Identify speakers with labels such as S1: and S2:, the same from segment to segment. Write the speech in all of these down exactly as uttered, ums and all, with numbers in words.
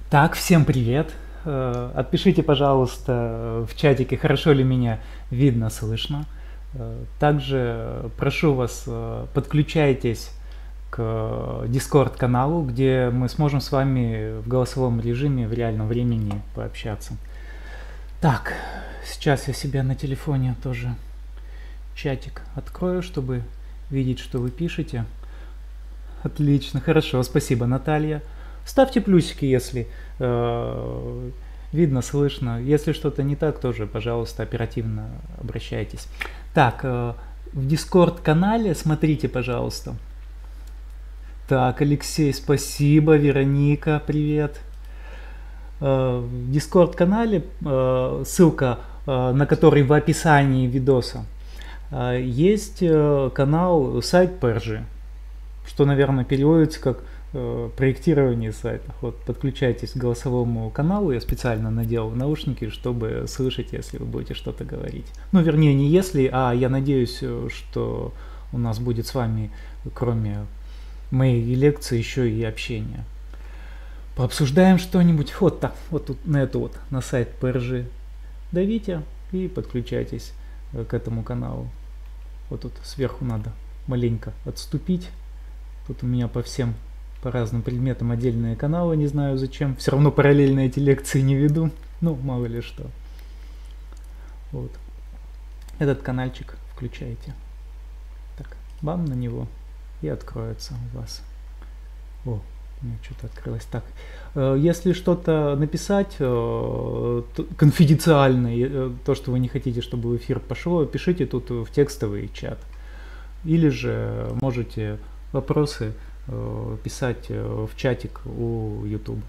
S1: Так, всем привет. Э, Отпишите, пожалуйста, в чатике, хорошо ли меня видно, слышно. Э, Также прошу вас, э, подключайтесь к Discord каналу, где мы сможем с вами в голосовом режиме в реальном времени пообщаться. Так, сейчас я себе на телефоне тоже чатик открою, чтобы видеть, что вы пишете. Отлично, хорошо, спасибо, Наталья. Ставьте плюсики, если э, видно, слышно. Если что-то не так, тоже, пожалуйста, оперативно обращайтесь. Так, э, в Discord канале смотрите, пожалуйста. Так, Алексей, спасибо. Вероника, привет. Э, в Discord канале, э, ссылка э, на который в описании видоса, э, есть э, канал сайт Перджи, что, наверное, переводится как э, проектирование сайтов. Вот подключайтесь к голосовому каналу, я специально надел наушники, чтобы слышать, если вы будете что-то говорить. Ну, вернее, не если, а я надеюсь, что у нас будет с вами, кроме моей лекции, еще и общение. Пообсуждаем что-нибудь. Вот так, вот тут на эту вот, на сайт Перджи давите и подключайтесь к этому каналу. Вот тут сверху надо маленько отступить. Тут у меня по всем, по разным предметам отдельные каналы, не знаю зачем. Все равно параллельно эти лекции не веду. Ну, мало ли что. Вот. Этот канальчик включаете. Так, бам на него. И откроется у вас. О, у меня что-то открылось. Так, если что-то написать конфиденциальное, то, что вы не хотите, чтобы в эфир пошло, пишите тут в текстовый чат. Или же можете вопросы э, писать э, в чатик у YouTube.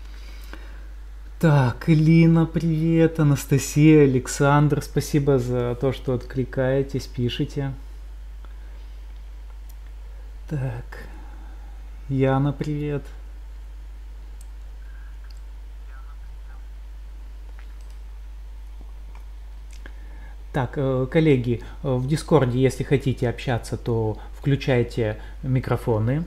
S1: Так, Элина, привет, Анастасия, Александр, спасибо за то, что откликаетесь, пишите. Так, Яна, привет. Так, коллеги, в Дискорде, если хотите общаться, то включайте микрофоны.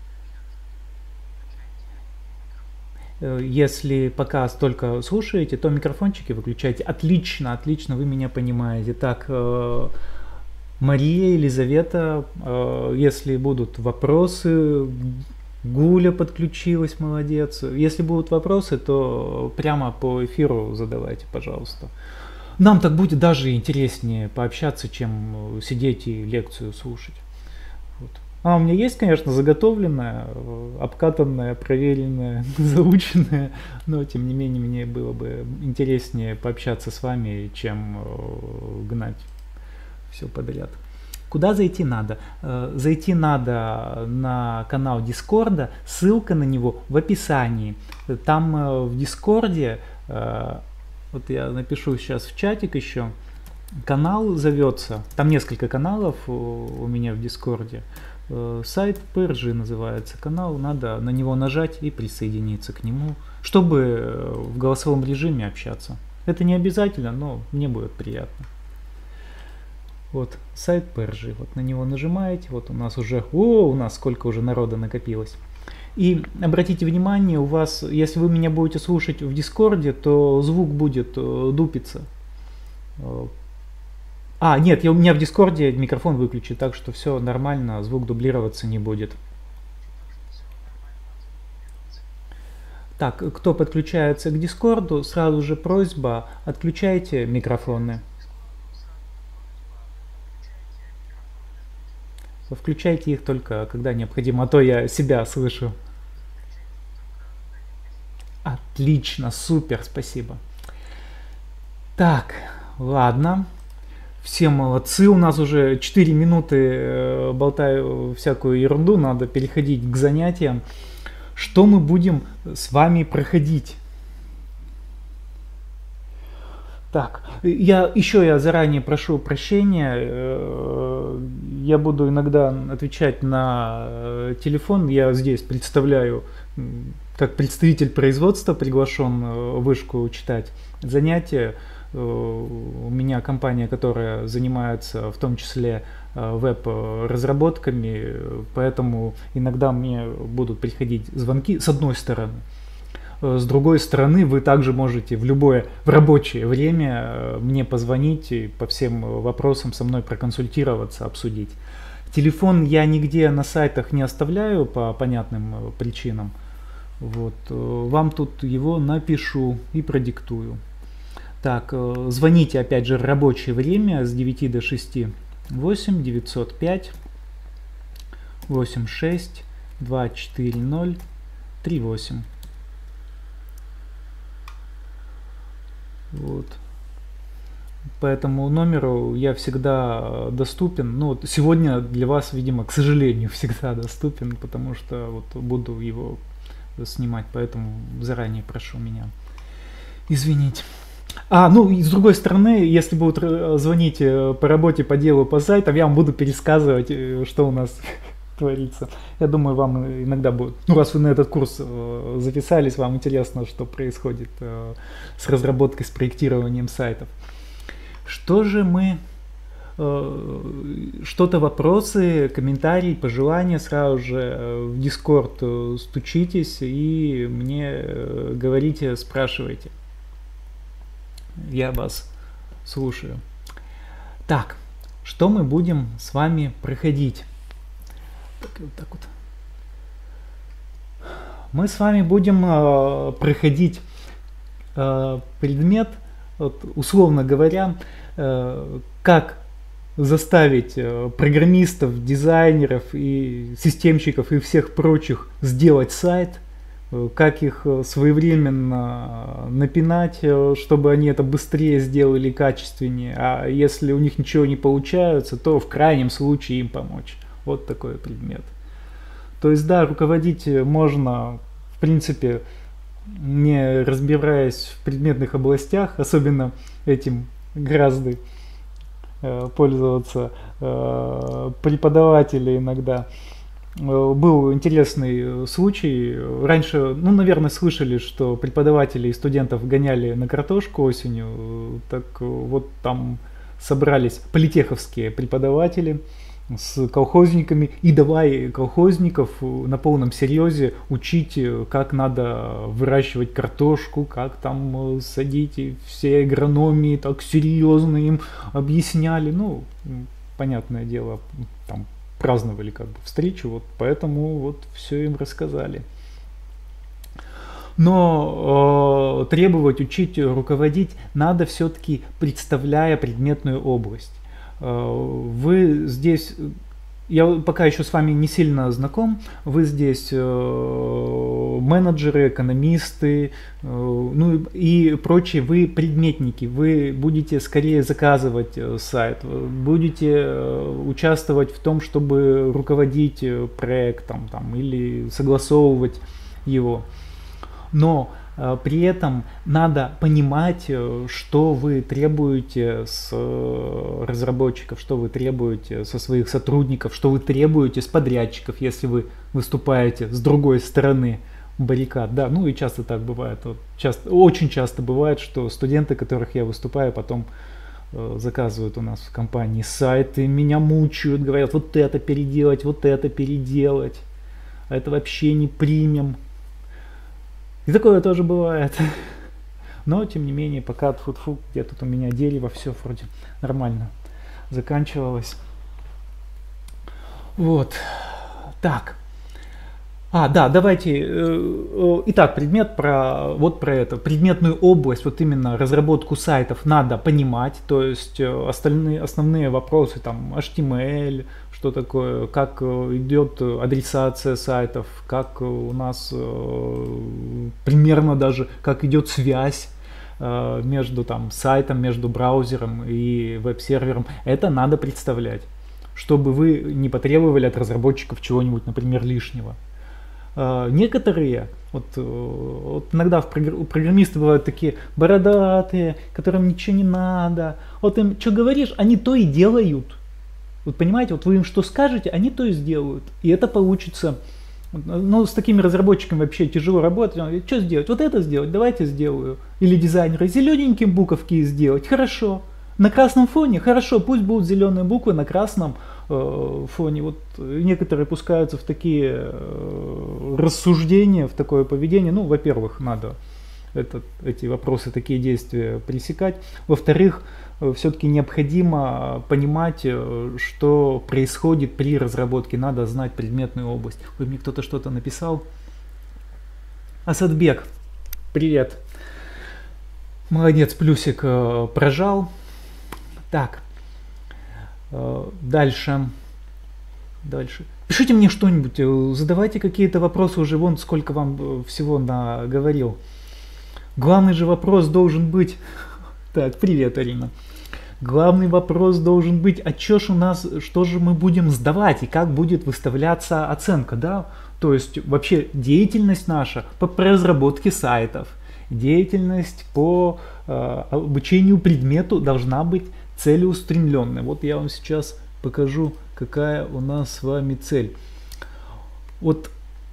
S1: Если пока только слушаете, то микрофончики выключайте. Отлично, отлично, вы меня понимаете. Так, Мария, Елизавета, если будут вопросы, Гуля подключилась, молодец. Если будут вопросы, то прямо по эфиру задавайте, пожалуйста. Нам так будет даже интереснее пообщаться, чем сидеть и лекцию слушать. Вот. А у меня есть, конечно, заготовленная, обкатанная, проверенная, заученная, но тем не менее мне было бы интереснее пообщаться с вами, чем гнать все подряд. Куда зайти надо? Зайти надо на канал Дискорда, ссылка на него в описании. Там в Дискорде, вот я напишу сейчас в чатик еще, канал зовется, там несколько каналов у меня в Дискорде, сайт Перджи называется канал, надо на него нажать и присоединиться к нему, чтобы в голосовом режиме общаться. Это не обязательно, но мне будет приятно. Вот сайт Перджи, вот на него нажимаете, вот у нас уже, о, у нас сколько уже народа накопилось. И обратите внимание, у вас, если вы меня будете слушать в Дискорде, то звук будет дупиться. А, нет, я, у меня в Дискорде микрофон выключен, так что все нормально, звук дублироваться не будет. Так, кто подключается к Дискорду, сразу же просьба, отключайте микрофоны. Включайте их только когда необходимо, а то я себя слышу. Отлично, супер, спасибо. Так, ладно. Все молодцы, у нас уже четыре минуты болтаю всякую ерунду, надо переходить к занятиям. Что мы будем с вами проходить? Так, я еще я заранее прошу прощения, я буду иногда отвечать на телефон, я здесь представляю, как представитель производства приглашен вышку читать занятия. У меня компания, которая занимается в том числе веб-разработками, поэтому иногда мне будут приходить звонки с одной стороны. с другой стороны, вы также можете в любое в рабочее время мне позвонить и по всем вопросам со мной проконсультироваться, обсудить. Телефон я нигде на сайтах не оставляю по понятным причинам. Вот, вам тут его напишу и продиктую. Так, звоните опять же в рабочее время с девяти до шести. восемь девятьсот пять восемьдесят шесть двадцать четыре ноль тридцать восемь. Вот. По этому номеру я всегда доступен. Ну, вот сегодня для вас, видимо, к сожалению, всегда доступен, потому что вот буду его снимать, поэтому заранее прошу меня извинить. А, ну и с другой стороны, если будут звонить по работе, по делу, по сайтам, я вам буду пересказывать, что у нас творится. Я думаю, вам иногда будет, ну раз вы на этот курс записались, вам интересно, что происходит с разработкой, с проектированием сайтов. Что же мы, что-то вопросы, комментарии, пожелания, сразу же в Discord стучитесь и мне говорите, спрашивайте. Я вас слушаю. Так, что мы будем с вами проходить? Так, вот так вот. Мы с вами будем э, проходить э, предмет, вот, условно говоря, э, как заставить э, программистов, дизайнеров и системщиков и всех прочих сделать сайт, как их своевременно напинать, чтобы они это быстрее сделали, качественнее, а если у них ничего не получается, то в крайнем случае им помочь. Вот такой предмет. То есть да, руководить можно, в принципе, не разбираясь в предметных областях, особенно этим гораздо э, пользоваться э, преподаватели иногда. Был интересный случай. Раньше, ну, наверное, слышали, что преподаватели и студентов гоняли на картошку осенью. Так вот там собрались политеховские преподаватели с колхозниками и давай колхозников на полном серьезе учить, как надо выращивать картошку, как там садить, и все агрономии так серьезно им объясняли. Ну, понятное дело, там праздновали как бы встречу, вот поэтому вот все им рассказали. Но э, требовать, учить, руководить надо все-таки, представляя предметную область. Э, вы здесь, я пока еще с вами не сильно знаком, вы здесь э, менеджеры, экономисты, э, ну и прочие, вы предметники, вы будете скорее заказывать э, сайт, будете э, участвовать в том, чтобы руководить э, проектом там, или согласовывать его. Но э, при этом надо понимать, э, что вы требуете с э, разработчиков, что вы требуете со своих сотрудников, что вы требуете с подрядчиков, если вы выступаете с другой стороны баррикад. Да, ну и часто так бывает. Вот, часто, очень часто бывает, что студенты, которых я выступаю, потом э, заказывают у нас в компании сайты, меня мучают, говорят, вот это переделать, вот это переделать, а это вообще не примем. И такое тоже бывает. Но, тем не менее, пока тьфу-тьфу, где тут у меня дерево, все вроде нормально заканчивалось. Вот. Так. А, да, давайте. Итак, предмет про вот про это. Предметную область, вот именно разработку сайтов надо понимать. То есть остальные основные вопросы, там, эйч ти эм эль, что такое, как идет адресация сайтов, как у нас э, примерно даже, как идет связь э, между там, сайтом, между браузером и веб-сервером. Это надо представлять, чтобы вы не потребовали от разработчиков чего-нибудь, например, лишнего. Э, некоторые, вот, вот иногда в прогр- программисты бывают такие бородатые, которым ничего не надо. Вот им что говоришь, они то и делают. Вот понимаете, вот вы им что скажете, они то и сделают. И это получится. Ну, с такими разработчиками вообще тяжело работать. Он говорит, что сделать? Вот это сделать, давайте сделаю. Или дизайнеры, зелененьким буковки сделать. Хорошо. На красном фоне? Хорошо, пусть будут зеленые буквы на красном э, фоне вот некоторые пускаются в такие э, рассуждения, в такое поведение. Ну, во-первых, надо этот, эти вопросы, такие действия пресекать. Во-вторых, э, все-таки необходимо понимать, э, что происходит при разработке. Надо знать предметную область. Ой, мне кто-то что-то написал. Асадбек, привет. Молодец, плюсик э, прожал. Так, э, дальше. Дальше. Пишите мне что-нибудь, э, задавайте какие-то вопросы, уже вон сколько вам всего наговорил. Главный же вопрос должен быть... Так, привет, Арина. Главный вопрос должен быть, а чё ж у нас, что же мы будем сдавать и как будет выставляться оценка, да? То есть вообще деятельность наша по разработке сайтов, деятельность по э, обучению предмету должна быть целеустремленной. Вот я вам сейчас покажу, какая у нас с вами цель. Вот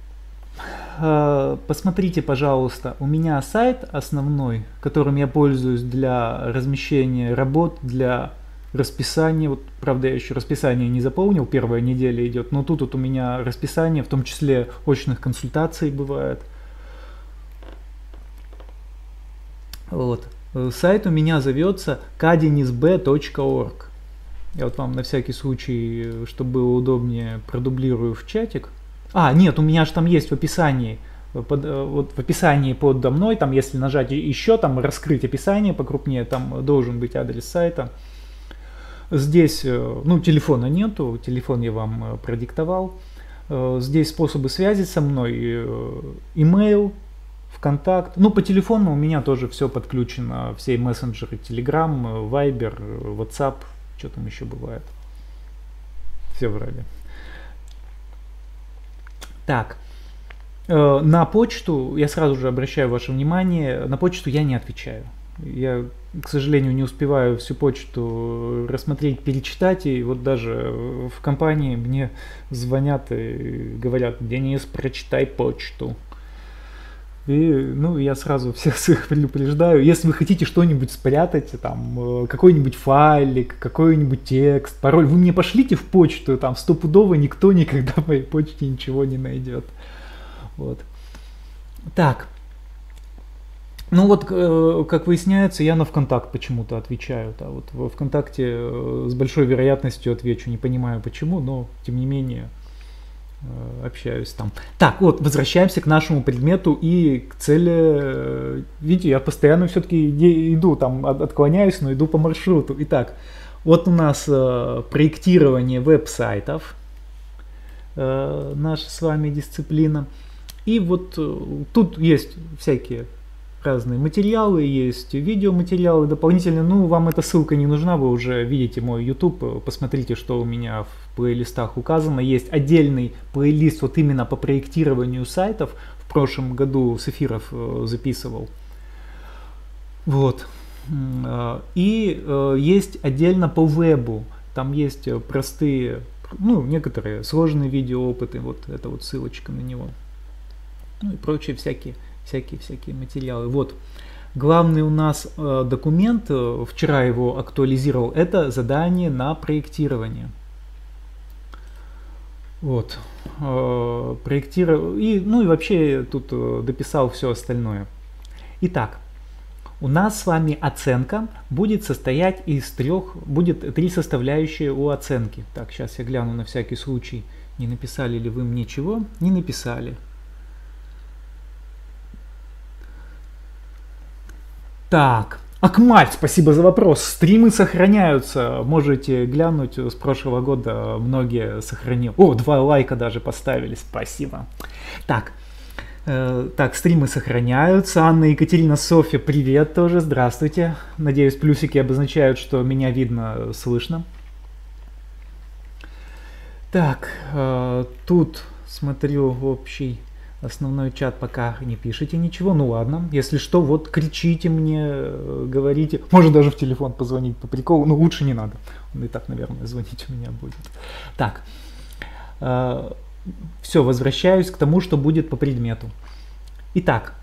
S1: э, посмотрите, пожалуйста, у меня сайт основной, которым я пользуюсь для размещения работ, для расписания. Вот, правда, я еще расписание не заполнил, первая неделя идет, но тут вот у меня расписание, в том числе очных консультаций бывает. Вот. Сайт у меня зовется каденисб точка орг. Я вот вам на всякий случай, чтобы было удобнее, продублирую в чатик. А, нет, у меня же там есть в описании, под, вот в описании подо мной, там если нажать еще, там раскрыть описание покрупнее, там должен быть адрес сайта. Здесь, ну, телефона нету, телефон я вам продиктовал. Здесь способы связи со мной, email, ВКонтакт. Ну, по телефону у меня тоже все подключено, все мессенджеры, Telegram, Viber, WhatsApp, что там еще бывает. Все вроде. Так, на почту, я сразу же обращаю ваше внимание, на почту я не отвечаю. Я, к сожалению, не успеваю всю почту рассмотреть, перечитать, и вот даже в компании мне звонят и говорят: Денис, прочитай почту. И, ну, я сразу всех своих предупреждаю, если вы хотите что-нибудь спрятать, там, какой-нибудь файлик, какой-нибудь текст, пароль, вы мне пошлите в почту, там, стопудово никто никогда в моей почте ничего не найдет. Вот. Так. Ну вот, как выясняется, я на ВКонтакт почему-то отвечаю. Да, вот во ВКонтакте с большой вероятностью отвечу, не понимаю почему, но тем не менее общаюсь там. Так, вот, возвращаемся к нашему предмету и к цели. Видите, я постоянно все-таки иду, там, отклоняюсь, но иду по маршруту. Итак, вот у нас проектирование веб-сайтов, наша с вами дисциплина. И вот тут есть всякие разные материалы, есть видеоматериалы дополнительные. Ну, вам эта ссылка не нужна, вы уже видите мой YouTube, посмотрите, что у меня в плейлистах указано. Есть отдельный плейлист вот именно по проектированию сайтов. В прошлом году Сафиров записывал. Вот. И есть отдельно по вебу. Там есть простые, ну, некоторые сложные видеоопыты. Вот это вот ссылочка на него. Ну и прочие всякие. всякие-всякие материалы. Вот, главный у нас э, документ, э, вчера его актуализировал, это задание на проектирование. Вот, э, проектировал, и, ну и вообще тут э, дописал все остальное. Итак, у нас с вами оценка будет состоять из трех, будет три составляющие у оценки. Так, сейчас я гляну на всякий случай, не написали ли вы мне чего? Не написали. Так, Акмаль, спасибо за вопрос. Стримы сохраняются. Можете глянуть, с прошлого года многие сохранил. О, два лайка даже поставили, спасибо. Так, э, так, стримы сохраняются. Анна, Екатерина, Софья, привет тоже, здравствуйте. Надеюсь, плюсики обозначают, что меня видно, слышно. Так, э, тут смотрю общий... Основной чат, пока не пишите ничего, ну ладно, если что, вот кричите мне, говорите, может даже в телефон позвонить по приколу, но лучше не надо, он и так, наверное, звонить у меня будет. Так, э, все, возвращаюсь к тому, что будет по предмету. Итак,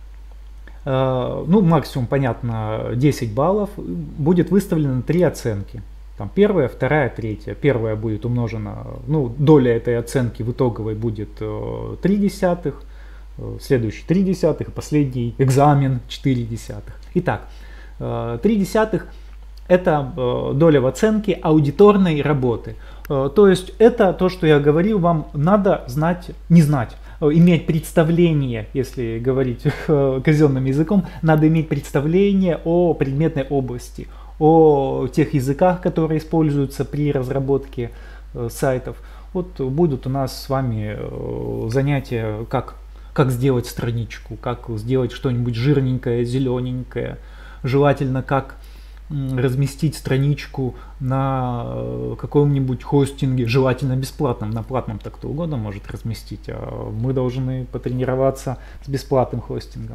S1: э, ну максимум, понятно, десять баллов, будет выставлено три оценки. Там первая, вторая, третья. Первая будет умножена, ну, доля этой оценки в итоговой будет три десятых, следующий три десятых, последний экзамен четыре десятых. Итак, три десятых это доля в оценке аудиторной работы. То есть это то, что я говорил, вам надо знать, не знать, иметь представление, если говорить казенным языком, надо иметь представление о предметной области, о тех языках, которые используются при разработке сайтов. Вот будут у нас с вами занятия, как, как сделать страничку, как сделать что-нибудь жирненькое, зелененькое, желательно как разместить страничку на каком-нибудь хостинге, желательно бесплатном, на платном так кто угодно может разместить, а мы должны потренироваться с бесплатным хостингом.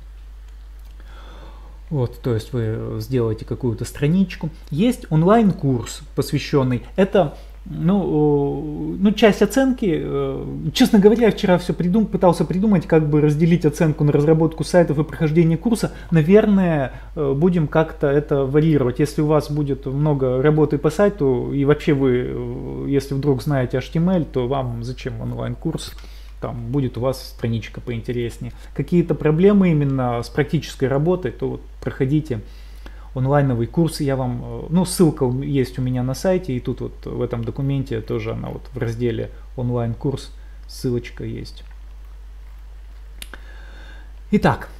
S1: Вот, то есть вы сделаете какую-то страничку. Есть онлайн-курс, посвященный, это ну, ну, часть оценки, честно говоря, я вчера все придум, пытался придумать, как бы разделить оценку на разработку сайтов и прохождение курса. Наверное, будем как-то это варьировать. Если у вас будет много работы по сайту, и вообще вы, если вдруг знаете эйч ти эм эль, то вам зачем онлайн-курс? Там будет у вас страничка поинтереснее. Какие-то проблемы именно с практической работой, то вот проходите онлайновый курс, я вам, ну, ссылка есть у меня на сайте, и тут вот в этом документе тоже она вот в разделе онлайн-курс, ссылочка есть. Итак,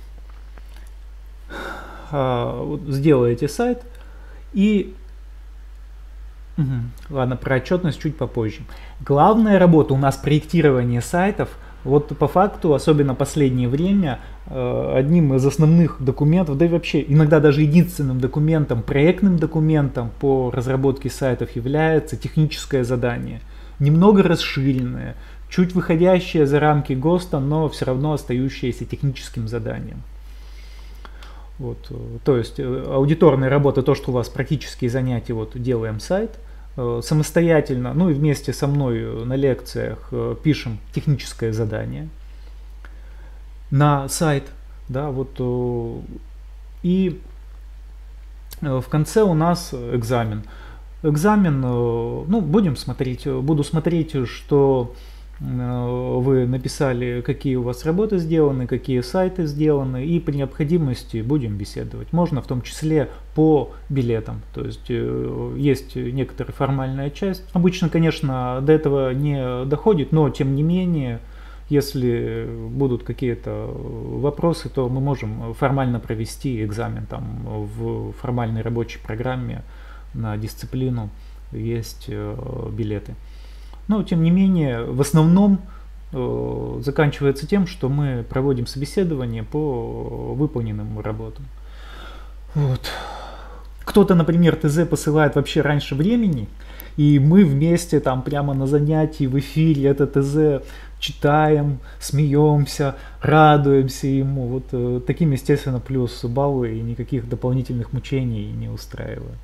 S1: вот сделаете сайт и, угу, ладно, про отчетность чуть попозже. Главная работа у нас проектирование сайтов. Вот по факту, особенно последнее время, одним из основных документов, да и вообще иногда даже единственным документом, проектным документом по разработке сайтов является техническое задание. Немного расширенное, чуть выходящее за рамки ГОСТа, но все равно остающееся техническим заданием. Вот, то есть аудиторная работа, то, что у вас практические занятия, вот делаем сайт. Самостоятельно, ну и вместе со мной на лекциях пишем техническое задание на сайт, да, вот, и в конце у нас экзамен. Экзамен, ну, будем смотреть, буду смотреть, что вы написали, какие у вас работы сделаны, какие сайты сделаны, и при необходимости будем беседовать. Можно в том числе по билетам, то есть есть некоторая формальная часть. Обычно, конечно, до этого не доходит, но тем не менее, если будут какие-то вопросы, то мы можем формально провести экзамен там в формальной рабочей программе на дисциплину, есть билеты. Но, тем не менее, в основном э, заканчивается тем, что мы проводим собеседование по выполненным работам. Вот. Кто-то, например, ТЗ посылает вообще раньше времени, и мы вместе там прямо на занятии в эфире это ТЗ читаем, смеемся, радуемся ему. Вот э, таким, естественно, плюс баллы и никаких дополнительных мучений не устраивает.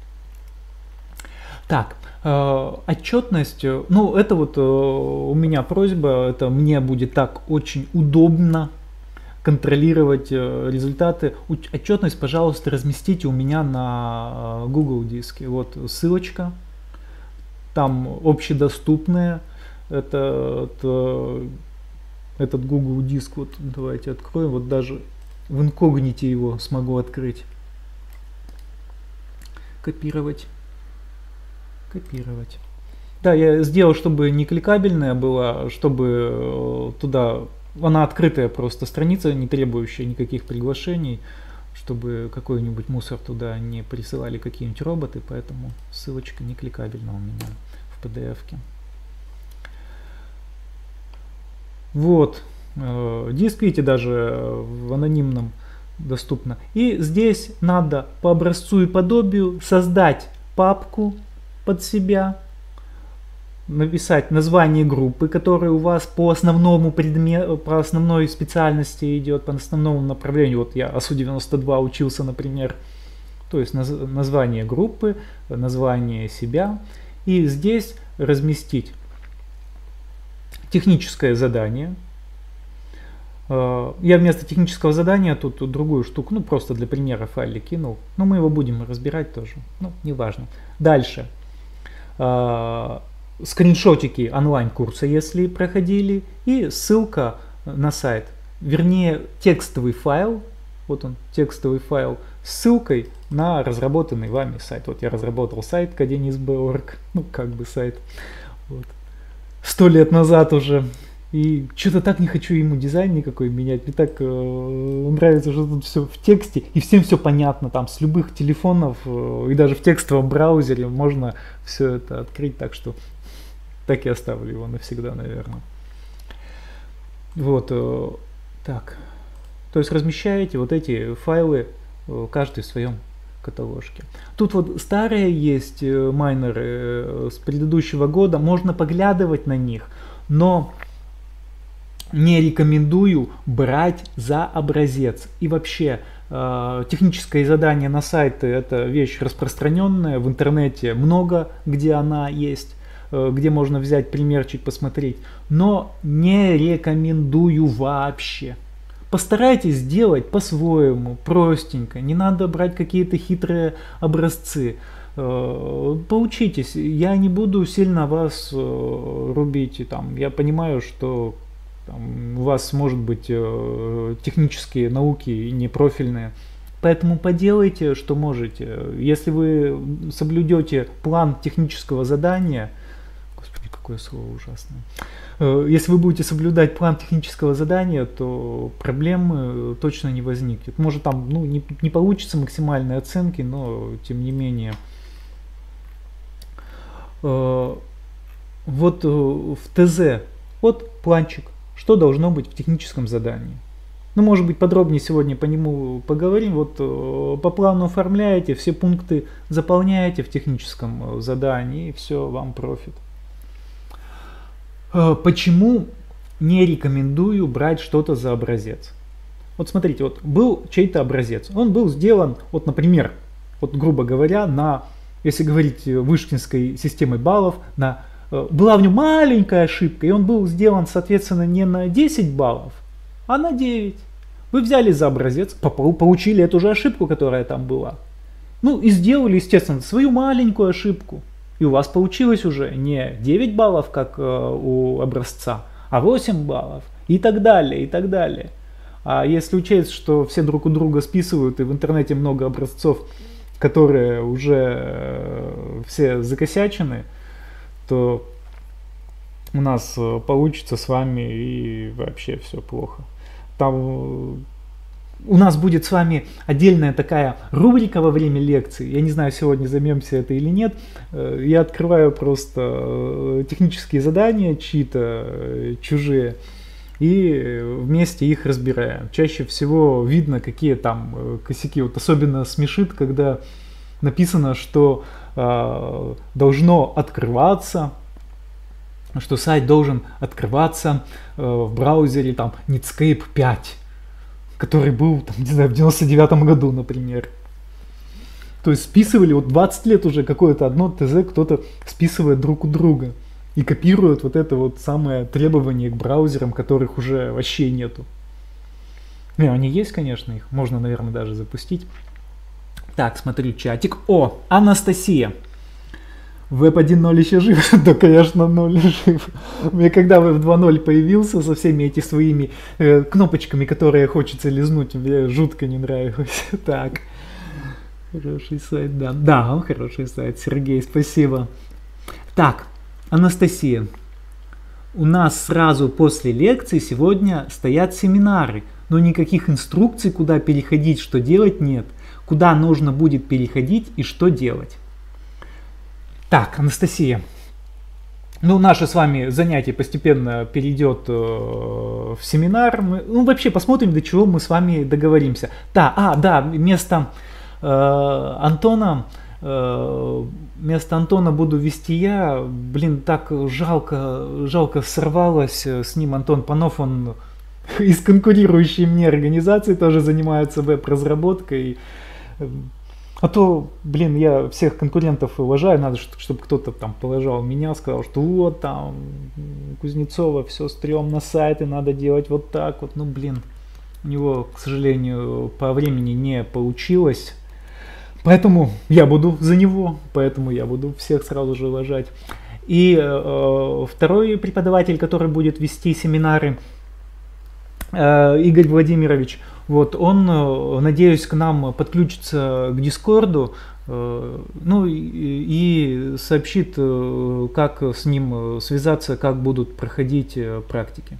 S1: Так, э, отчетность, ну это вот э, у меня просьба, это мне будет так очень удобно контролировать э, результаты. Отчетность, пожалуйста, разместите у меня на э, Google диске. Вот ссылочка, там общедоступная, это, это, этот Google диск, вот давайте откроем, вот даже в инкогните его смогу открыть, копировать. Копировать. Да, я сделал, чтобы не кликабельная была, чтобы туда, она открытая просто страница, не требующая никаких приглашений, чтобы какой-нибудь мусор туда не присылали какие-нибудь роботы, поэтому ссылочка не кликабельна у меня в пи ди эф-ке. Вот, диск, видите, даже в анонимном доступно. И здесь надо по образцу и подобию создать папку под себя, написать название группы, которая у вас по основному предмету, по основной специальности идет, по основному направлению. Вот я АСУ девяносто два учился, например. То есть наз, название группы, название себя. И здесь разместить техническое задание, Я вместо технического задания тут, тут другую штуку, ну просто для примера файлик кинул. Но мы его будем разбирать тоже, ну неважно. Дальше. Скриншотики онлайн-курса, если проходили, и ссылка на сайт. Вернее, текстовый файл, вот он, текстовый файл, с ссылкой на разработанный вами сайт. Вот я разработал сайт каденис точка би точка орг, ну как бы сайт, вот. Сто лет назад уже. И что-то так не хочу ему дизайн никакой менять. Мне так э, нравится, что тут все в тексте, и всем все понятно, там с любых телефонов, э, и даже в текстовом браузере можно все это открыть, так что так и оставлю его навсегда, наверное. Вот, э, так. То есть размещаете вот эти файлы, э, каждый в своем каталожке. Тут вот старые есть э, майнеры э, с предыдущего года, можно поглядывать на них, но не рекомендую брать за образец. И вообще, э, техническое задание на сайты — это вещь распространенная, в интернете много, где она есть, э, где можно взять примерчик, посмотреть. Но не рекомендую вообще. Постарайтесь сделать по-своему, простенько. Не надо брать какие-то хитрые образцы. Э, поучитесь. Я не буду сильно вас э, рубить. Там, я понимаю, что у вас может быть э, технические науки не профильные, поэтому поделайте, что можете. Если вы соблюдете план технического задания, господи, какое слово ужасное, э, если вы будете соблюдать план технического задания, то проблем точно не возникнет. Может там ну, не, не получится максимальной оценки, но тем не менее. Э, вот э, в ТЗ, вот планчик. Что должно быть в техническом задании? Ну, может быть, подробнее сегодня по нему поговорим. Вот э, по плану оформляете, все пункты заполняете в техническом э, задании, и все, вам профит. Э, почему не рекомендую брать что-то за образец? Вот смотрите, вот был чей-то образец. Он был сделан, вот, например, вот грубо говоря, на, если говорить вышкинской системой баллов, на была в нем маленькая ошибка, и он был сделан, соответственно, не на десять баллов, а на девять. Вы взяли за образец, получили эту же ошибку, которая там была. Ну и сделали, естественно, свою маленькую ошибку. И у вас получилось уже не девять баллов, как э, у образца, а восемь баллов. И так далее, и так далее. А если учесть, что все друг у друга списывают, и в интернете много образцов, которые уже э, все закосячены, то у нас получится с вами и вообще все плохо. Там у нас будет с вами отдельная такая рубрика во время лекции. Я не знаю, сегодня займемся это или нет. Я открываю просто технические задания чьи-то чужие и вместе их разбираем. Чаще всего видно, какие там косяки. Вот особенно смешит, когда написано, что э, должно открываться, что сайт должен открываться э, в браузере там Netscape пять, который был там, не знаю, в девяносто девятом году, например. То есть списывали, вот двадцать лет уже какое-то одно ТЗ кто-то списывает друг у друга и копирует вот это вот самое требование к браузерам, которых уже вообще нету. Не, они есть, конечно, их можно, наверное, даже запустить. Так, смотрю чатик. О, Анастасия. Веб один ноль еще жив? Да, конечно, ноль жив. Мне когда Веб два ноль появился со всеми этими своими э, кнопочками, которые хочется лизнуть, мне жутко не нравилось. Так, хороший сайт, да. Да, хороший сайт, Сергей, спасибо. Так, Анастасия. У нас сразу после лекции сегодня стоят семинары, но никаких инструкций, куда переходить, что делать, нет. Куда нужно будет переходить и что делать. Так, Анастасия, ну наше с вами занятие постепенно перейдет э, в семинар. Мы, ну вообще посмотрим, до чего мы с вами договоримся. Да, а, да, вместо э, Антона, э, вместо Антона буду вести я. Блин, так жалко, жалко сорвалось с ним Антон Панов, он из конкурирующей мне организации тоже занимается веб-разработкой. А то, блин, я всех конкурентов уважаю, надо, чтобы кто-то там положил меня, сказал, что вот там Кузнецова все стрёмно, сайты надо делать вот так вот. Ну, блин, у него, к сожалению, по времени не получилось. Поэтому я буду за него, поэтому я буду всех сразу же уважать. И э, второй преподаватель, который будет вести семинары, э, Игорь Владимирович, вот, он, надеюсь, к нам подключится к Дискорду, ну и, и сообщит, как с ним связаться, как будут проходить практики.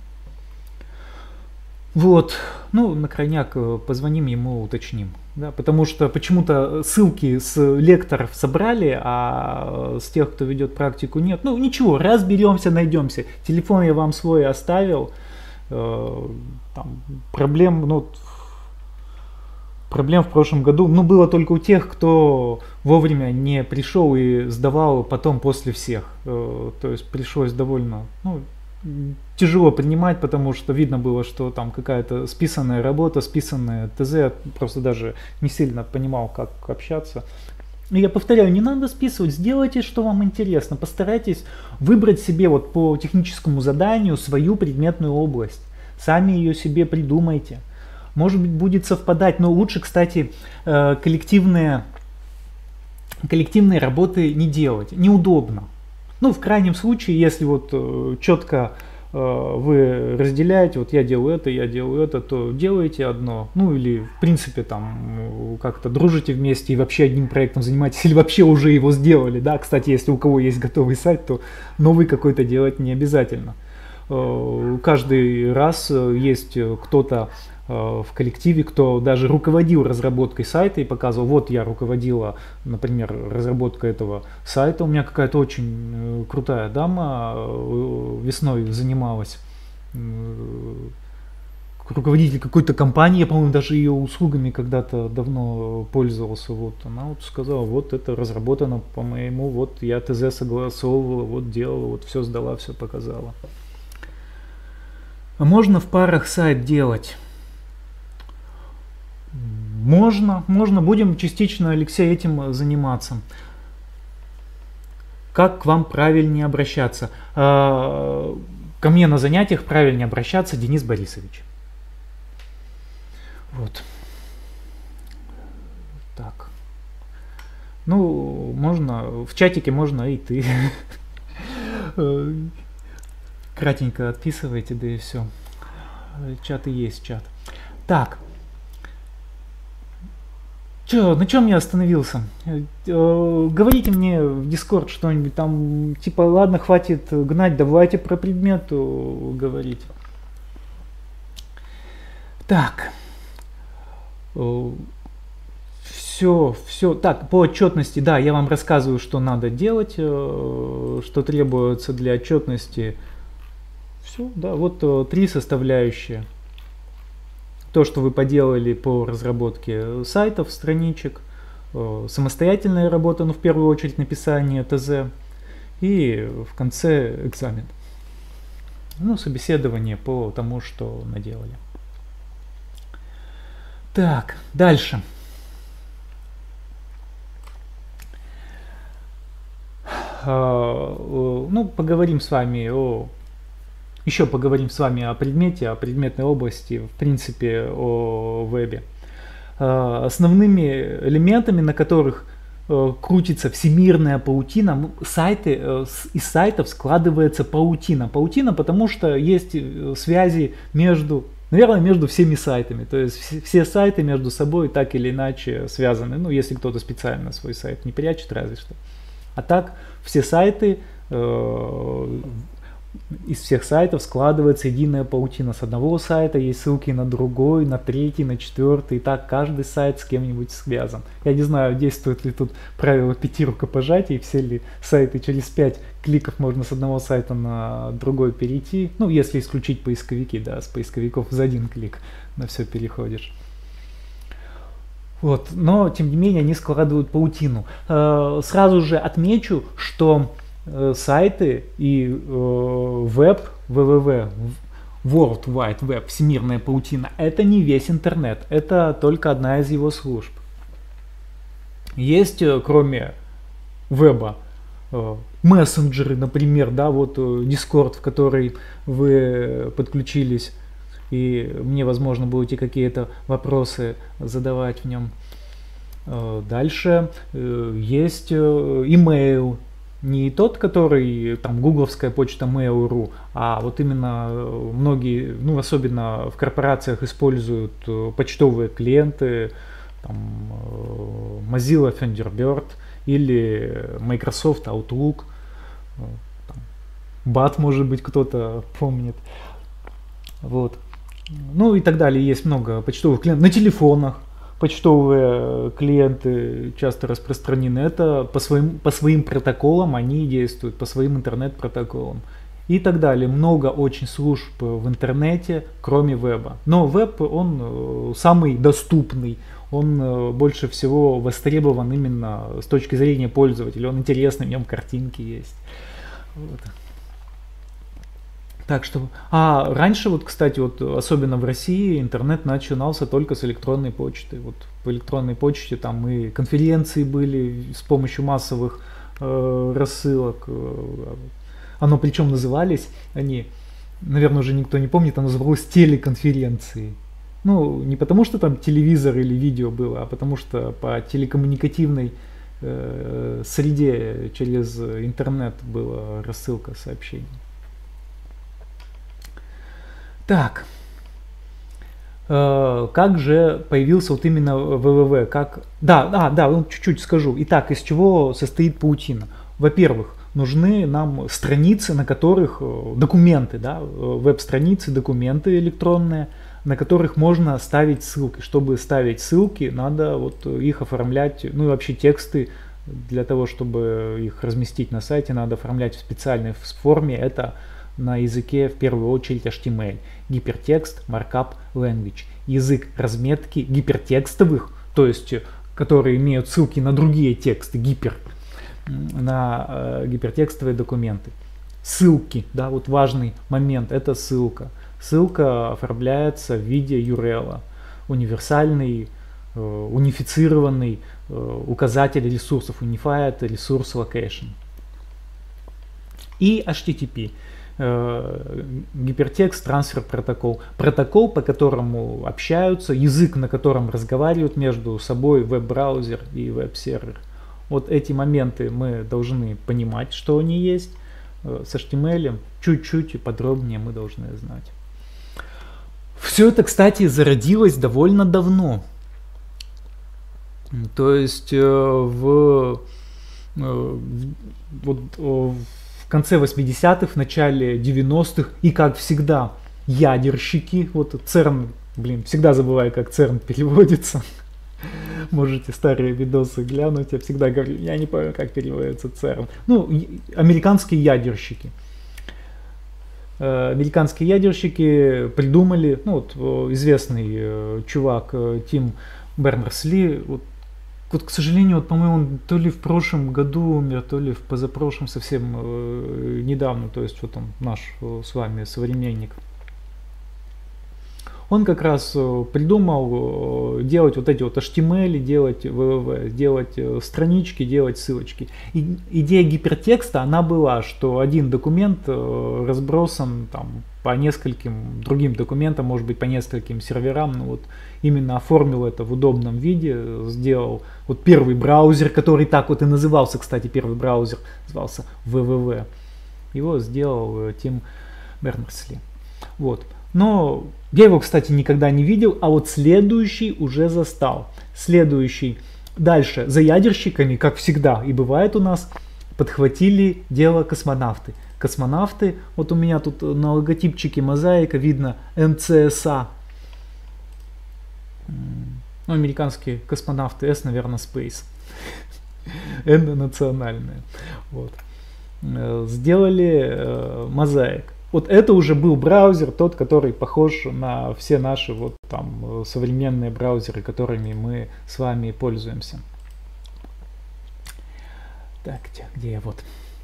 S1: Вот, ну, на крайняк позвоним ему, уточним, да, потому что почему-то ссылки с лекторов собрали, а с тех, кто ведет практику, нет. Ну, ничего, разберемся, найдемся. Телефон я вам свой оставил, там, проблем, ну, Проблем в прошлом году, ну, было только у тех, кто вовремя не пришел и сдавал потом после всех. То есть пришлось довольно, ну, тяжело принимать, потому что видно было, что там какая-то списанная работа, списанная ТЗ, просто даже не сильно понимал, как общаться. И я повторяю, не надо списывать, сделайте, что вам интересно, постарайтесь выбрать себе вот по техническому заданию свою предметную область, сами ее себе придумайте. Может быть, будет совпадать, но лучше, кстати, коллективные, коллективные работы не делать, неудобно. Ну, в крайнем случае, если вот четко вы разделяете, вот я делаю это, я делаю это, то делаете одно, ну или в принципе там как-то дружите вместе и вообще одним проектом занимаетесь, или вообще уже его сделали, да, кстати, если у кого есть готовый сайт, то новый какой-то делать не обязательно. Каждый раз есть кто-то в коллективе, кто даже руководил разработкой сайта и показывал, вот я руководила, например, разработкой этого сайта, у меня какая-то очень крутая дама весной занималась, руководитель какой-то компании, я, по-моему, даже ее услугами когда-то давно пользовался, вот, она вот сказала, вот это разработано по-моему, вот я ТЗ согласовывала, вот делала, вот все сдала, все показала. Можно в парах сайт делать? Можно, можно, будем частично, Алексей, этим заниматься. Как к вам правильнее обращаться? Ко мне на занятиях правильнее обращаться Денис Борисович. Вот. Так. Ну, можно, в чатике можно и ты. Кратенько отписывайте, да и все. Чат и есть чат. Так. Че, на чем я остановился? Говорите мне в Discord что-нибудь там, типа, ладно, хватит гнать, давайте про предмет говорить. Так. Все, все. Так, по отчетности, да, я вам рассказываю, что надо делать, что требуется для отчетности. Все, да, вот три составляющие. То, что вы поделали по разработке сайтов, страничек, самостоятельная работа, ну в первую очередь написание ТЗ и в конце экзамен. Ну, собеседование по тому, что наделали. Так, дальше. Ну, поговорим с вами о... Еще поговорим с вами о предмете, о предметной области, в принципе, о вебе. Основными элементами, на которых крутится всемирная паутина, сайты, из сайтов складывается паутина. Паутина, потому что есть связи между, наверное, между всеми сайтами. То есть все сайты между собой так или иначе связаны. Ну, если кто-то специально свой сайт не прячет, разве что. А так, все сайты... Из всех сайтов складывается единая паутина. С одного сайта есть ссылки на другой, на третий, на четвертый. И так каждый сайт с кем-нибудь связан. Я не знаю, действует ли тут правило пяти рукопожатий. Все ли сайты через пять кликов можно с одного сайта на другой перейти. Ну, если исключить поисковики, да, с поисковиков за один клик на все переходишь. Вот, но, тем не менее, они складывают паутину. Сразу же отмечу, что сайты и веб, вэ вэ вэ, World Wide Web, всемирная паутина, это не весь интернет, это только одна из его служб. Есть, кроме веба, мессенджеры, например, да, вот Discord, в который вы подключились, и мне, возможно, будете какие-то вопросы задавать в нем. Дальше есть email, не тот, который там гугловская почта Mail точка ру, а вот именно многие, ну особенно в корпорациях используют почтовые клиенты, там, Mozilla Thunderbird или Microsoft Outlook, там, бат, может быть, кто-то помнит, вот, ну и так далее. Есть много почтовых клиентов на телефонах. Почтовые клиенты часто распространены. Это по своим, по своим протоколам они действуют, по своим интернет-протоколам. И так далее. Много очень служб в интернете, кроме веба. Но веб, он самый доступный. Он больше всего востребован именно с точки зрения пользователя. Он интересный, в нем картинки есть. Вот. Так что, а раньше вот, кстати, вот особенно в России интернет начинался только с электронной почты. Вот по электронной почте там и конференции были с помощью массовых э, рассылок. Оно причем назывались, они, наверное, уже никто не помнит, оно называлось телеконференции. Ну, не потому что там телевизор или видео было, а потому что по телекоммуникативной э, среде через интернет была рассылка сообщений. Так, э, как же появился вот именно вэ вэ вэ? Как... Да, да, да, ну, чуть-чуть скажу. Итак, из чего состоит паутина? Во-первых, нужны нам страницы, на которых документы, да, веб-страницы, документы электронные, на которых можно ставить ссылки. Чтобы ставить ссылки, надо вот их оформлять, ну и вообще тексты, для того, чтобы их разместить на сайте, надо оформлять в специальной форме. Это на языке в первую очередь эйч ти эм эль, Hypertext Markup Language, язык разметки гипертекстовых, то есть которые имеют ссылки на другие тексты, гипер, на э, гипертекстовые документы. Ссылки, да, вот важный момент, это ссылка. Ссылка оформляется в виде ю ар эл, универсальный, э, унифицированный э, указатель ресурсов, Unified Resource Location. И эйч ти ти пи. Гипертекст трансфер протокол. Протокол, по которому общаются, язык, на котором разговаривают между собой веб-браузер и веб-сервер. Вот эти моменты мы должны понимать, что они есть. С эйч ти эм эль чуть-чуть подробнее мы должны знать. Все это, кстати, зародилось довольно давно. То есть в, вот, в В конце восьмидесятых, в начале девяностых, и как всегда, ядерщики, вот церн, блин, всегда забываю, как церн переводится. Можете старые видосы глянуть, я всегда говорю, я не помню, как переводится церн. Ну, американские ядерщики. Американские ядерщики придумали, ну вот известный чувак Тим Бернерс-Ли, вот, Вот, к сожалению, вот, по-моему, то ли в прошлом году умер, то ли в позапрошлом, совсем э, недавно, то есть вот он наш э, с вами современник. Он как раз э, придумал э, делать вот эти вот эйч ти эм эль, делать вэ вэ вэ, делать э, странички, делать ссылочки. И, идея гипертекста, она была, что один документ э, разбросан там по нескольким другим документам, может быть по нескольким серверам, ну вот именно оформил это в удобном виде, сделал вот первый браузер, который так вот и назывался, кстати, первый браузер назывался вэ вэ вэ. Его сделал Тим Бернерс-Ли. Вот. Но я его, кстати, никогда не видел, а вот следующий уже застал. Следующий. Дальше за ядерщиками, как всегда и бывает у нас, подхватили дело космонавты. Космонавты, вот у меня тут на логотипчике мозаика видно эм цэ эс а. Ну, американские космонавты, S, наверное, Space. N национальная. Вот. Сделали э, мозаик. Вот это уже был браузер, тот, который похож на все наши вот там современные браузеры, которыми мы с вами пользуемся. Так, где я вот.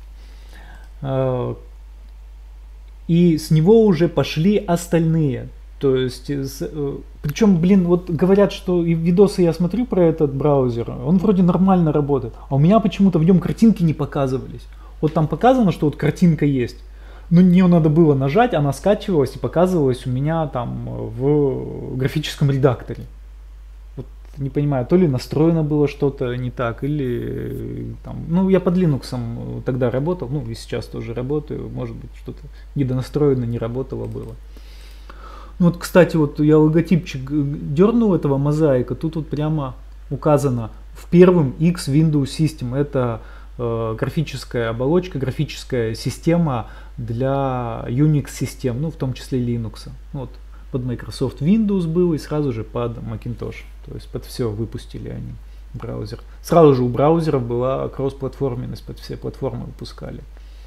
S1: И с него уже пошли остальные. То есть, причем, блин, вот говорят, что и видосы я смотрю про этот браузер, он вроде нормально работает, а у меня почему-то в нем картинки не показывались. Вот там показано, что вот картинка есть, но нее надо было нажать, она скачивалась и показывалась у меня там в графическом редакторе. Вот не понимаю, то ли настроено было что-то не так, или там, ну я под Linux тогда работал, ну и сейчас тоже работаю, может быть что-то недонастроено, не работало было. Ну вот, кстати, вот я логотипчик дернул этого мозаика, тут вот прямо указано в первом X Windows System. Это э, графическая оболочка, графическая система для Unix систем, ну в том числе Linux. Вот под Microsoft Windows был и сразу же под Macintosh. То есть под все выпустили они браузер. Сразу же у браузеров была кроссплатформенность, под все платформы выпускали.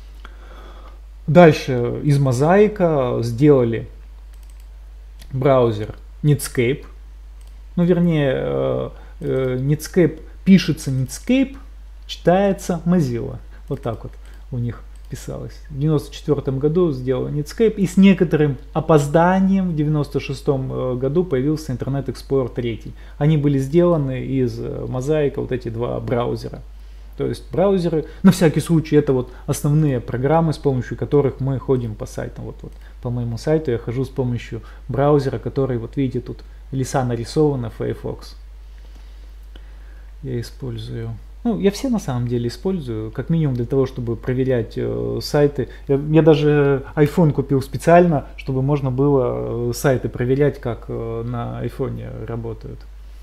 S1: Дальше из мозаика сделали браузер Netscape, ну вернее э, э, Netscape пишется Netscape, читается Mozilla, вот так вот у них писалось. В девяносто четвёртом году сделал Netscape, и с некоторым опозданием в девяносто шестом году появился Internet Explorer три. Они были сделаны из мозаика, вот эти два браузера. То есть браузеры, на всякий случай, это вот основные программы, с помощью которых мы ходим по сайтам. Вот, вот по моему сайту я хожу с помощью браузера, который, вот видите, тут лиса нарисована, Firefox. Я использую. Ну, я все на самом деле использую, как минимум для того, чтобы проверять э, сайты. Я, я даже iPhone купил специально, чтобы можно было э, сайты проверять, как э, на iPhone работают.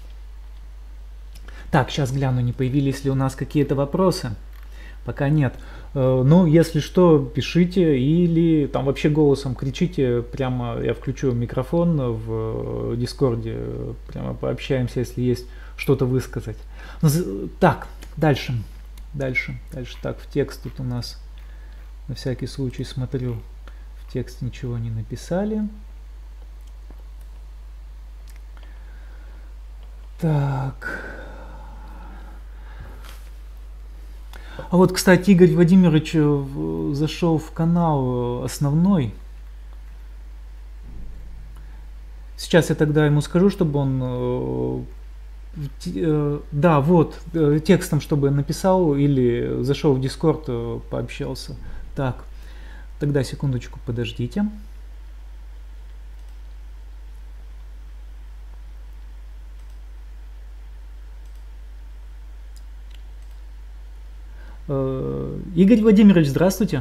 S1: Так, сейчас гляну, не появились ли у нас какие-то вопросы. Пока нет. Ну, если что, пишите или там вообще голосом кричите. Прямо я включу микрофон в Дискорде. Прямо пообщаемся, если есть что-то высказать. Так, дальше. Дальше. Дальше. Так, в текст тут у нас на всякий случай смотрю. В текст ничего не написали. Так. А вот, кстати, Игорь Владимирович зашел в канал основной. Сейчас я тогда ему скажу, чтобы он, да, вот, текстом, чтобы написал или зашел в Discord, пообщался. Так, тогда секундочку, подождите. Игорь Владимирович, здравствуйте.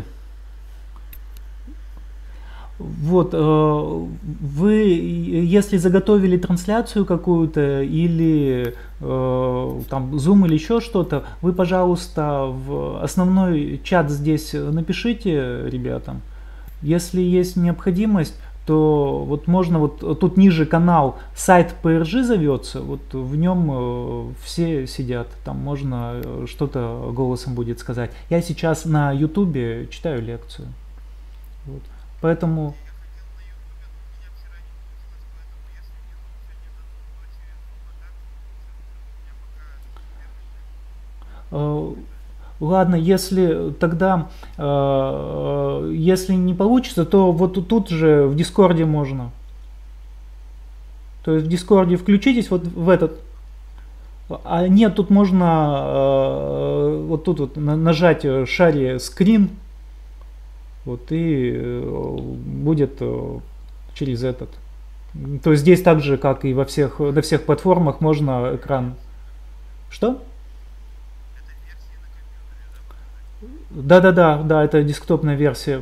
S1: Вот, вы, если заготовили трансляцию какую-то или там Zoom или еще что-то, вы, пожалуйста, в основной чат здесь напишите ребятам. Если есть необходимость, то вот можно вот тут ниже канал сайт пэ эр жэ зовется, вот в нем все сидят, там можно что-то голосом будет сказать. Я сейчас на ютубе читаю лекцию, вот. Поэтому ладно, если тогда, э, если не получится, то вот тут же в Дискорде можно. То есть в Дискорде включитесь вот в этот. А нет, тут можно э, вот тут вот нажать share screen. Вот и будет через этот. То есть здесь так же, как и во всех, на всех платформах, можно экран. Что? Да, да, да, да, это десктопная версия.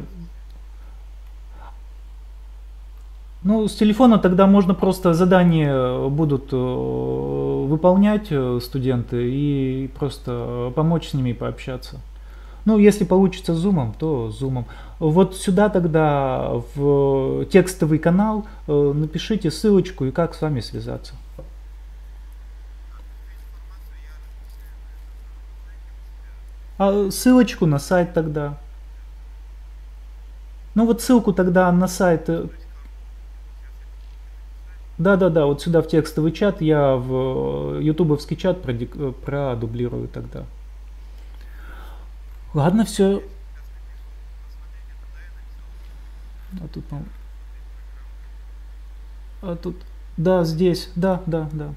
S1: Ну, с телефона тогда можно просто задания будут выполнять студенты и просто помочь с ними пообщаться. Ну, если получится зумом, то зумом. Вот сюда тогда в текстовый канал напишите ссылочку и как с вами связаться. А ссылочку на сайт тогда. Ну вот ссылку тогда на сайт. Да-да-да, вот сюда в текстовый чат я в ютубовский чат продублирую тогда. Ладно, все. А тут, А тут, да, здесь, да, да, да.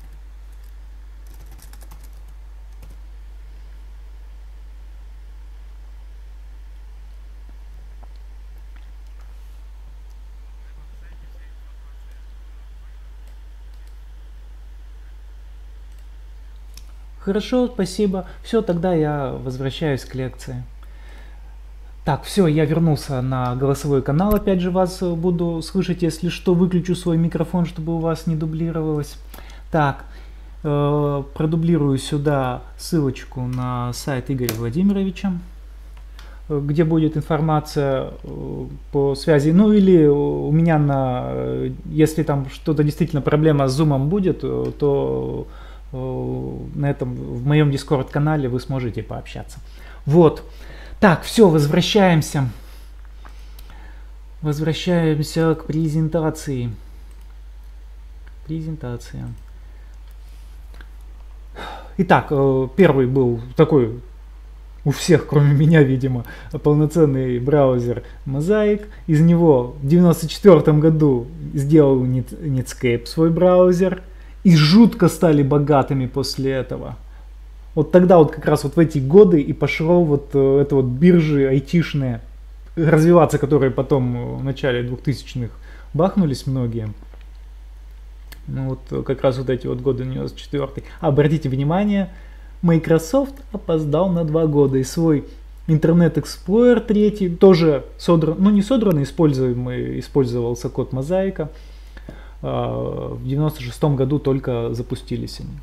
S1: Хорошо, спасибо. Все, тогда я возвращаюсь к лекции. Так, все, я вернулся на голосовой канал, опять же вас буду слышать, если что, выключу свой микрофон, чтобы у вас не дублировалось. Так, э, продублирую сюда ссылочку на сайт Игоря Владимировича, где будет информация по связи. Ну или у меня на, если там что-то действительно проблема с зумом будет, то на этом, в моем Discord канале вы сможете пообщаться. Вот. Так, все, возвращаемся. Возвращаемся к презентации. Презентация. Итак, первый был такой у всех, кроме меня, видимо, полноценный браузер Mosaic. Из него в девяносто четвёртом году сделал Netscape свой браузер. И жутко стали богатыми после этого. Вот тогда вот как раз вот в эти годы и пошло вот это вот биржи айтишные развиваться, которые потом в начале двухтысячных бахнулись многие. Ну вот как раз вот эти вот годы девяносто четвёртый. Обратите внимание, Microsoft опоздал на два года и свой Internet Explorer три тоже содран, ну не содранный, используемый, использовался код Mosaic. В девяносто шестом году только запустились они.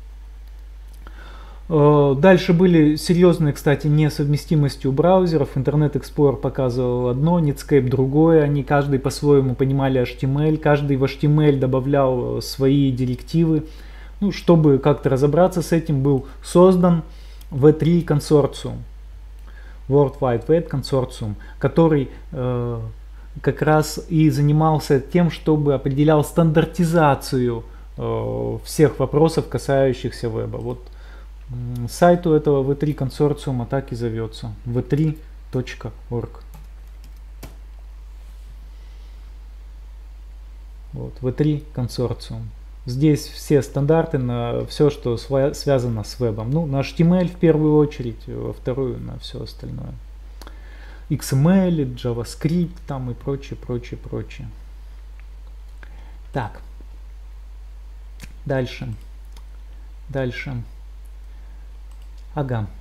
S1: Дальше были серьезные, кстати, несовместимости у браузеров. Internet Explorer показывал одно, Netscape другое. Они каждый по-своему понимали эйч ти эм эль, каждый в эйч ти эм эль добавлял свои директивы. Ну, чтобы как-то разобраться с этим, был создан ви три консорциум, World Wide Web консорциум, который э, как раз и занимался тем, чтобы определял стандартизацию э, всех вопросов, касающихся веба. Вот э, сайт у этого ви три консорциума так и зовется, ви три точка орг. Вот, ви три консорциум. Здесь все стандарты на все, что связано с вебом. Ну, на эйч ти эм эль в первую очередь, во вторую на все остальное. икс эм эль, JavaScript там и прочее, прочее, прочее. Так. Дальше. Дальше. Ага.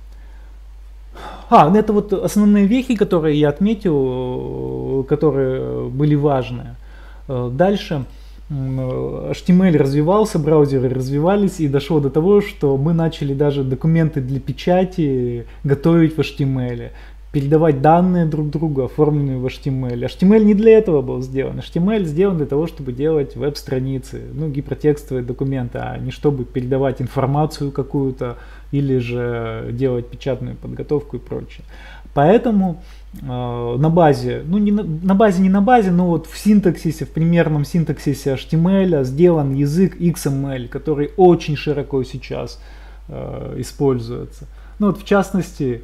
S1: А, это вот основные вехи, которые я отметил, которые были важные. Дальше. эйч ти эм эль развивался, браузеры развивались, и дошло до того, что мы начали даже документы для печати готовить в эйч ти эм эль, передавать данные друг другу, оформленные в эйч ти эм эль. эйч ти эм эль не для этого был сделан. эйч ти эм эль сделан для того, чтобы делать веб-страницы, ну, гипертекстовые документы, а не чтобы передавать информацию какую-то или же делать печатную подготовку и прочее. Поэтому э, на базе, ну не на, на базе, не на базе, но вот в синтаксисе, в примерном синтаксисе эйч ти эм эль сделан язык икс эм эль, который очень широко сейчас э, используется. Ну вот в частности,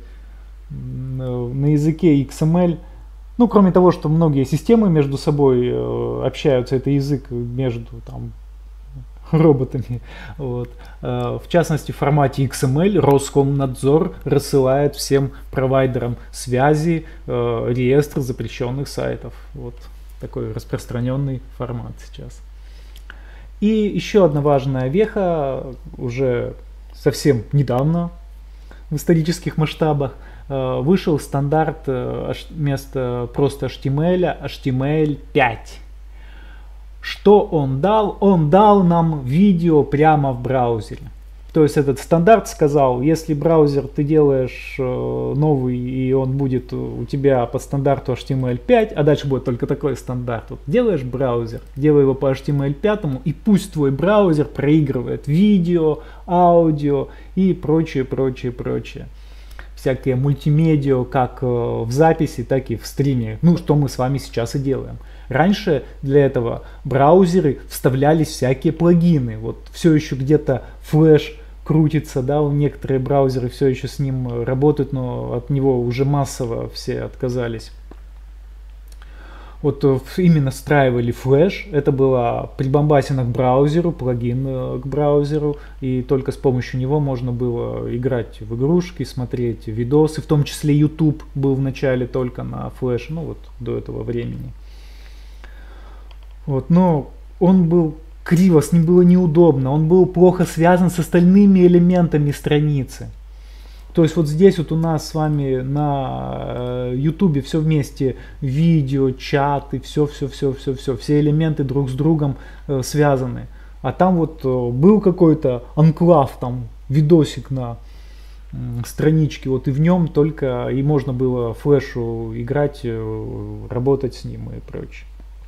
S1: на языке икс эм эль, ну кроме того, что многие системы между собой э, общаются, это язык между там роботами. Вот. В частности, в формате икс эм эль Роскомнадзор рассылает всем провайдерам связи э, реестр запрещенных сайтов. Вот такой распространенный формат сейчас. И еще одна важная веха, уже совсем недавно в исторических масштабах, э, вышел стандарт э, вместо просто эйч ти эм эль, эйч ти эм эль пять. Что он дал? Он дал нам видео прямо в браузере. То есть этот стандарт сказал, если браузер ты делаешь э, новый, и он будет у тебя по стандарту эйч ти эм эль пять, а дальше будет только такой стандарт. Вот делаешь браузер, делай его по эйч ти эм эль пять, и пусть твой браузер проигрывает видео, аудио и прочее, прочее, прочее. Всякие мультимедиа, как в записи, так и в стриме. Ну, что мы с вами сейчас и делаем. Раньше для этого браузеры вставлялись всякие плагины. Вот все еще где-то флеш крутится, да, у некоторые браузеры все еще с ним работают, но от него уже массово все отказались. Вот именно встраивали флеш, это было прибамбасено к браузеру, плагин к браузеру, и только с помощью него можно было играть в игрушки, смотреть видосы, в том числе YouTube был в начале только на флеше, ну вот до этого времени. Вот, но он был криво, с ним было неудобно, он был плохо связан с остальными элементами страницы. То есть вот здесь вот у нас с вами на YouTube все вместе, видео, чаты, все, все, все, все, все, все элементы друг с другом э, связаны. А там вот э, был какой-то анклав, там видосик на э, страничке, вот и в нем только и можно было флешу играть, э, работать с ним и прочее.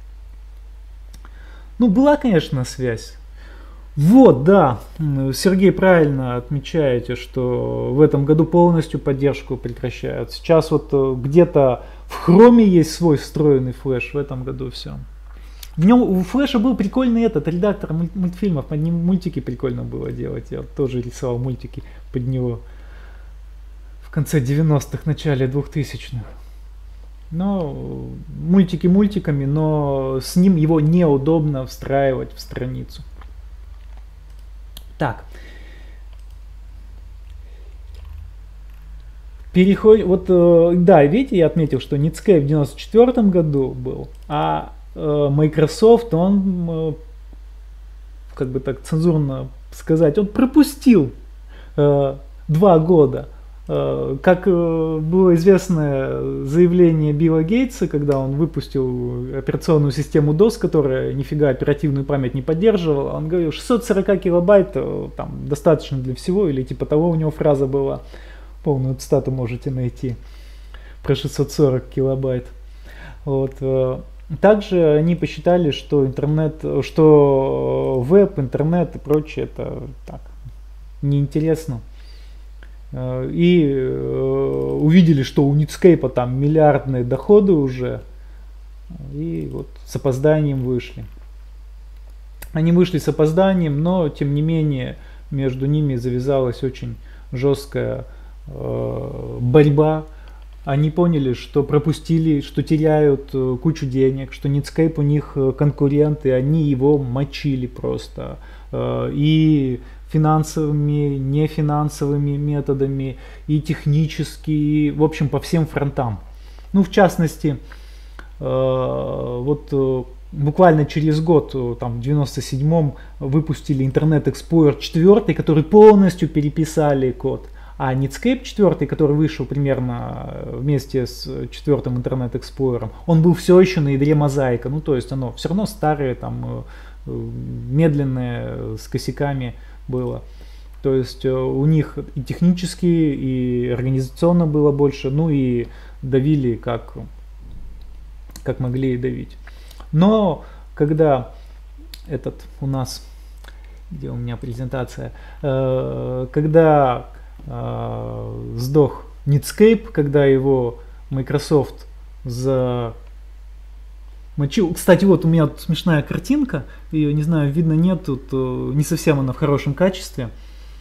S1: Ну, была, конечно, связь. Вот, да, Сергей, правильно отмечаете, что в этом году полностью поддержку прекращают. Сейчас вот где-то в Chrome есть свой встроенный флеш, в этом году все. В нем у флеша был прикольный этот редактор мультфильмов, под ним мультики прикольно было делать. Я тоже рисовал мультики под него в конце девяностых, начале двухтысячных. Но мультики мультиками, но с ним его неудобно встраивать в страницу. Так, переходим, вот, да, видите, я отметил, что Netscape в девяносто четвёртом году был, а Microsoft, он, как бы так цензурно сказать, он пропустил два года. Как было известное заявление Билла Гейтса, когда он выпустил операционную систему дос, которая нифига оперативную память не поддерживала, он говорил, шестьсот сорок килобайт там, достаточно для всего, или типа того у него фраза была, полную цитату можете найти про шестьсот сорок килобайт. Вот. Также они посчитали, что интернет, что веб, интернет и прочее это так неинтересно. И э, увидели, что у Netscape там миллиардные доходы уже, и вот с опозданием вышли. Они вышли с опозданием, но тем не менее между ними завязалась очень жесткая э, борьба. Они поняли, что пропустили, что теряют э, кучу денег, что Netscape у них конкуренты, они его мочили просто. Э, и финансовыми, нефинансовыми методами, и технически, и, в общем, по всем фронтам. Ну, в частности, э, вот э, буквально через год, э, там, в девяносто седьмом, выпустили Internet Explorer четыре, который полностью переписали код. А Netscape четыре, который вышел примерно вместе с четвертым Internet Explorer, он был все еще на ядре Mosaic. Ну, то есть оно все равно старое, там, э, медленное, с косяками было. То есть у них и технически, и организационно было больше, ну и давили как, как могли и давить. Но когда этот у нас, где у меня презентация, э, когда э, сдох Netscape, когда его Microsoft за мочил. Кстати, вот у меня тут смешная картинка, ее, не знаю, видно, нет, тут не совсем она в хорошем качестве.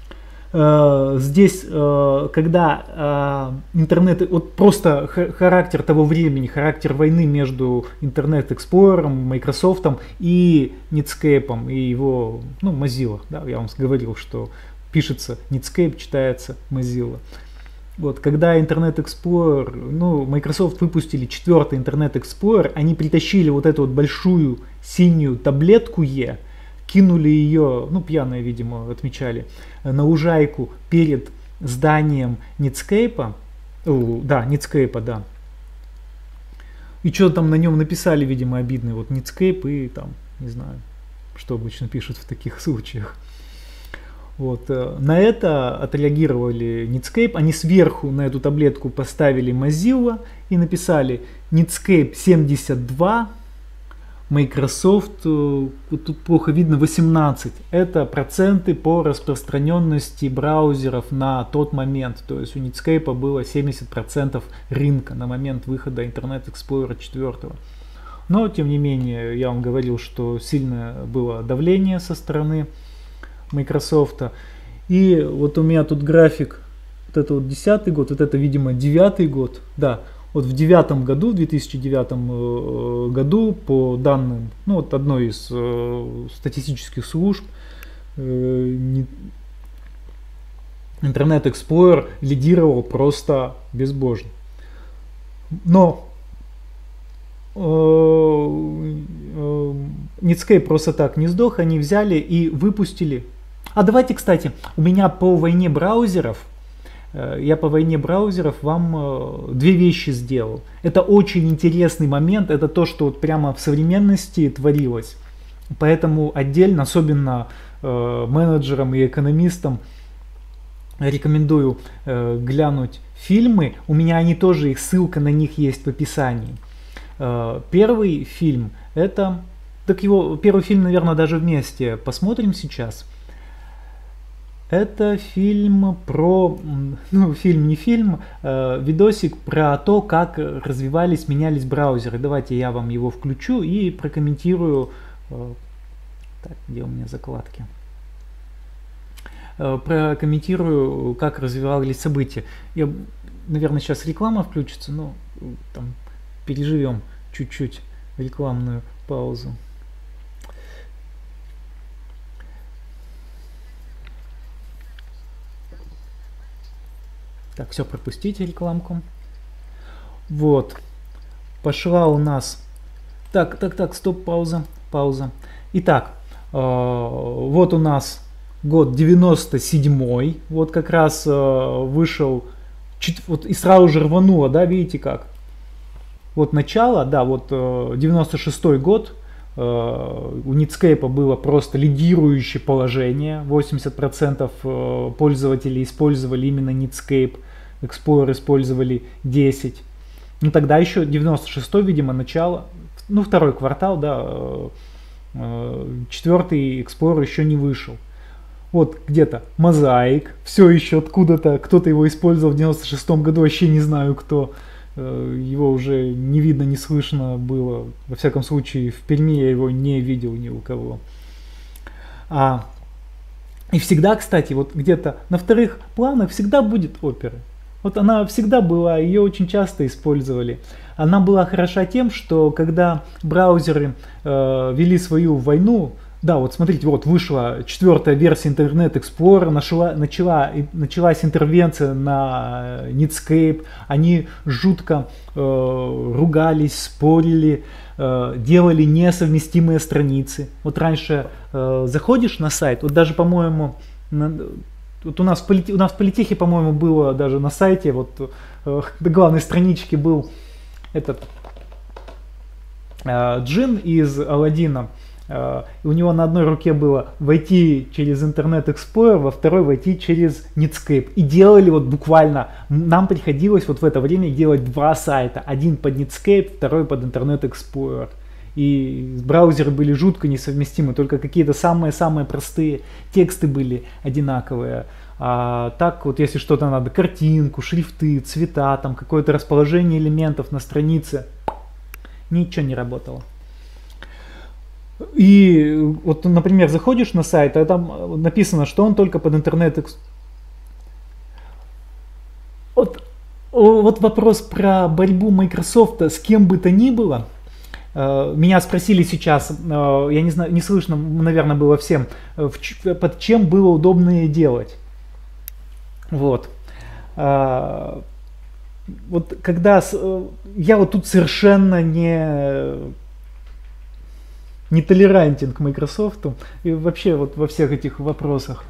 S1: Здесь, когда интернет, вот просто характер того времени, характер войны между Internet Explorer, Microsoft и Netscape, и его, ну, Mozilla, да, я вам говорил, что пишется Netscape, читается Mozilla. Вот, когда Internet Explorer, ну, Microsoft выпустили четвертый Internet Explorer, они притащили вот эту вот большую синюю таблетку E, кинули ее, ну, пьяные, видимо, отмечали, на лужайку перед зданием Netscape, о, да, Netscape, да. И что там на нем написали, видимо, обидный, вот Netscape и там, не знаю, что обычно пишут в таких случаях. Вот. На это отреагировали Netscape, они сверху на эту таблетку поставили Mozilla и написали Netscape семьдесят два, Microsoft, вот тут плохо видно, восемнадцать. Это проценты по распространенности браузеров на тот момент. То есть у Netscape было семьдесят процентов рынка на момент выхода Internet Explorer четыре. Но тем не менее, я вам говорил, что сильное было давление со стороны Microsoft. И вот у меня тут график, вот это вот десятый год, вот это, видимо, девятый год. Да, Вот в девятом году, в две тысячи девятом году, по данным, ну вот одной из э, статистических служб, э, Internet Explorer лидировал просто безбожно. Но э, э, Netscape просто так не сдох, они взяли и выпустили. А давайте, кстати, у меня по войне браузеров, я по войне браузеров вам две вещи сделал. Это очень интересный момент, это то, что вот прямо в современности творилось. Поэтому отдельно, особенно э, менеджерам и экономистам, рекомендую э, глянуть фильмы. У меня они тоже, их ссылка на них есть в описании. Э, первый фильм, это, так его, первый фильм, наверное, даже вместе посмотрим сейчас. Это фильм про, ну фильм не фильм, э, видосик про то, как развивались, менялись браузеры. Давайте я вам его включу и прокомментирую. Э, так, где у меня закладки? Э, прокомментирую, как развивались события. Я, наверное, сейчас реклама включится, но там переживем чуть-чуть рекламную паузу. Так, все, пропустите рекламку. Вот. Пошла у нас... Так, так, так, стоп, пауза, пауза. Итак, э, вот у нас год девяносто седьмой. Вот как раз э, вышел... Чуть, вот и сразу же рвануло, да, видите как? Вот начало, да, вот э, девяносто шестой год. Э, у Netscape было просто лидирующее положение. восемьдесят процентов пользователей использовали именно Netscape. Explorer использовали десять. Ну тогда еще девяносто шестой, видимо, начало, ну второй квартал, да, четвертый Explorer еще не вышел. Вот где-то Mosaic, все еще откуда-то, кто-то его использовал в девяносто шестом году, вообще не знаю кто. Его уже не видно, не слышно было. Во всяком случае, в Перми я его не видел ни у кого. А, и всегда, кстати, вот где-то на вторых планах всегда будет Opera. Вот она всегда была, ее очень часто использовали. Она была хороша тем, что когда браузеры э, вели свою войну, да, вот смотрите, вот вышла четвертая версия Internet Explorer, начала, начала, началась интервенция на Netscape, они жутко э, ругались, спорили, э, делали несовместимые страницы. Вот раньше э, заходишь на сайт, вот даже, по-моему, вот у нас в, полите, у нас в политехе, по-моему, было даже на сайте, вот э, до главной странички был этот э, джин из Аладдина. Э, у него на одной руке было войти через Internet Explorer, во второй войти через Netscape. И делали вот буквально, нам приходилось вот в это время делать два сайта. Один под Netscape, второй под Internet Explorer. И браузеры были жутко несовместимы, только какие-то самые-самые простые тексты были одинаковые. А так вот, если что-то надо, картинку, шрифты, цвета, там какое-то расположение элементов на странице, ничего не работало. И вот, например, заходишь на сайт, а там написано, что он только под интернет. Вот, вот вопрос про борьбу Microsoft с кем бы то ни было. Меня спросили сейчас, я не знаю, не слышно, наверное, было всем, под чем было удобнее делать. Вот. Вот когда я вот тут совершенно не, не толерантен к Microsoft и вообще вот во всех этих вопросах.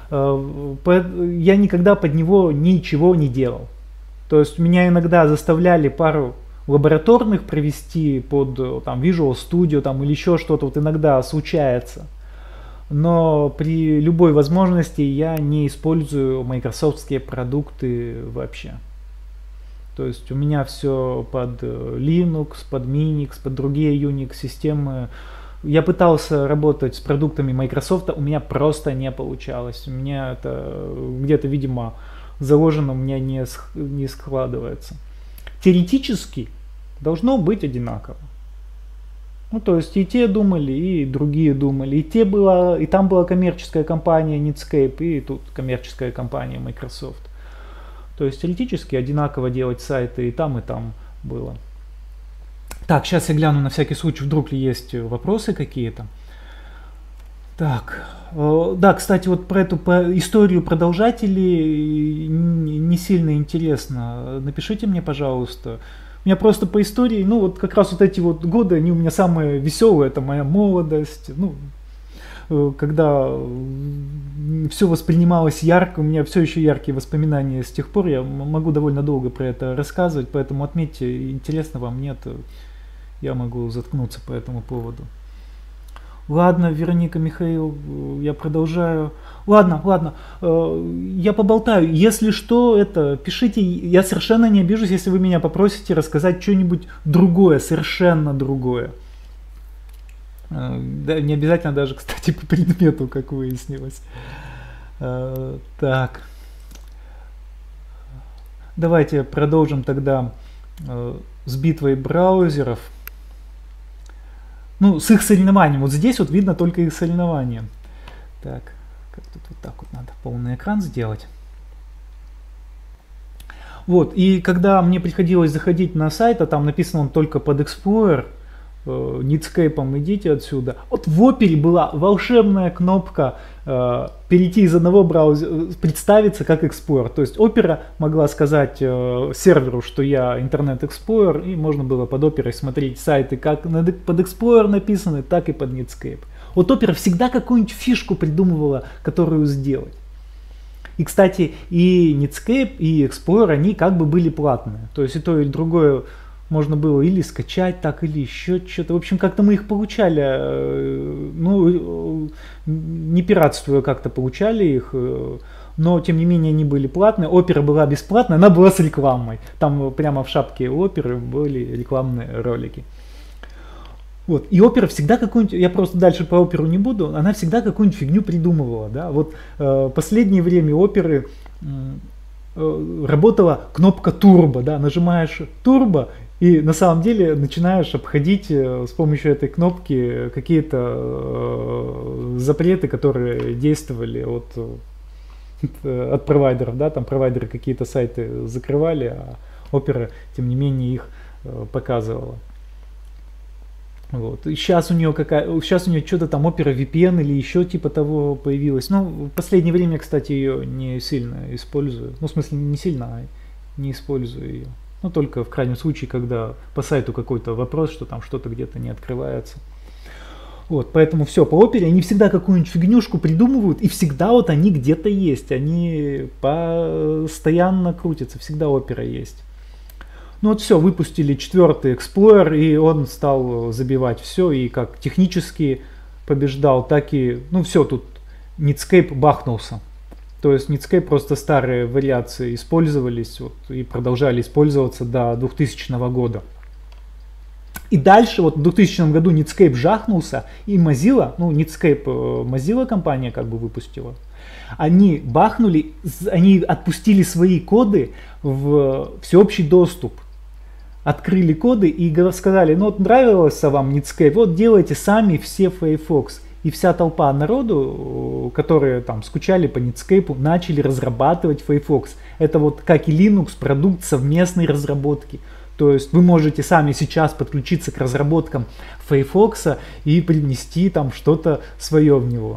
S1: Я никогда под него ничего не делал. То есть меня иногда заставляли пару лабораторных провести под там, Visual Studio там, или еще что-то, вот иногда случается. Но при любой возможности я не использую майкрософтские продукты вообще. То есть у меня все под Linux, под Minix, под другие Unix системы. Я пытался работать с продуктами Microsoft, у меня просто не получалось. У меня это где-то, видимо, заложено, у меня не, не складывается. Теоретически должно быть одинаково. Ну, то есть и те думали, и другие думали. И, те была, и там была коммерческая компания Netscape, и тут коммерческая компания Microsoft. То есть теоретически одинаково делать сайты и там, и там. было. Так, сейчас я гляну на всякий случай, вдруг ли есть вопросы какие-то. Так, да, кстати, вот про эту по историю продолжателей не сильно интересно. Напишите мне, пожалуйста. У меня просто по истории, ну вот как раз вот эти вот годы, они у меня самые веселые, это моя молодость, ну, когда все воспринималось ярко, у меня все еще яркие воспоминания с тех пор, я могу довольно долго про это рассказывать, поэтому отметьте, интересно вам, нет, я могу заткнуться по этому поводу. Ладно, Вероника, Михаил, я продолжаю. Ладно, ладно, я поболтаю. Если что, это, пишите, я совершенно не обижусь, если вы меня попросите рассказать что-нибудь другое, совершенно другое. Да, не обязательно даже, кстати, по предмету, как выяснилось. Так. Давайте продолжим тогда с битвой браузеров. Ну, с их соревнованием. Вот здесь вот видно только их соревнования. Так, как тут вот так вот надо полный экран сделать. Вот, и когда мне приходилось заходить на сайт, а там написано он только под Explorer, э, Netscape, идите отсюда. Вот в Opera была волшебная кнопка э, перейти из одного браузера, представиться как Explorer. То есть Opera могла сказать э, серверу, что я Internet Explorer, и можно было под Opera смотреть сайты как под Explorer написаны, так и под Netscape. Вот Opera всегда какую-нибудь фишку придумывала, которую сделать. И, кстати, и Netscape, и Explorer, они как бы были платные. То есть и то, и другое можно было или скачать так, или еще что-то. В общем, как-то мы их получали, ну, не пиратствуя как-то получали их, но, тем не менее, они были платные. Opera была бесплатная, она была с рекламой. Там прямо в шапке Opera были рекламные ролики. Вот. И Opera всегда какую-нибудь, я просто дальше по Opera не буду, она всегда какую-нибудь фигню придумывала. Да? Вот э, последнее время Opera э, работала кнопка Turbo, да? Нажимаешь Turbo и на самом деле начинаешь обходить э, с помощью этой кнопки какие-то э, запреты, которые действовали от, от, от провайдеров. Да? Там провайдеры какие-то сайты закрывали, а Opera, тем не менее, их э, показывала. Вот. И сейчас у нее какая, сейчас у нее что-то там Opera ви пи эн или еще типа того появилось. Ну, в последнее время, кстати, ее не сильно использую. Ну, в смысле, не сильно, а не использую ее. Ну, только в крайнем случае, когда по сайту какой-то вопрос, что там что-то где-то не открывается. Вот, поэтому все, по Opera они всегда какую-нибудь фигнюшку придумывают, и всегда вот они где-то есть. Они постоянно крутятся, всегда Opera есть. Ну вот все, выпустили четвертый Explorer, и он стал забивать все, и как технически побеждал, так и, ну все, тут Netscape бахнулся. То есть Netscape просто старые вариации использовались вот, и продолжали использоваться до двухтысячного года. И дальше, вот в двухтысячном году Netscape жахнулся, и Mozilla, ну Netscape Mozilla компания как бы выпустила, они бахнули, они отпустили свои коды в всеобщий доступ. Открыли коды и сказали, ну вот нравилось вам Netscape, вот делайте сами все Firefox. И вся толпа народу, которые там скучали по Netscape, начали разрабатывать Firefox. Это вот как и Linux, продукт совместной разработки. То есть вы можете сами сейчас подключиться к разработкам Firefox и привнести там что-то свое в него.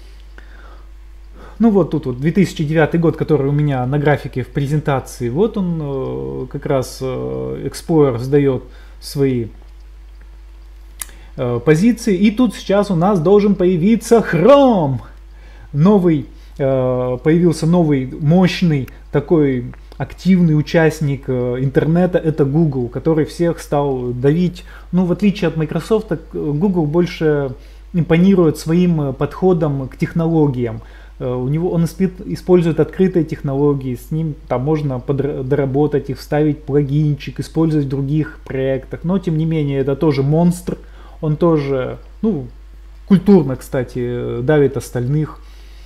S1: Ну вот тут вот две тысячи девятый год, который у меня на графике в презентации, вот он э, как раз э, Explorer сдает свои э, позиции. И тут сейчас у нас должен появиться Chrome. Новый, э, появился новый мощный такой активный участник э, интернета, это Google, который всех стал давить. Ну в отличие от Microsoft, Google больше импонирует своим подходом к технологиям. У него он использует открытые технологии, с ним там можно доработать их, вставить плагинчик, использовать в других проектах. Но тем не менее это тоже монстр, он тоже, ну, культурно, кстати, давит остальных.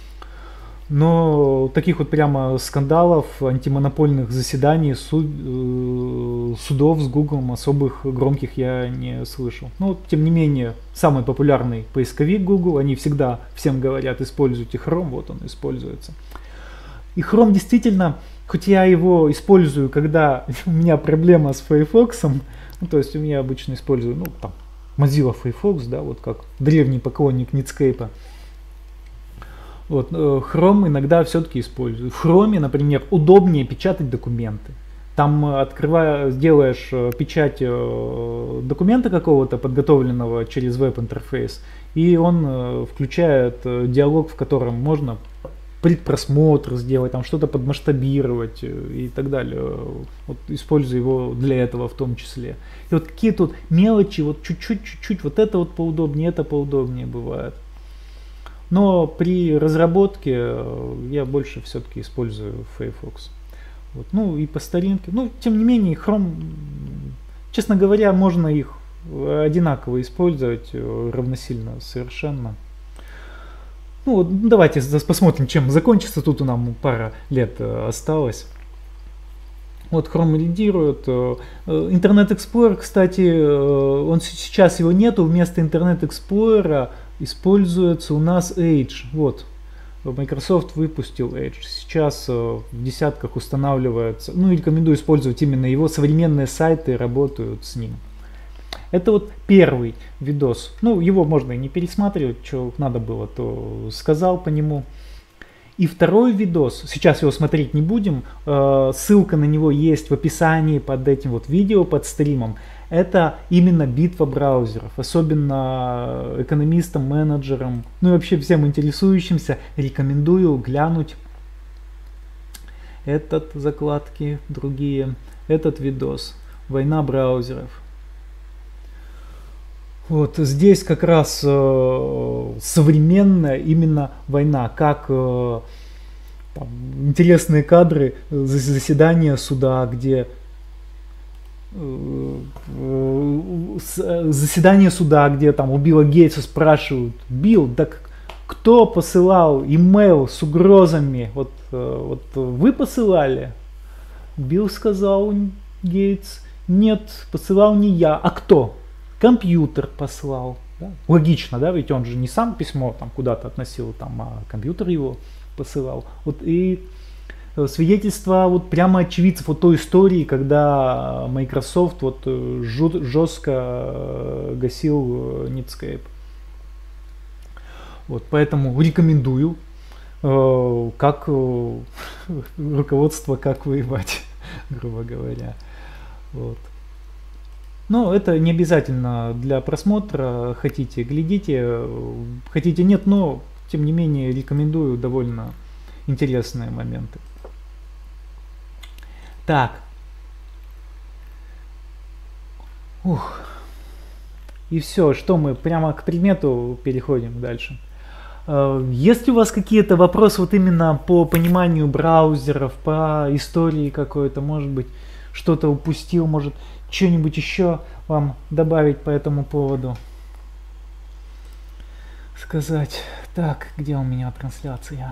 S1: Но таких вот прямо скандалов, антимонопольных заседаний, суд, судов с Google особых громких я не слышал. Но тем не менее, самый популярный поисковик Google, они всегда всем говорят, используйте Chrome, вот он используется. И Chrome действительно хоть я его использую, когда у меня проблема с Firefox, ну, то есть у меня обычно использую, ну, там, Mozilla Firefox, да, вот как древний поклонник Netscape. Вот, Chrome иногда все-таки использую. В Chrome, например, удобнее печатать документы. Там открывая, сделаешь печать документа какого-то подготовленного через веб-интерфейс, и он включает диалог, в котором можно предпросмотр сделать, там что-то подмасштабировать и так далее. Вот использую его для этого в том числе. И вот какие тут мелочи, вот чуть-чуть, чуть-чуть, вот это вот поудобнее, это поудобнее бывает. Но при разработке я больше все-таки использую Firefox. Вот. Ну и по старинке. Ну, тем не менее, Chrome, честно говоря, можно их одинаково использовать, равносильно совершенно. Ну, вот, давайте посмотрим, чем закончится. Тут у нас пара лет осталось. Вот Chrome лидирует. Internet Explorer, кстати, он сейчас его нету. Вместо Internet Explorer используется у нас Edge. Вот. Microsoft выпустил Edge. Сейчас в десятках устанавливается. Ну, рекомендую использовать именно его. Современные сайты работают с ним. Это вот первый видос. Ну, его можно и не пересматривать. Что надо было, то сказал по нему. И второй видос, сейчас его смотреть не будем, э, ссылка на него есть в описании под этим вот видео, под стримом. Это именно битва браузеров, особенно экономистам, менеджерам, ну и вообще всем интересующимся рекомендую глянуть этот закладки, другие, этот видос. Война браузеров. Вот здесь как раз э, современная именно война, как э, там, интересные кадры заседания суда, где э, э, заседание суда, где там у Билла Гейтса спрашивают: Билл, так кто посылал имейл с угрозами? Вот, э, вот вы посылали? Билл сказал, Гейтс: нет, посылал не я, а кто? Компьютер послал. Да? Логично, да, ведь он же не сам письмо там куда-то относил, там, а компьютер его посылал. Вот и свидетельство вот прямо очевидцев вот той истории, когда Microsoft вот жестко гасил Netscape. Вот, поэтому рекомендую, как руководство, как воевать, грубо говоря. Вот. Но это не обязательно для просмотра. Хотите, глядите, хотите, нет, но тем не менее рекомендую, довольно интересные моменты. Так. Ух. И все, что мы прямо к предмету переходим дальше. Есть у вас какие-то вопросы вот именно по пониманию браузеров, по истории какой-то, может быть, что-то упустил, может, что-нибудь еще вам добавить по этому поводу? Сказать. Так, где у меня трансляция?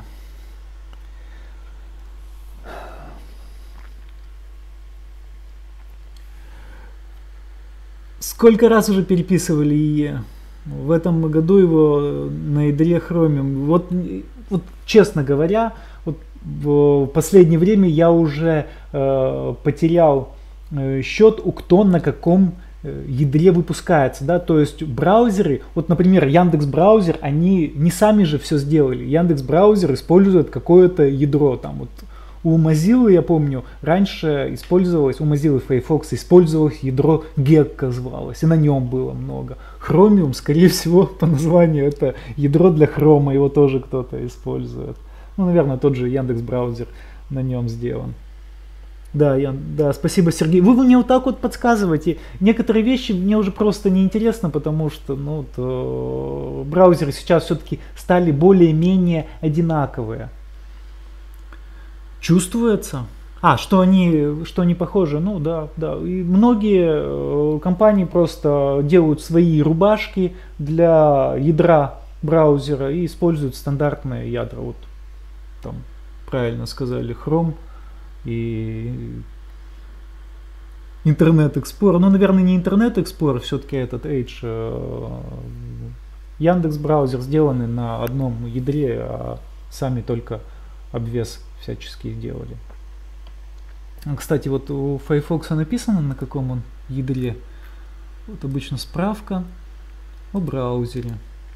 S1: Сколько раз уже переписывали ИЕ? В этом году его на ядре Chromium. Вот, вот честно говоря, вот в последнее время я уже э, потерял э, счет, у кто на каком э, ядре выпускается, да, то есть браузеры, вот, например, Яндекс браузер, они не сами же все сделали. Яндекс браузер использует какое-то ядро, там вот. У Mozilla, я помню, раньше использовалось, у Mozilla Firefox использовалось ядро Gecko звалось, и на нем было много. Chromium, скорее всего, по названию это ядро для Chrome, его тоже кто-то использует. Ну, наверное, тот же Яндекс браузер на нем сделан. Да, я, да, спасибо, Сергей. Вы мне вот так вот подсказываете. Некоторые вещи мне уже просто неинтересно, потому что ну, то, браузеры сейчас все-таки стали более-менее одинаковые. Чувствуется. А, что они, что они похожи, ну да, да. И многие э, компании просто делают свои рубашки для ядра браузера и используют стандартные ядра. Вот там правильно сказали, Chrome и Internet Explorer. Ну, наверное, не Internet Explorer, все-таки этот Edge. Э, Яндекс браузер сделаны на одном ядре, а сами только обвес всячески делали. Кстати, вот у Firefox написано, на каком он ядре. Вот обычно справка о браузере.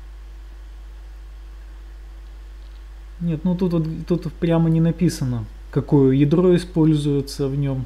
S1: Нет, ну тут, вот, тут прямо не написано, какое ядро используется в нем.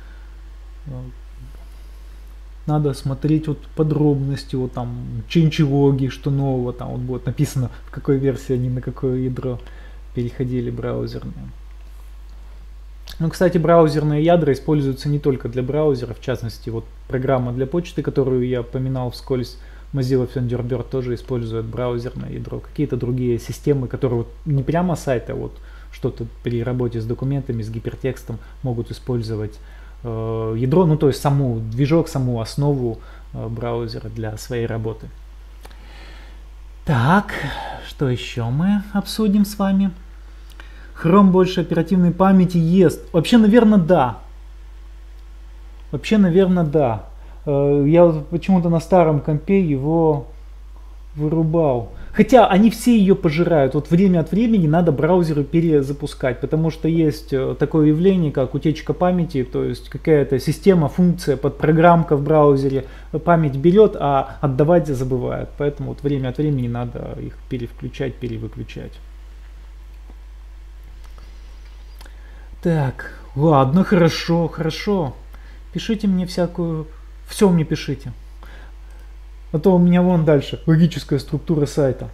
S1: Надо смотреть вот подробности, вот там changelog, что нового, там вот будет написано, в какой версии они на какое ядро переходили браузерные. Ну, кстати, браузерные ядра используются не только для браузера, в частности, вот программа для почты, которую я поминал вскользь, Mozilla Thunderbird тоже использует браузерное ядро. Какие-то другие системы, которые вот не прямо сайт, а вот что-то при работе с документами, с гипертекстом могут использовать э, ядро, ну то есть саму движок, саму основу э, браузера для своей работы. Так, что еще мы обсудим с вами? Chrome больше оперативной памяти ест. Вообще, наверное, да. Вообще, наверное, да. Я вот почему-то на старом компе его вырубал. Хотя они все ее пожирают. Вот время от времени надо браузеры перезапускать, потому что есть такое явление, как утечка памяти, то есть какая-то система, функция, подпрограммка в браузере память берет, а отдавать забывает. Поэтому вот время от времени надо их перевключать, перевыключать. Так, ладно, хорошо, хорошо. Пишите мне всякую... Все мне пишите. А то у меня вон дальше логическая структура сайта.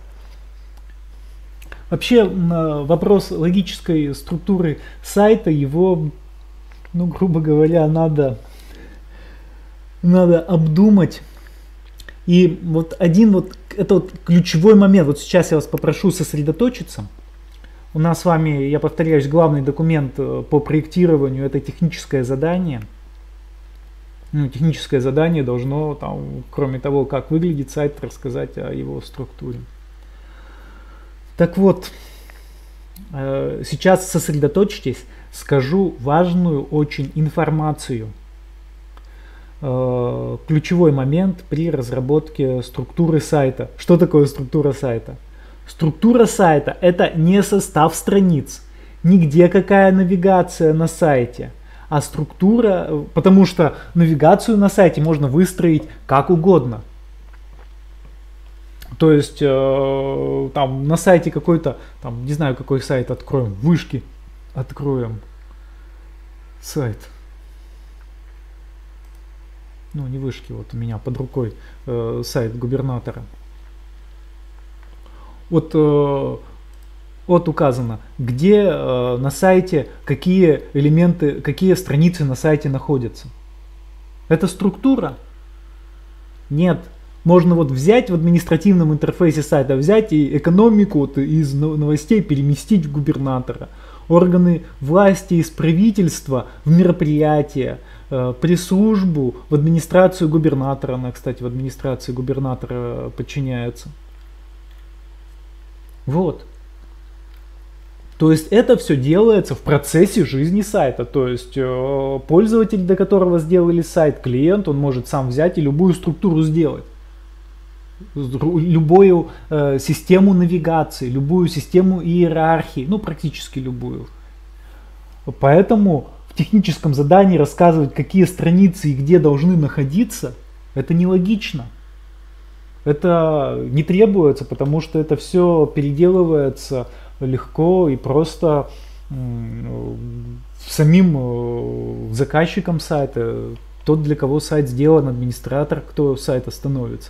S1: Вообще вопрос логической структуры сайта, его, ну, грубо говоря, надо, надо обдумать. И вот один вот, это вот ключевой момент. Вот сейчас я вас попрошу сосредоточиться. У нас с вами, я повторяюсь, главный документ по проектированию — это техническое задание. Ну, техническое задание должно, там, кроме того, как выглядит сайт, рассказать о его структуре. Так вот, э, сейчас сосредоточьтесь, скажу важную очень информацию. Э, ключевой момент при разработке структуры сайта. Что такое структура сайта? Структура сайта — это не состав страниц, нигде какая навигация на сайте. А структура, потому что навигацию на сайте можно выстроить как угодно. То есть э, там на сайте какой-то, там не знаю какой сайт откроем, вышки откроем сайт. Ну не вышки, вот у меня под рукой э, сайт губернатора. Вот э, Вот указано, где э, на сайте, какие элементы, какие страницы на сайте находятся. Это структура? Нет. Можно вот взять в административном интерфейсе сайта, взять и экономику вот из новостей переместить в губернатора. Органы власти из правительства в мероприятия, э, пресс-службу в администрацию губернатора. Она, кстати, в администрации губернатора подчиняется. Вот. То есть это все делается в процессе жизни сайта. То есть э, пользователь, до которого сделали сайт, клиент, он может сам взять и любую структуру сделать. Любую э, систему навигации, любую систему иерархии, ну практически любую. Поэтому в техническом задании рассказывать, какие страницы и где должны находиться, это нелогично. Это не требуется, потому что это все переделывается легко и просто самим заказчиком сайта, тот, для кого сайт сделан, администратор, кто сайта становится.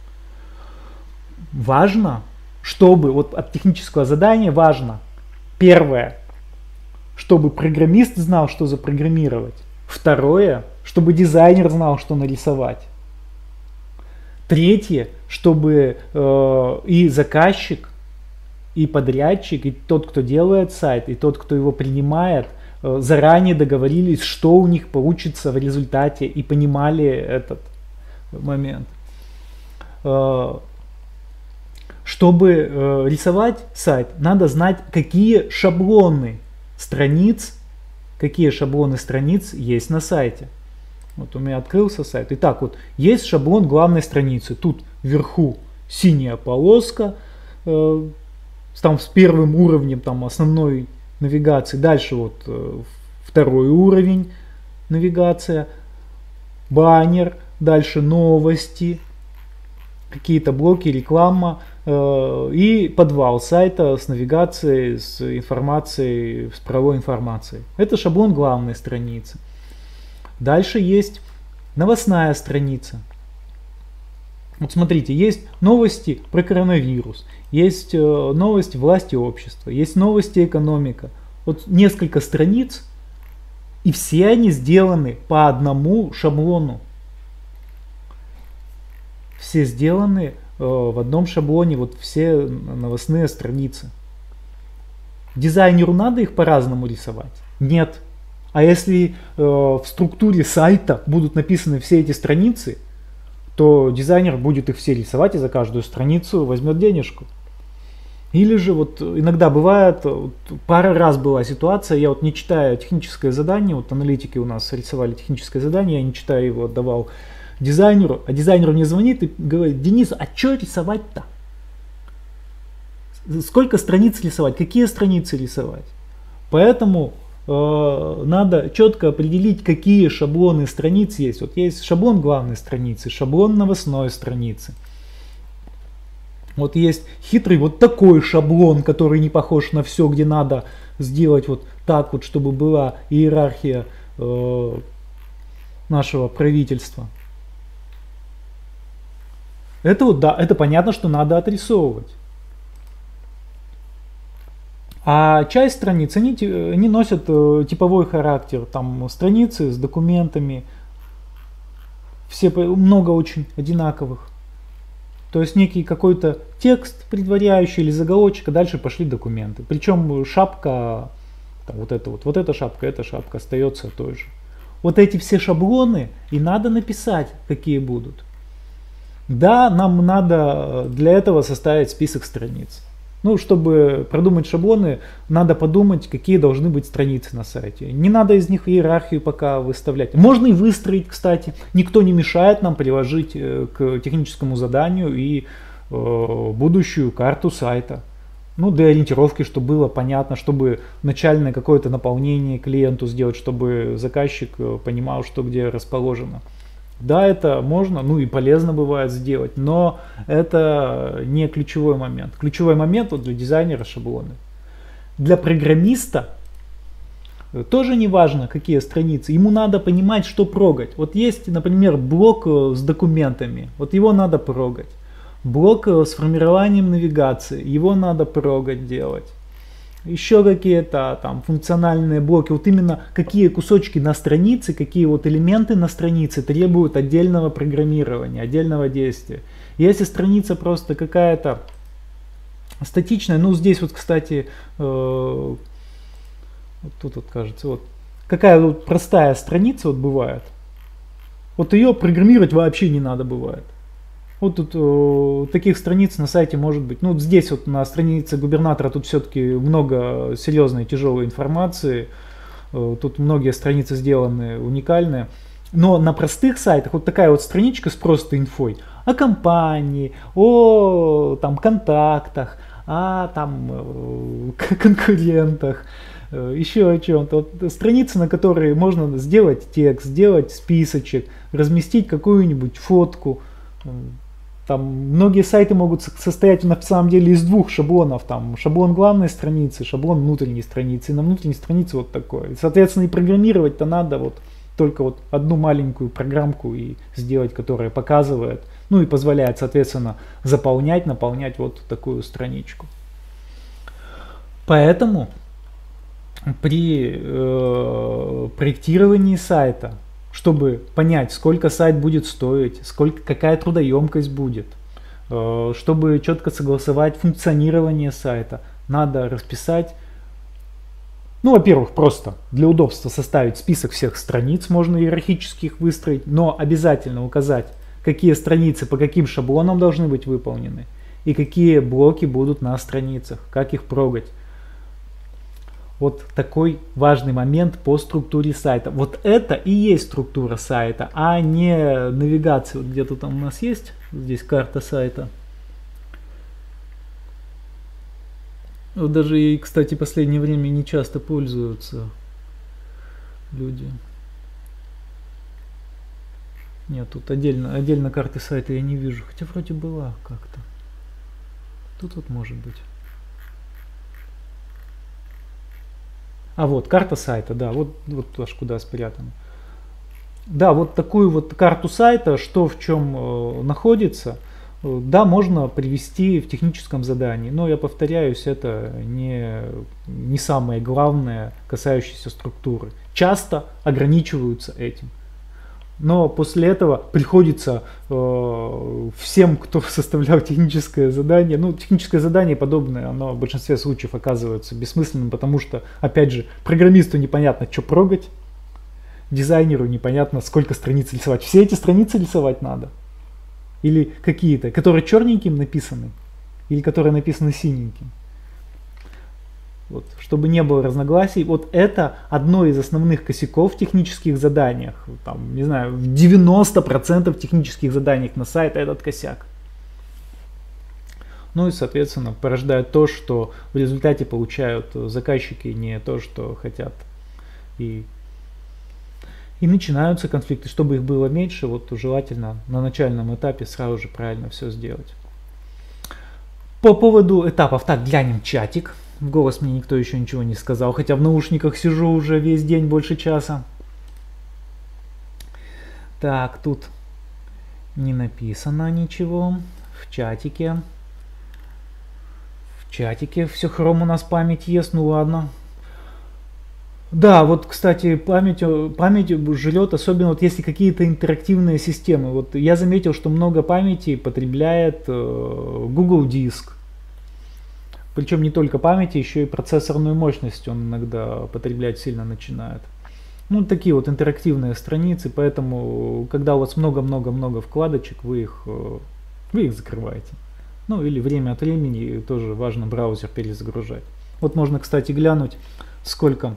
S1: Важно, чтобы, вот от технического задания важно, первое, чтобы программист знал, что запрограммировать. Второе, чтобы дизайнер знал, что нарисовать. Третье, чтобы э, и заказчик, и подрядчик, и тот, кто делает сайт, и тот, кто его принимает, э, заранее договорились, что у них получится в результате, и понимали этот момент. Э, чтобы э, рисовать сайт, надо знать, какие шаблоны страниц, какие шаблоны страниц есть на сайте. Вот у меня открылся сайт. Итак, вот есть шаблон главной страницы. Тут вверху синяя полоска, там с первым уровнем там, основной навигации. Дальше вот второй уровень навигация, баннер, дальше новости, какие-то блоки, реклама э, и подвал сайта с навигацией, с информацией, с правовой информацией. Это шаблон главной страницы. Дальше есть новостная страница. Вот смотрите, есть новости про коронавирус, есть э, новости власти общества, есть новости экономика. Вот несколько страниц, и все они сделаны по одному шаблону. Все сделаны э, в одном шаблоне, вот все новостные страницы. Дизайнеру надо их по-разному рисовать? Нет. А если э, в структуре сайта будут написаны все эти страницы, то дизайнер будет их все рисовать и за каждую страницу возьмет денежку. Или же вот иногда бывает, вот пара раз была ситуация, я вот не читаю техническое задание, вот аналитики у нас рисовали техническое задание, я не читаю его, отдавал дизайнеру, а дизайнер мне звонит и говорит: Денис, а что рисовать-то? Сколько страниц рисовать? Какие страницы рисовать? Поэтому э, надо четко определить, какие шаблоны страниц есть. Вот есть шаблон главной страницы, шаблон новостной страницы. Вот есть хитрый вот такой шаблон, который не похож на все, где надо сделать вот так вот, чтобы была иерархия э, нашего правительства. Это вот, да, это понятно, что надо отрисовывать. А часть страниц, они, они носят э, типовой характер. Там страницы с документами, все много очень одинаковых. То есть некий какой-то текст предваряющий или заголовочек, а дальше пошли документы. Причем шапка, там, вот эта вот, вот эта шапка, эта шапка остается той же. Вот эти все шаблоны и надо написать, какие будут. Да, нам надо для этого составить список страниц. Ну, чтобы продумать шаблоны, надо подумать, какие должны быть страницы на сайте. Не надо из них иерархию пока выставлять. Можно и выстроить, кстати. Никто не мешает нам приложить к техническому заданию и э, будущую карту сайта. Ну, для ориентировки, чтобы было понятно, чтобы начальное какое-то наполнение клиенту сделать, чтобы заказчик понимал, что где расположено. Да, это можно, ну и полезно бывает сделать, но это не ключевой момент. Ключевой момент вот для дизайнера шаблоны. Для программиста тоже не важно, какие страницы. Ему надо понимать, что прогать. Вот есть, например, блок с документами. Вот его надо прогать. Блок с формированием навигации. Его надо прогать делать. Еще какие-то там функциональные блоки, вот именно какие кусочки на странице, какие вот элементы на странице требуют отдельного программирования, отдельного действия. Если страница просто какая-то статичная, ну здесь вот, кстати, э, вот тут вот кажется, вот какая вот простая страница вот бывает, вот ее программировать вообще не надо бывает. Вот тут э, таких страниц на сайте может быть. Ну, вот здесь вот на странице губернатора тут все-таки много серьезной тяжелой информации. Э, тут многие страницы сделаны уникальные. Но на простых сайтах вот такая вот страничка с просто инфой о компании, о там, контактах, о там, э, конкурентах, э, еще о чем-то. Вот страницы, на которые можно сделать текст, сделать списочек, разместить какую-нибудь фотку. Там многие сайты могут состоять на самом деле из двух шаблонов. Там шаблон главной страницы, шаблон внутренней страницы. И на внутренней странице вот такой. Соответственно, и программировать-то надо вот только вот одну маленькую программку и сделать, которая показывает, ну и позволяет, соответственно, заполнять, наполнять вот такую страничку. Поэтому при э, проектировании сайта, чтобы понять, сколько сайт будет стоить, сколько, какая трудоемкость будет, э, чтобы четко согласовать функционирование сайта, надо расписать, ну, во-первых, просто для удобства составить список всех страниц, можно иерархически их выстроить, но обязательно указать, какие страницы по каким шаблонам должны быть выполнены и какие блоки будут на страницах, как их прогать. Вот такой важный момент по структуре сайта. Вот это и есть структура сайта, а не навигация. Вот где-то там у нас есть, здесь карта сайта. Вот даже ей, кстати, в последнее время не часто пользуются. люди. Нет, тут отдельно, отдельно карты сайта я не вижу. Хотя вроде была как-то. Тут вот может быть. А вот карта сайта, да, вот, вот аж куда спрятано. Да, вот такую вот карту сайта, что в чем э, находится, э, да, можно привести в техническом задании. Но я повторяюсь, это не, не самое главное, касающееся структуры. Часто ограничиваются этим. Но после этого приходится э, всем, кто составлял техническое задание, ну, техническое задание подобное, оно в большинстве случаев оказывается бессмысленным, потому что, опять же, программисту непонятно, что прогать, дизайнеру непонятно, сколько страниц рисовать. Все эти страницы рисовать надо. Или какие-то, которые черненьким написаны, или которые написаны синеньким. Вот, чтобы не было разногласий, вот это одно из основных косяков в технических заданиях. Там, не знаю, в девяноста процентах технических заданий на сайт этот косяк. Ну и, соответственно, порождает то, что в результате получают заказчики не то, что хотят. И, и начинаются конфликты. Чтобы их было меньше, вот желательно на начальном этапе сразу же правильно все сделать. По поводу этапов, так, глянем чатик. В голос мне никто еще ничего не сказал, хотя в наушниках сижу уже весь день, больше часа. Так, тут не написано ничего. В чатике. В чатике все хром у нас память есть, ну ладно. Да, вот, кстати, память, память жрет, особенно вот если какие-то интерактивные системы. Вот я заметил, что много памяти потребляет э, Google Диск. Причем не только памяти, еще и процессорную мощность он иногда потреблять сильно начинает. Ну, такие вот интерактивные страницы, поэтому, когда у вас много-много-много вкладочек, вы их, вы их закрываете. Ну, или время от времени тоже важно браузер перезагружать. Вот можно, кстати, глянуть, сколько,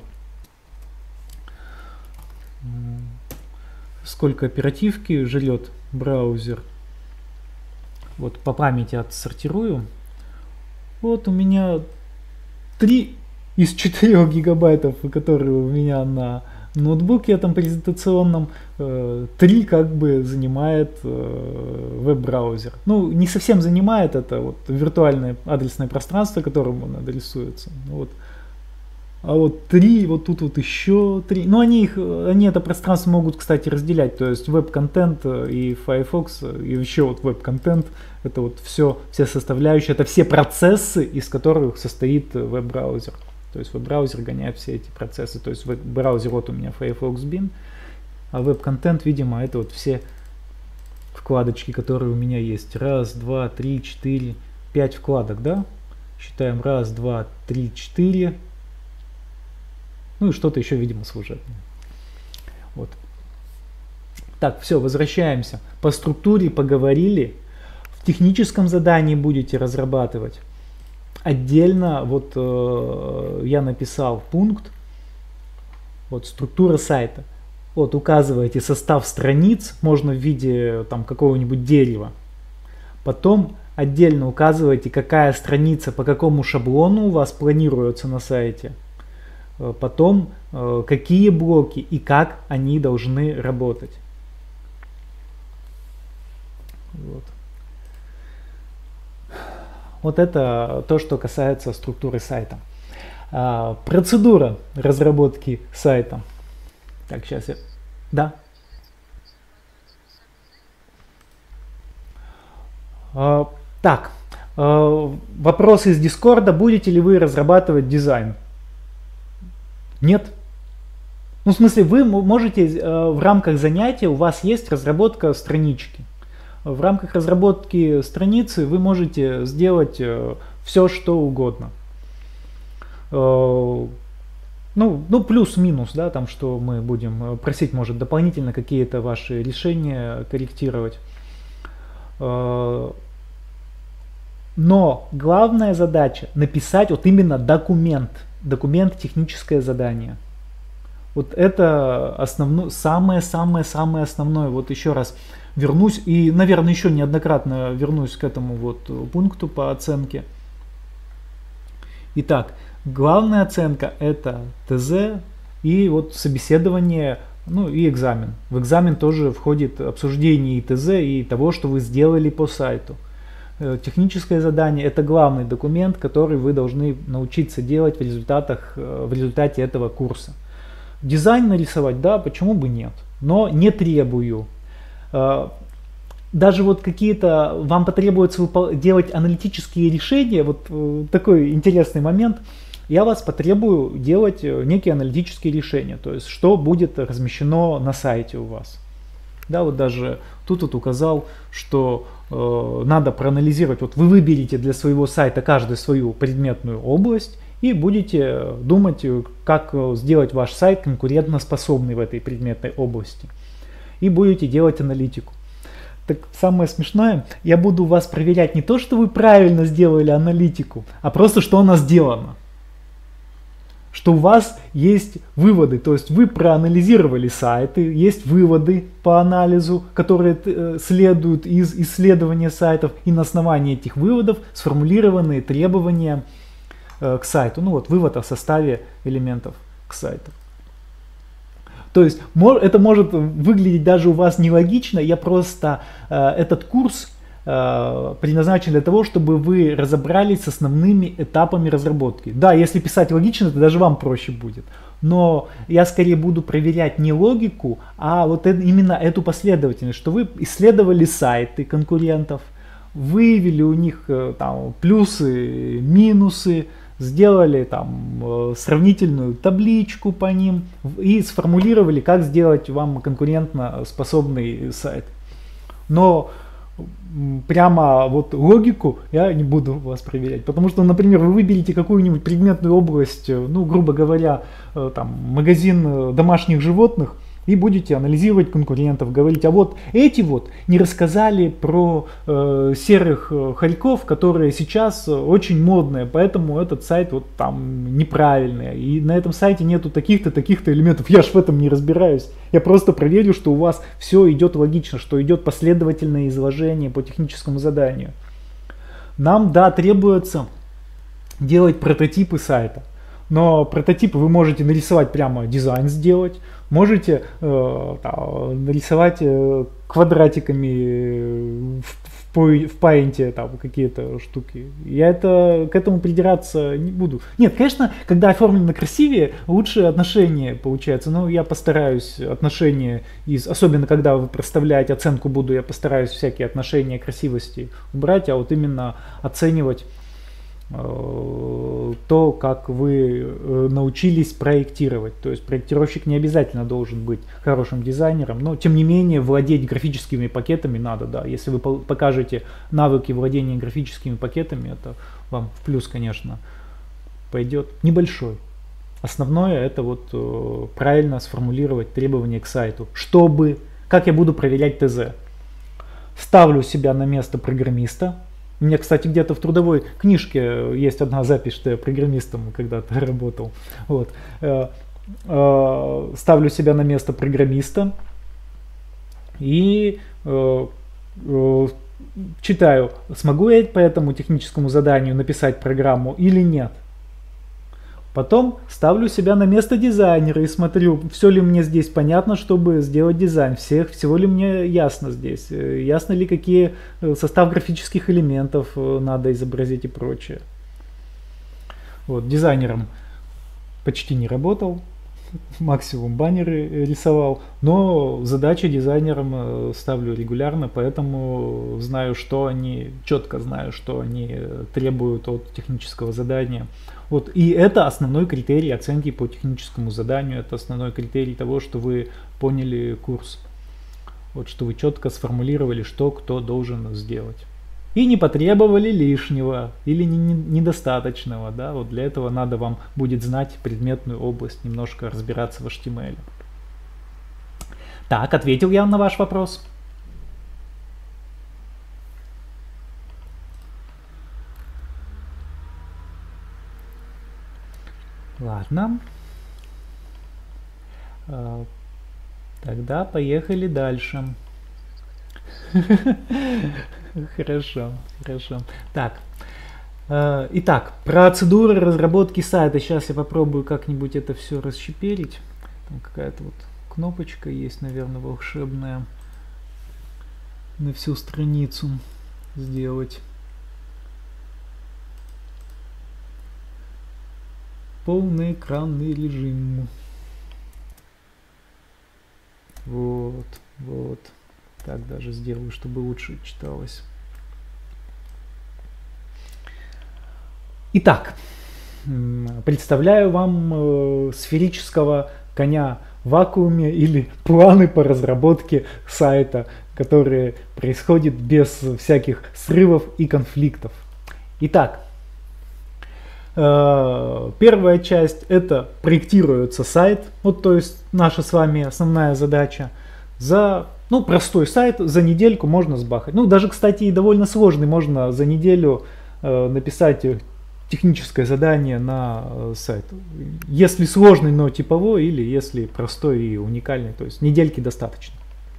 S1: сколько оперативки жрет браузер. Вот по памяти отсортирую. Вот у меня три из четырёх гигабайтов, которые у меня на ноутбуке этом презентационном, три как бы занимает веб-браузер. Ну, не совсем занимает, это вот виртуальное адресное пространство, которому он адресуется. Вот. А вот три, вот тут вот еще три. Ну, они, их, они это пространство могут, кстати, разделять. То есть веб-контент и Firefox, и еще вот веб-контент. Это вот все, все составляющие, это все процессы, из которых состоит веб-браузер. То есть веб-браузер гоняет все эти процессы. То есть веб-браузер, вот у меня Firefox bin, а веб-контент, видимо, это вот все вкладочки, которые у меня есть. Раз, два, три, четыре, пять вкладок, да? Считаем раз, два, три, четыре. Ну и что-то еще, видимо, служебное. Вот. Так, все, возвращаемся. По структуре поговорили. В техническом задании будете разрабатывать. Отдельно вот э, я написал пункт. Вот структура сайта. Вот указываете состав страниц, можно в виде там какого-нибудь дерева. Потом отдельно указываете, какая страница по какому шаблону у вас планируется на сайте. Потом, какие блоки и как они должны работать. Вот. Вот это то, что касается структуры сайта. А, процедура разработки сайта. Так, сейчас я... Да. А, так, а, вопрос из Дискорда. Будете ли вы разрабатывать дизайн? Нет. Ну, в смысле, вы можете э, в рамках занятия, у вас есть разработка странички. В рамках разработки страницы вы можете сделать э, все, что угодно. Э, ну, ну плюс-минус, да, там, что мы будем просить, может, дополнительно какие-то ваши решения корректировать. Э, но главная задача написать вот именно документ. Документ, техническое задание. Вот это основное, самое-самое-самое основное. Вот еще раз вернусь и, наверное, еще неоднократно вернусь к этому вот пункту по оценке. Итак, главная оценка это ТЗ, и вот собеседование, ну и экзамен. В экзамен тоже входит обсуждение и ТЗ, и того, что вы сделали по сайту. Техническое задание — это главный документ, который вы должны научиться делать в результатах, в результате этого курса. Дизайн нарисовать, да, почему бы нет, но не требую. Даже вот какие-то, вам потребуется делать аналитические решения, вот такой интересный момент, я вас потребую делать некие аналитические решения, то есть что будет размещено на сайте у вас. Да, вот даже тут вот указал, что э, надо проанализировать, вот вы выберете для своего сайта каждую свою предметную область и будете думать, как сделать ваш сайт конкурентоспособный в этой предметной области. И будете делать аналитику. Так самое смешное, я буду вас проверять не то, что вы правильно сделали аналитику, а просто, что она сделана. Что у вас есть выводы, то есть вы проанализировали сайты, есть выводы по анализу, которые э, следуют из исследования сайтов, и на основании этих выводов сформулированы требования э, к сайту. Ну вот вывод о составе элементов к сайту. То есть это может выглядеть даже у вас нелогично, я просто э, этот курс э, предназначен для того, чтобы вы разобрались с основными этапами разработки. Да, если писать логично, то даже вам проще будет. Но я скорее буду проверять не логику, а вот это, именно эту последовательность, что вы исследовали сайты конкурентов, выявили у них э, там, плюсы, минусы, сделали там сравнительную табличку по ним и сформулировали, как сделать вам конкурентно способный сайт. Но прямо вот логику я не буду вас проверять, потому что, например, вы выберете какую-нибудь предметную область, ну, грубо говоря, там, магазин домашних животных, и будете анализировать конкурентов, говорить, а вот эти вот не рассказали про э, серых хорьков, которые сейчас очень модные, поэтому этот сайт вот там неправильный, и на этом сайте нету таких-то, таких-то элементов. Я ж в этом не разбираюсь, я просто проверю, что у вас все идет логично, что идет последовательное изложение по техническому заданию. Нам, да, требуется делать прототипы сайта. Но прототипы вы можете нарисовать прямо, дизайн сделать, можете э, там, нарисовать э, квадратиками в, в, в Paint там какие-то штуки. Я это, к этому придираться не буду. Нет, конечно, когда оформлено красивее, лучше отношения получается. Но я постараюсь отношения, из, особенно когда вы проставляете оценку буду, я постараюсь всякие отношения красивости убрать, а вот именно оценивать то, как вы научились проектировать. То есть проектировщик не обязательно должен быть хорошим дизайнером, но тем не менее владеть графическими пакетами надо, да. Если вы покажете навыки владения графическими пакетами, это вам в плюс, конечно, пойдет. Небольшой. Основное это вот правильно сформулировать требования к сайту. Чтобы, как я буду проверять ТЗ? Ставлю себя на место программиста. У меня, кстати, где-то в трудовой книжке есть одна запись, что я программистом когда-то работал. Вот. Ставлю себя на место программиста и читаю, смогу я по этому техническому заданию написать программу или нет. Потом ставлю себя на место дизайнера и смотрю, все ли мне здесь понятно, чтобы сделать дизайн, всех, всего ли мне ясно здесь, ясно ли какие состав графических элементов надо изобразить и прочее. Вот, дизайнером почти не работал, максимум баннеры рисовал, но задачи дизайнерам ставлю регулярно, поэтому знаю, что они, четко знаю, что они требуют от технического задания. Вот, и это основной критерий оценки по техническому заданию, это основной критерий того, что вы поняли курс. Вот, что вы четко сформулировали, что кто должен сделать. И не потребовали лишнего или не, не, недостаточного. Да? Вот для этого надо вам будет знать предметную область, немножко разбираться в эйч ти эм эль. Так, ответил я на ваш вопрос. Ладно. Тогда поехали дальше. Хорошо, хорошо. Так. Итак, процедура разработки сайта. Сейчас я попробую как-нибудь это все расщеперить. Там какая-то вот кнопочка есть, наверное, волшебная на всю страницу сделать. Полный экранный режим. Вот, вот. Так даже сделаю, чтобы лучше читалось. Итак, представляю вам э, сферического коня в вакууме или планы по разработке сайта, которые происходят без всяких срывов и конфликтов. Итак, э, первая часть — это проектируется сайт, вот, то есть наша с вами основная задача. За ну, простой сайт за недельку можно сбахать. Ну, даже, кстати, и довольно сложный, можно за неделю э, написать техническое задание на э, сайт. Если сложный, но типовой, или если простой и уникальный, то есть недельки достаточно.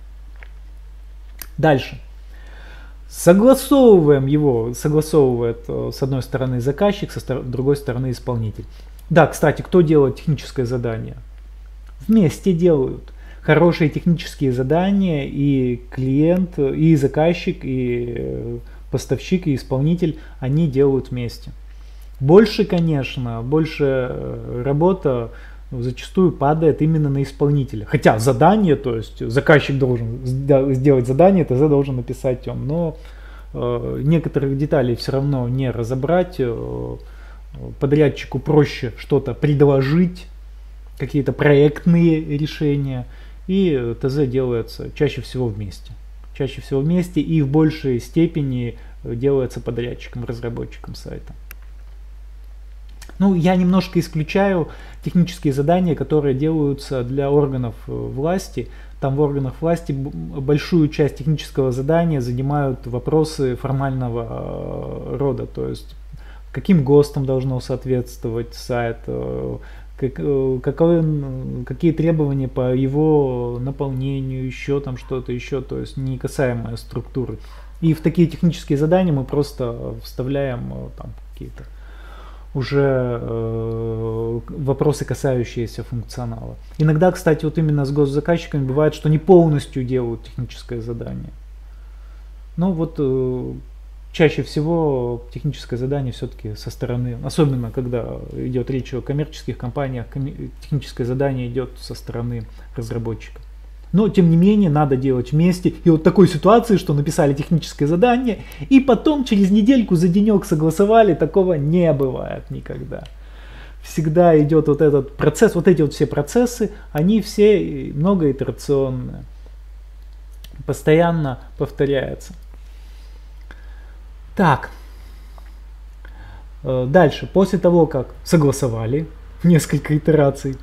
S1: Дальше. Согласовываем его, согласовывает э, с одной стороны заказчик, со стор- другой стороны исполнитель. Да, кстати, кто делает техническое задание? Вместе делают. Хорошие технические задания и клиент, и заказчик, и поставщик, и исполнитель, они делают вместе. Больше, конечно, больше работа зачастую падает именно на исполнителя. Хотя задание, то есть заказчик должен сделать задание, ТЗ должен написать он, но э, некоторых деталей все равно не разобрать. Э, подрядчику проще что-то предложить, какие-то проектные решения. И ТЗ делается чаще всего вместе. Чаще всего вместе и в большей степени делается подрядчиком, разработчиком сайта. Ну, я немножко исключаю технические задания, которые делаются для органов власти. Там в органах власти большую часть технического задания занимают вопросы формального рода. То есть, каким ГОСТам должно соответствовать сайт, Как, каковы, какие требования по его наполнению, еще там что-то еще, то есть не касаемое структуры. И в такие технические задания мы просто вставляем там какие-то уже э, вопросы, касающиеся функционала. Иногда, кстати, вот именно с госзаказчиками бывает, что не полностью делают техническое задание. Ну вот э, чаще всего техническое задание все-таки со стороны, особенно когда идет речь о коммерческих компаниях, техническое задание идет со стороны разработчика. Но, тем не менее, надо делать вместе. И вот такой ситуации, что написали техническое задание, и потом через недельку за денек согласовали, такого не бывает никогда. Всегда идет вот этот процесс, вот эти вот все процессы, они все многоитерационные. Постоянно повторяются. Так, дальше, после того, как согласовали несколько итераций,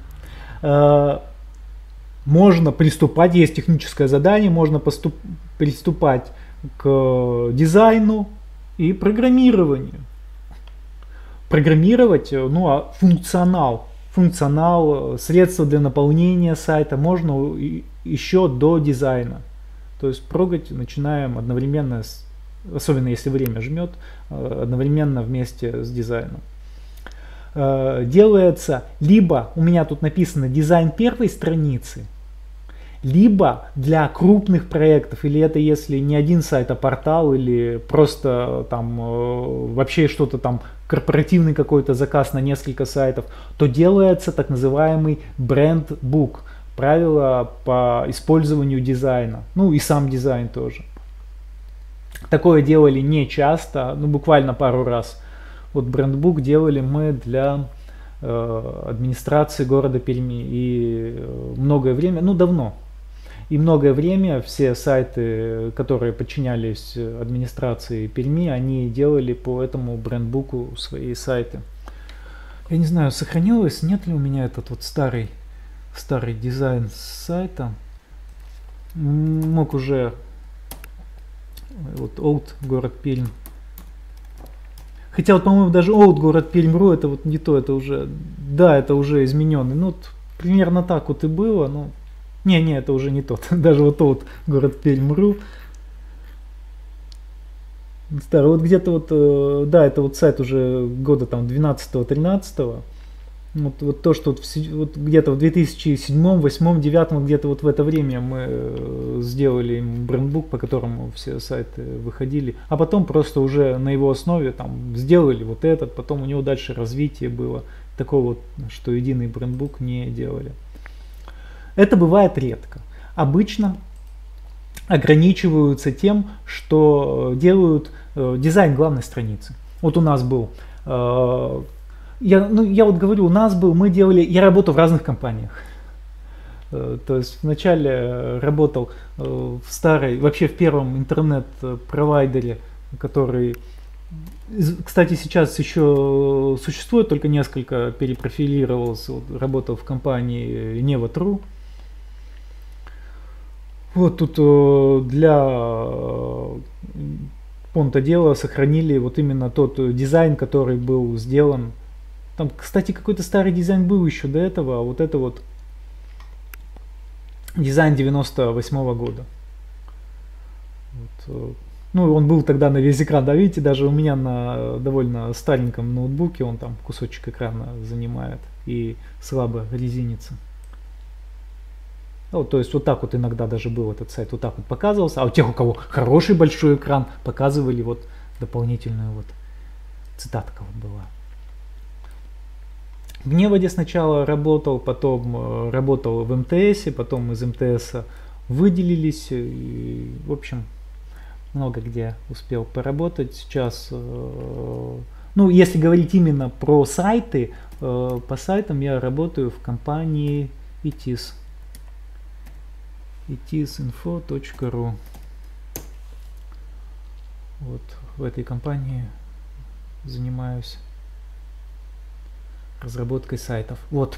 S1: можно приступать, есть техническое задание, можно поступ, приступать к дизайну и программированию. Программировать, ну а функционал, функционал, средства для наполнения сайта можно еще до дизайна. То есть прогать начинаем одновременно с особенно если время жмет, одновременно вместе с дизайном. Делается либо, у меня тут написано дизайн первой страницы, либо для крупных проектов, или это если не один сайт, а портал, или просто там вообще что-то там, корпоративный какой-то заказ на несколько сайтов, то делается так называемый бренд-бук, правила по использованию дизайна, ну и сам дизайн тоже. Такое делали не часто, ну буквально пару раз. Вот брендбук делали мы для э, администрации города Перми и э, многое время, ну давно, и многое время все сайты, которые подчинялись администрации Перми, они делали по этому брендбуку свои сайты. Я не знаю, сохранилось, нет ли у меня этот вот старый, старый дизайн сайта. Мог уже... Вот Old город Пермь. Хотя вот, по-моему, даже Old город Пермь.ру это вот не то, это уже, да, это уже измененный. Ну, вот, примерно так вот и было, но... Не, не, это уже не тот. Даже вот Old город Пермь.ру. Старый, вот где-то вот, да, это вот сайт уже года там двенадцатого-тринадцатого. Вот, вот то, что вот, вот где-то в две тысячи седьмом, восьмом, девятом, где-то вот в это время мы сделали им брендбук, по которому все сайты выходили, а потом просто уже на его основе там сделали вот этот, потом у него дальше развитие было, такого вот, что единый брендбук не делали. Это бывает редко. Обычно ограничиваются тем, что делают э, дизайн главной страницы. Вот у нас был э, Я, ну, я вот говорю, у нас был, мы делали, я работал в разных компаниях. То есть вначале работал в старой, вообще в первом интернет-провайдере, который, кстати, сейчас еще существует, только несколько перепрофилировался, вот, работал в компании Нева точка ру. Вот тут для понта дела сохранили вот именно тот дизайн, который был сделан. Там, кстати, какой-то старый дизайн был еще до этого, а вот это вот дизайн девяносто восьмого года. Вот. Ну, он был тогда на весь экран, да, видите, даже у меня на довольно стареньком ноутбуке он там кусочек экрана занимает и слабо резинится. Ну, то есть вот так вот иногда даже был этот сайт, вот так вот показывался, а у тех, у кого хороший большой экран, показывали вот дополнительную вот цитатка вот была. В Неводе сначала работал, потом работал в эм тэ эсе, потом из эм тэ эса выделились, и, в общем, много где успел поработать. Сейчас, ну, если говорить именно про сайты, по сайтам я работаю в компании итис, итис инфо точка ру. Вот в этой компании занимаюсь разработкой сайтов. Вот.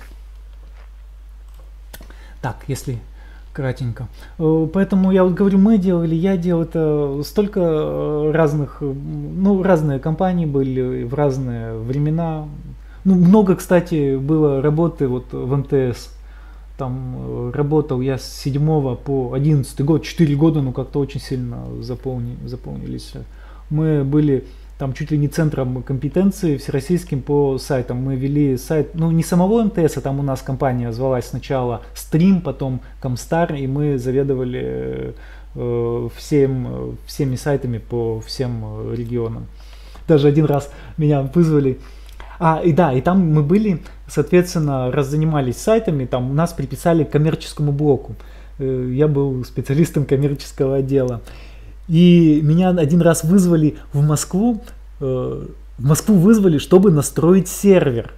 S1: Так, если кратенько. Поэтому я вот говорю, мы делали, я делал это столько разных, ну, разные компании были в разные времена. Ну, много, кстати, было работы вот в эм тэ эс. Там работал я с седьмого по одиннадцатый год, четыре года, ну, как-то очень сильно заполни, заполнились. Мы были там чуть ли не центром компетенции всероссийским по сайтам. Мы вели сайт, ну, не самого эм тэ эса, там у нас компания звалась сначала Стрим, потом Комстар, и мы заведовали э, всем, всеми сайтами по всем регионам. Даже один раз меня вызвали. А, и да, и там мы были, соответственно, раз занимались сайтами, там нас приписали к коммерческому блоку. Э, я был специалистом коммерческого отдела. И меня один раз вызвали в Москву, э, в Москву вызвали, чтобы настроить сервер.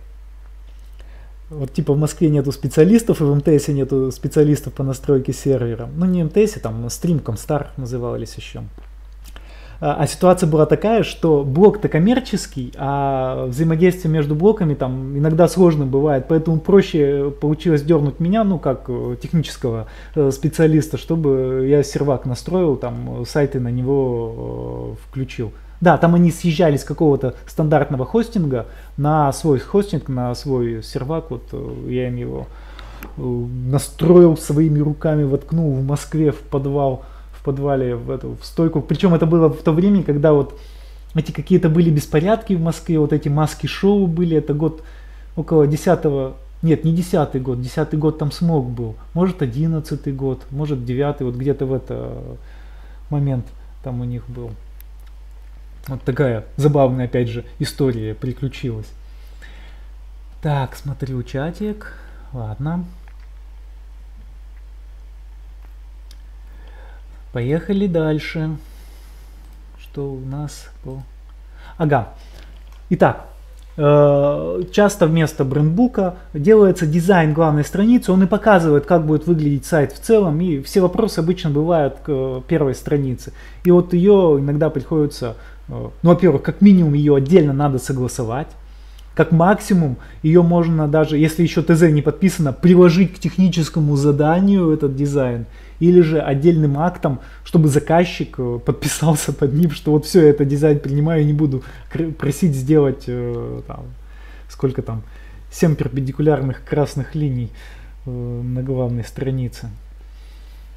S1: Вот типа в Москве нету специалистов, и в эм тэ эсе нету специалистов по настройке сервера. Ну не эм тэ эсе, там Stream, Комстар назывались еще. А, а ситуация была такая, что блок-то коммерческий, а взаимодействие между блоками там иногда сложно бывает, поэтому проще получилось дернуть меня, ну как технического специалиста, чтобы я сервак настроил, там сайты на него э, включил. Да, там они съезжали с какого-то стандартного хостинга на свой хостинг, на свой сервак, вот я им его настроил своими руками, воткнул в Москве в подвал. В подвале, в эту в стойку. Причем это было в то время, когда вот эти какие-то были беспорядки в Москве, вот эти маски-шоу были, это год около десятого, нет, не десятый год, десятый год там смог был, может одиннадцатый год, может девятый, вот где-то в этот момент там у них был. Вот такая забавная, опять же, история приключилась. Так, смотрю чатик, ладно. Поехали дальше. Что у нас по... Ага. Итак, э, часто вместо брендбука делается дизайн главной страницы. Он и показывает, как будет выглядеть сайт в целом. И все вопросы обычно бывают к первой странице. И вот ее иногда приходится... Э, ну, во-первых, как минимум ее отдельно надо согласовать. Как максимум ее можно даже, если еще ТЗ не подписано, приложить к техническому заданию этот дизайн. Или же отдельным актом, чтобы заказчик подписался под ним, что вот все, это дизайн принимаю, не буду просить сделать там, сколько там, семь перпендикулярных красных линий на главной странице.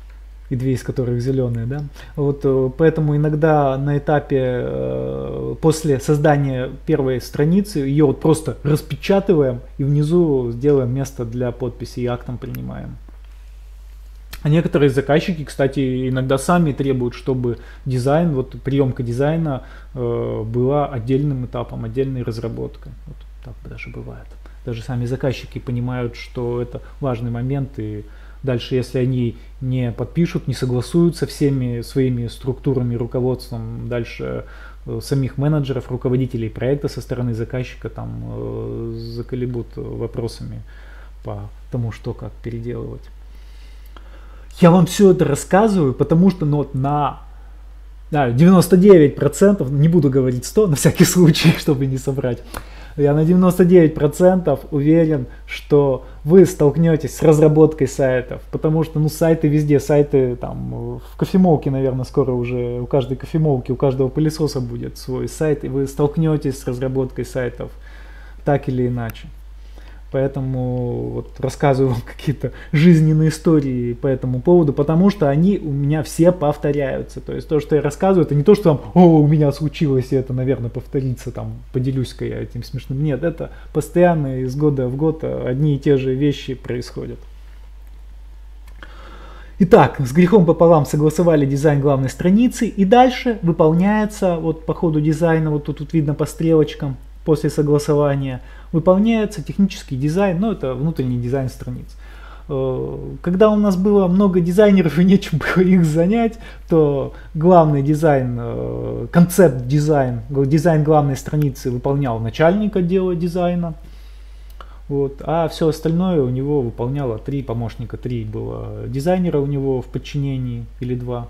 S1: и две из которых зеленые, да. Вот поэтому иногда на этапе после создания первой страницы ее вот просто распечатываем и внизу сделаем место для подписи и актом принимаем. А некоторые заказчики, кстати, иногда сами требуют, чтобы дизайн, вот приемка дизайна э, была отдельным этапом, отдельной разработкой. Вот так даже бывает. Даже сами заказчики понимают, что это важный момент, и дальше, если они не подпишут, не согласуются всеми своими структурами, руководством, дальше э, самих менеджеров, руководителей проекта со стороны заказчика там э, заколебут вопросами по тому, что как переделывать. Я вам все это рассказываю, потому что ну, вот на да, девяносто девять процентов, не буду говорить сто, на всякий случай, чтобы не соврать, я на девяносто девять процентов уверен, что вы столкнетесь с разработкой сайтов, потому что ну, сайты везде, сайты там в кофемолке, наверное, скоро уже у каждой кофемолки, у каждого пылесоса будет свой сайт, и вы столкнетесь с разработкой сайтов так или иначе. Поэтому вот рассказываю вам какие-то жизненные истории по этому поводу, потому что они у меня все повторяются. То есть то, что я рассказываю, это не то, что там, о, у меня случилось, и это, наверное, повторится, там, поделюсь-ка я этим смешным. Нет, это постоянно из года в год одни и те же вещи происходят. Итак, с грехом пополам согласовали дизайн главной страницы, и дальше выполняется, вот по ходу дизайна, вот тут, тут видно по стрелочкам, после согласования, выполняется технический дизайн, но это внутренний дизайн страниц. Когда у нас было много дизайнеров и нечем было их занять, то главный дизайн, концепт-дизайн, дизайн главной страницы выполнял начальник отдела дизайна. Вот, а все остальное у него выполняло три помощника, три было дизайнера у него в подчинении или два.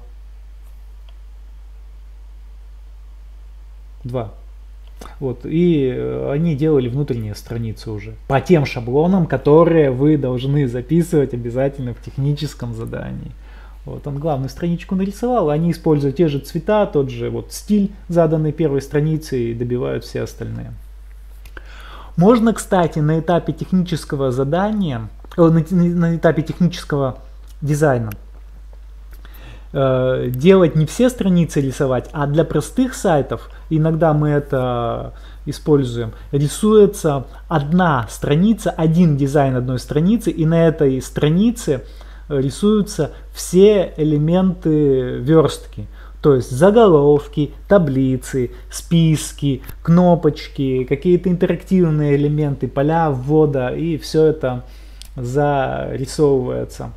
S1: Два. Вот, и они делали внутренние страницы уже по тем шаблонам, которые вы должны записывать обязательно в техническом задании. Вот он главную страничку нарисовал, они используют те же цвета, тот же вот стиль, заданный первой страницы, и добивают все остальные. Можно, кстати, на этапе технического задания, на, на этапе технического дизайна э, делать не все страницы рисовать, а для простых сайтов, иногда мы это используем, рисуется одна страница, один дизайн одной страницы, и на этой странице рисуются все элементы верстки. То есть заголовки, таблицы, списки, кнопочки, какие-то интерактивные элементы, поля ввода, и все это зарисовывается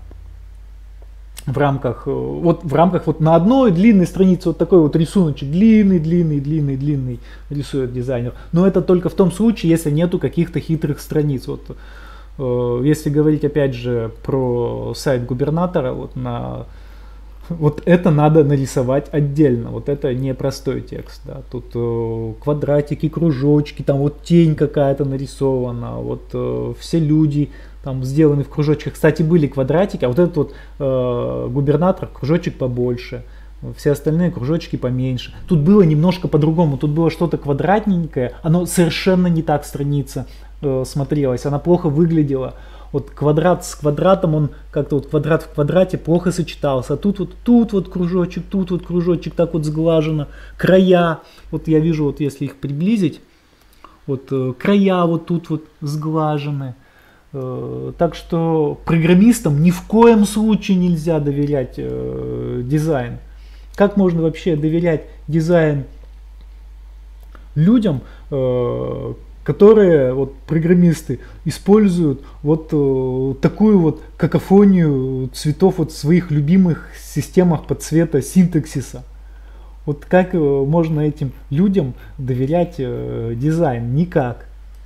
S1: в рамках, вот в рамках вот на одной длинной странице вот такой вот рисуночек, длинный, длинный, длинный, длинный рисует дизайнер. Но это только в том случае, если нету каких-то хитрых страниц. Вот, э, если говорить опять же про сайт губернатора, вот на Вот это надо нарисовать отдельно, вот это не простой текст, да. Тут э, квадратики, кружочки, там вот тень какая-то нарисована, вот э, все люди там сделаны в кружочках. Кстати, были квадратики, а вот этот вот э, губернатор, кружочек побольше, все остальные кружочки поменьше. Тут было немножко по-другому, тут было что-то квадратненькое, оно совершенно не так страница э, смотрелась, она плохо выглядела. Вот квадрат с квадратом, он как-то вот квадрат в квадрате плохо сочетался. А тут вот, тут вот кружочек, тут вот кружочек, так вот сглажено. Края, вот я вижу, вот если их приблизить, вот э, края вот тут вот сглажены. Э, так что программистам ни в коем случае нельзя доверять э, дизайн. Как можно вообще доверять дизайн людям, э, которые вот программисты используют вот э, такую вот какофонию цветов вот в своих любимых системах под цвета синтаксиса. Вот как э, можно этим людям доверять э, дизайн? Никак.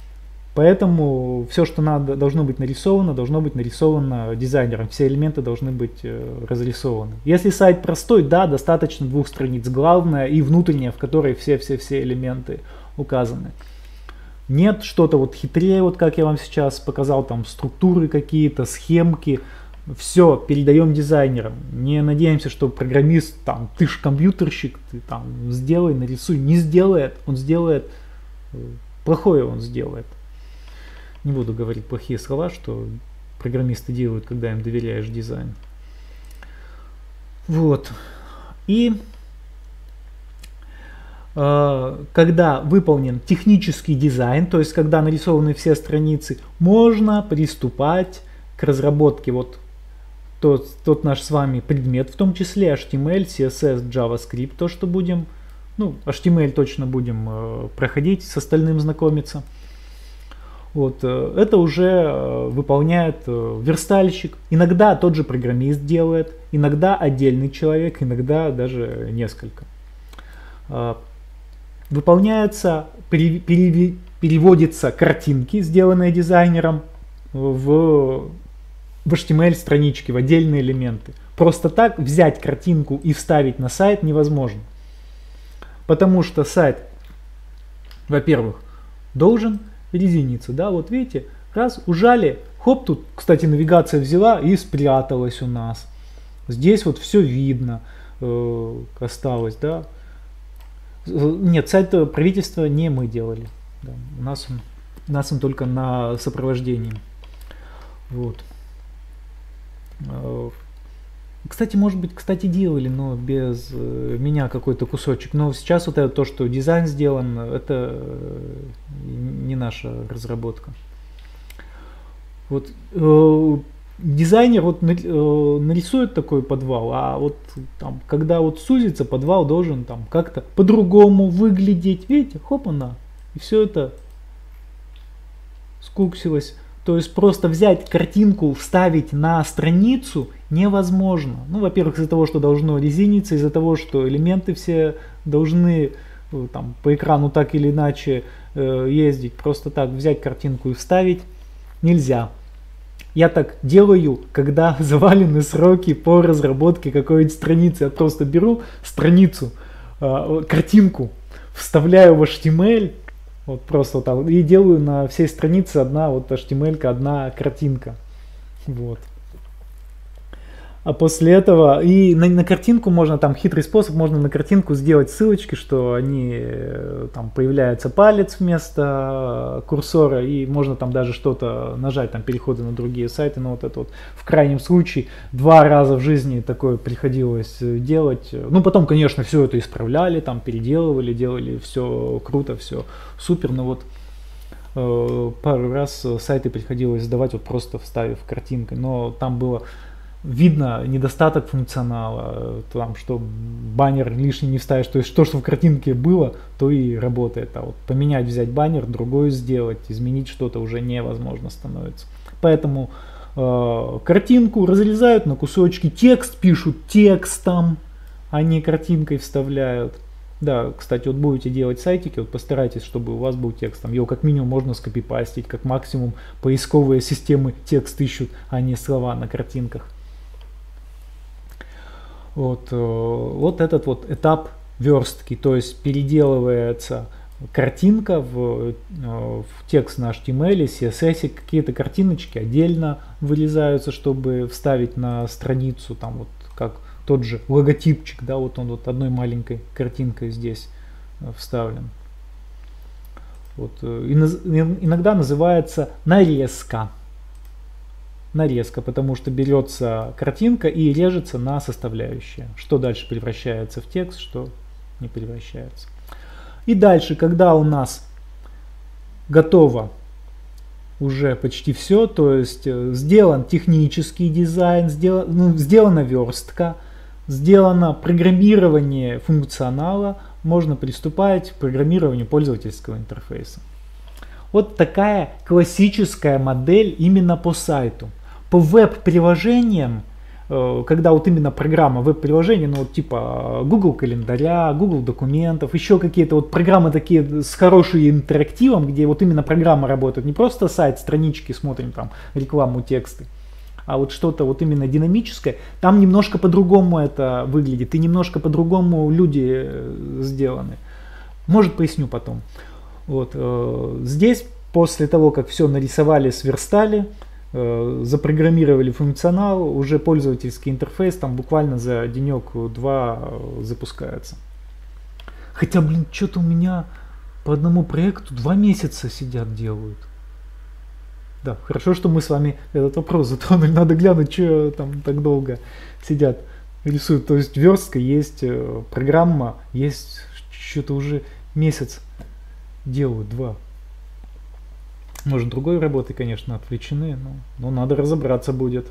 S1: Поэтому все, что надо, должно быть нарисовано, должно быть нарисовано дизайнером. Все элементы должны быть э, разрисованы. Если сайт простой, да, достаточно двух страниц. Главное и внутренняя, в которой все-все-все элементы указаны. Нет, что-то вот хитрее, вот как я вам сейчас показал, там структуры какие-то, схемки. Все передаем дизайнерам. Не надеемся, что программист, там, ты ж компьютерщик, ты там сделай, нарисуй. Не сделает, он сделает, плохое он сделает. Не буду говорить плохие слова, что программисты делают, когда им доверяешь дизайн. Вот. И э, когда выполнен технический дизайн, то есть когда нарисованы все страницы, можно приступать к разработке вот тот, тот наш с вами предмет, в том числе эйч ти эм эль, си эс эс, JavaScript, то, что будем, ну, эйч ти эм эль точно будем э, проходить, с остальным знакомиться. Вот, э, это уже э, выполняет э, верстальщик, иногда тот же программист делает, иногда отдельный человек, иногда даже несколько. Э, выполняется, пере, пере, переводятся картинки, сделанные дизайнером, в в эйч ти эм эль странички, в отдельные элементы. Просто так взять картинку и вставить на сайт невозможно. Потому что сайт, во-первых, должен резиниться. Да, вот видите, раз ужали, хоп, тут, кстати, навигация взяла и спряталась у нас. Здесь вот все видно э, осталось, да. Нет, сайт правительства не мы делали. Да, у нас он, у нас он только на сопровождении. Вот. Кстати, может быть, кстати, делали, но без меня какой-то кусочек. Но сейчас вот это то, что дизайн сделан, это не наша разработка. Вот э, дизайнер вот нарисует такой подвал, а вот там, когда вот сузится, подвал должен там как-то по-другому выглядеть. Видите, хоп, она, и все это скуксилось. То есть просто взять картинку, вставить на страницу невозможно. Ну, во-первых, из-за того, что должно резиниться, из-за того, что элементы все должны там, по экрану так или иначе э, ездить. Просто так взять картинку и вставить нельзя. Я так делаю, когда завалены сроки по разработке какой-нибудь страницы. Я просто беру страницу, э, картинку, вставляю в эйч ти эм эль. Вот просто вот так. И делаю на всей странице одна вот эйч ти эм эль, одна картинка. Вот. А после этого и на, на картинку можно, там хитрый способ, можно на картинку сделать ссылочки, что они, там появляется палец вместо курсора, и можно там даже что-то нажать, там переходы на другие сайты. Но вот это вот в крайнем случае два раза в жизни такое приходилось делать. Ну потом, конечно, все это исправляли, там переделывали, делали все круто, все супер, но вот э, пару раз сайты приходилось сдавать, вот просто вставив картинкой, но там было видно недостаток функционала, там, что баннер лишний не вставишь, то есть то, что в картинке было, то и работает. А вот поменять, взять баннер, другой сделать, изменить что-то уже невозможно становится. Поэтому э, картинку разрезают на кусочки, текст пишут текстом, а не картинкой вставляют. Да, кстати, вот будете делать сайтики, вот постарайтесь, чтобы у вас был текст. Там его как минимум можно скопипастить, как максимум поисковые системы текст ищут, а не слова на картинках. Вот, вот этот вот этап верстки, то есть переделывается картинка в, в текст на эйч ти эм эль, си эс эс, какие-то картиночки отдельно вырезаются, чтобы вставить на страницу, там вот как тот же логотипчик, да, вот он вот одной маленькой картинкой здесь вставлен. Вот, иногда называется нарезка. Нарезка, потому что берется картинка и режется на составляющие. Что дальше превращается в текст, что не превращается. И дальше, когда у нас готово уже почти все, то есть сделан технический дизайн, сделан, ну, сделана верстка, сделано программирование функционала, можно приступать к программированию пользовательского интерфейса. Вот такая классическая модель именно по сайту. По веб-приложениям, когда вот именно программа веб-приложения, ну вот типа Google календаря, Google документов, еще какие-то вот программы такие с хорошим интерактивом, где вот именно программа работает, не просто сайт, странички смотрим, там рекламу, тексты, а вот что-то вот именно динамическое, там немножко по-другому это выглядит, и немножко по-другому люди сделаны. Может, поясню потом. Вот, э, здесь, после того, как все нарисовали, сверстали, э, запрограммировали функционал, уже пользовательский интерфейс там буквально за денек-два запускается. Хотя, блин, что-то у меня по одному проекту два месяца сидят, делают. Да, хорошо, что мы с вами этот вопрос затронули, надо глянуть, что там так долго сидят. рисует. То есть верстка, есть э, программа, есть что-то уже месяц делают, два. Может, другой работой, конечно, отвлечены, но, но надо разобраться будет.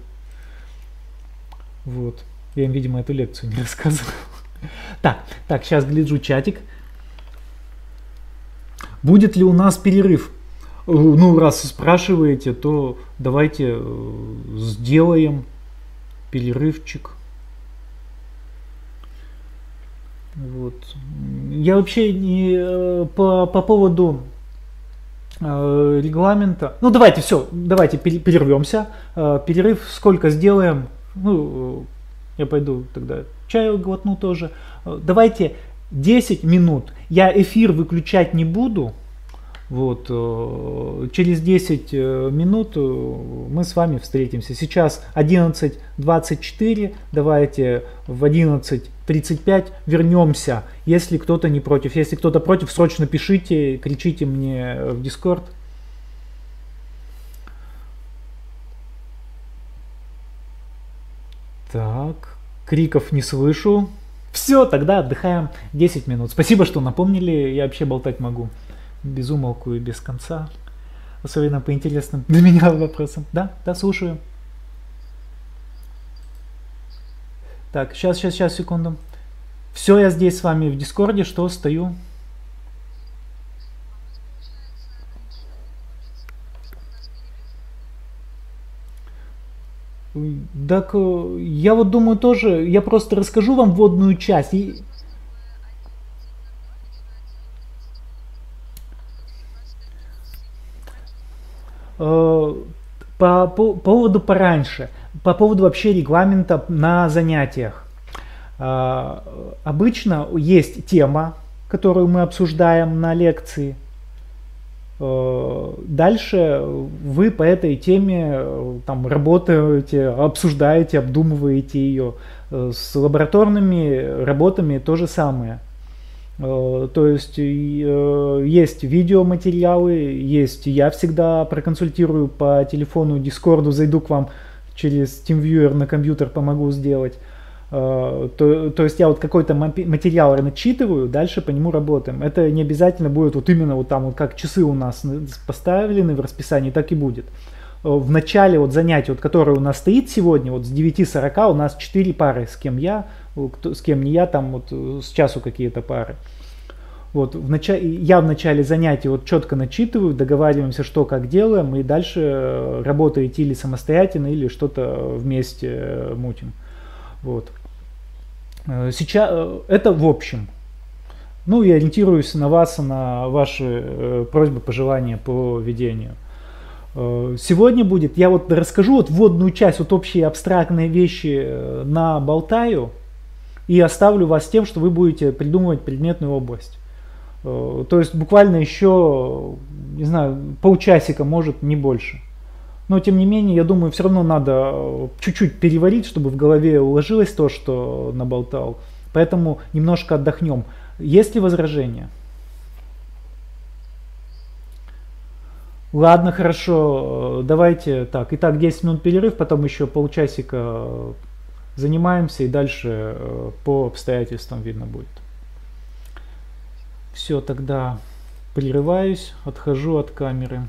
S1: Вот. Я им, видимо, эту лекцию не рассказывал. Так, так, сейчас гляжу чатик. Будет ли у нас перерыв? Ну, раз спрашиваете, то давайте сделаем перерывчик. Вот. Я вообще не по, по поводу э, регламента. Ну, давайте, все, давайте перервемся. Э, перерыв сколько сделаем? Ну, я пойду тогда чаю глотну тоже. Э, давайте десять минут. Я эфир выключать не буду. Вот, через десять минут мы с вами встретимся. Сейчас одиннадцать двадцать четыре, давайте в одиннадцать тридцать пять вернемся, если кто-то не против. Если кто-то против, срочно пишите, кричите мне в Discord. Так, криков не слышу. Все, тогда отдыхаем десять минут. Спасибо, что напомнили, я вообще болтать могу. Без умолку и без конца. Особенно по интересным для меня вопросам. Да, да, слушаю. Так, сейчас, сейчас, сейчас, секунду. Все, я здесь с вами в Дискорде, что стою. Так, я вот думаю тоже, я просто расскажу вам вводную часть. И... По, по поводу пораньше, по поводу вообще регламента на занятиях. Обычно есть тема, которую мы обсуждаем на лекции. Дальше вы по этой теме там работаете, обсуждаете, обдумываете ее. С лабораторными работами то же самое. То есть есть видеоматериалы, есть, я всегда проконсультирую по телефону, Дискорду, зайду к вам через TeamViewer на компьютер, помогу сделать. То, то есть я вот какой-то материал начитываю, дальше по нему работаем. Это не обязательно будет вот именно вот там, вот как часы у нас поставлены в расписании, так и будет. В начале вот занятия, вот, которое у нас стоит сегодня, вот с девяти сорока у нас четыре пары, с кем я, кто, с кем не я, там вот с часу какие-то пары. Вот, в начале, я в начале занятия вот четко начитываю, договариваемся, что как делаем, и дальше работаете или самостоятельно, или что-то вместе мутим. Вот. Сейчас это в общем. Ну и ориентируюсь на вас, на ваши просьбы, пожелания по ведению. Сегодня будет, я вот расскажу вот вводную часть, вот общие абстрактные вещи наболтаю и оставлю вас тем, что вы будете придумывать предметную область. То есть буквально еще, не знаю, полчасика, может, не больше. Но тем не менее, я думаю, все равно надо чуть-чуть переварить, чтобы в голове уложилось то, что наболтал. Поэтому немножко отдохнем. Есть ли возражения? Ладно, хорошо. Давайте так. Итак, десять минут перерыв, потом еще полчасика занимаемся и дальше по обстоятельствам видно будет. Все, тогда прерываюсь, отхожу от камеры.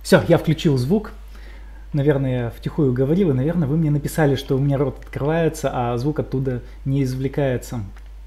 S1: Все, я включил звук. Наверное, я втихую говорил, и, наверное, вы мне написали, что у меня рот открывается, а звук оттуда не извлекается.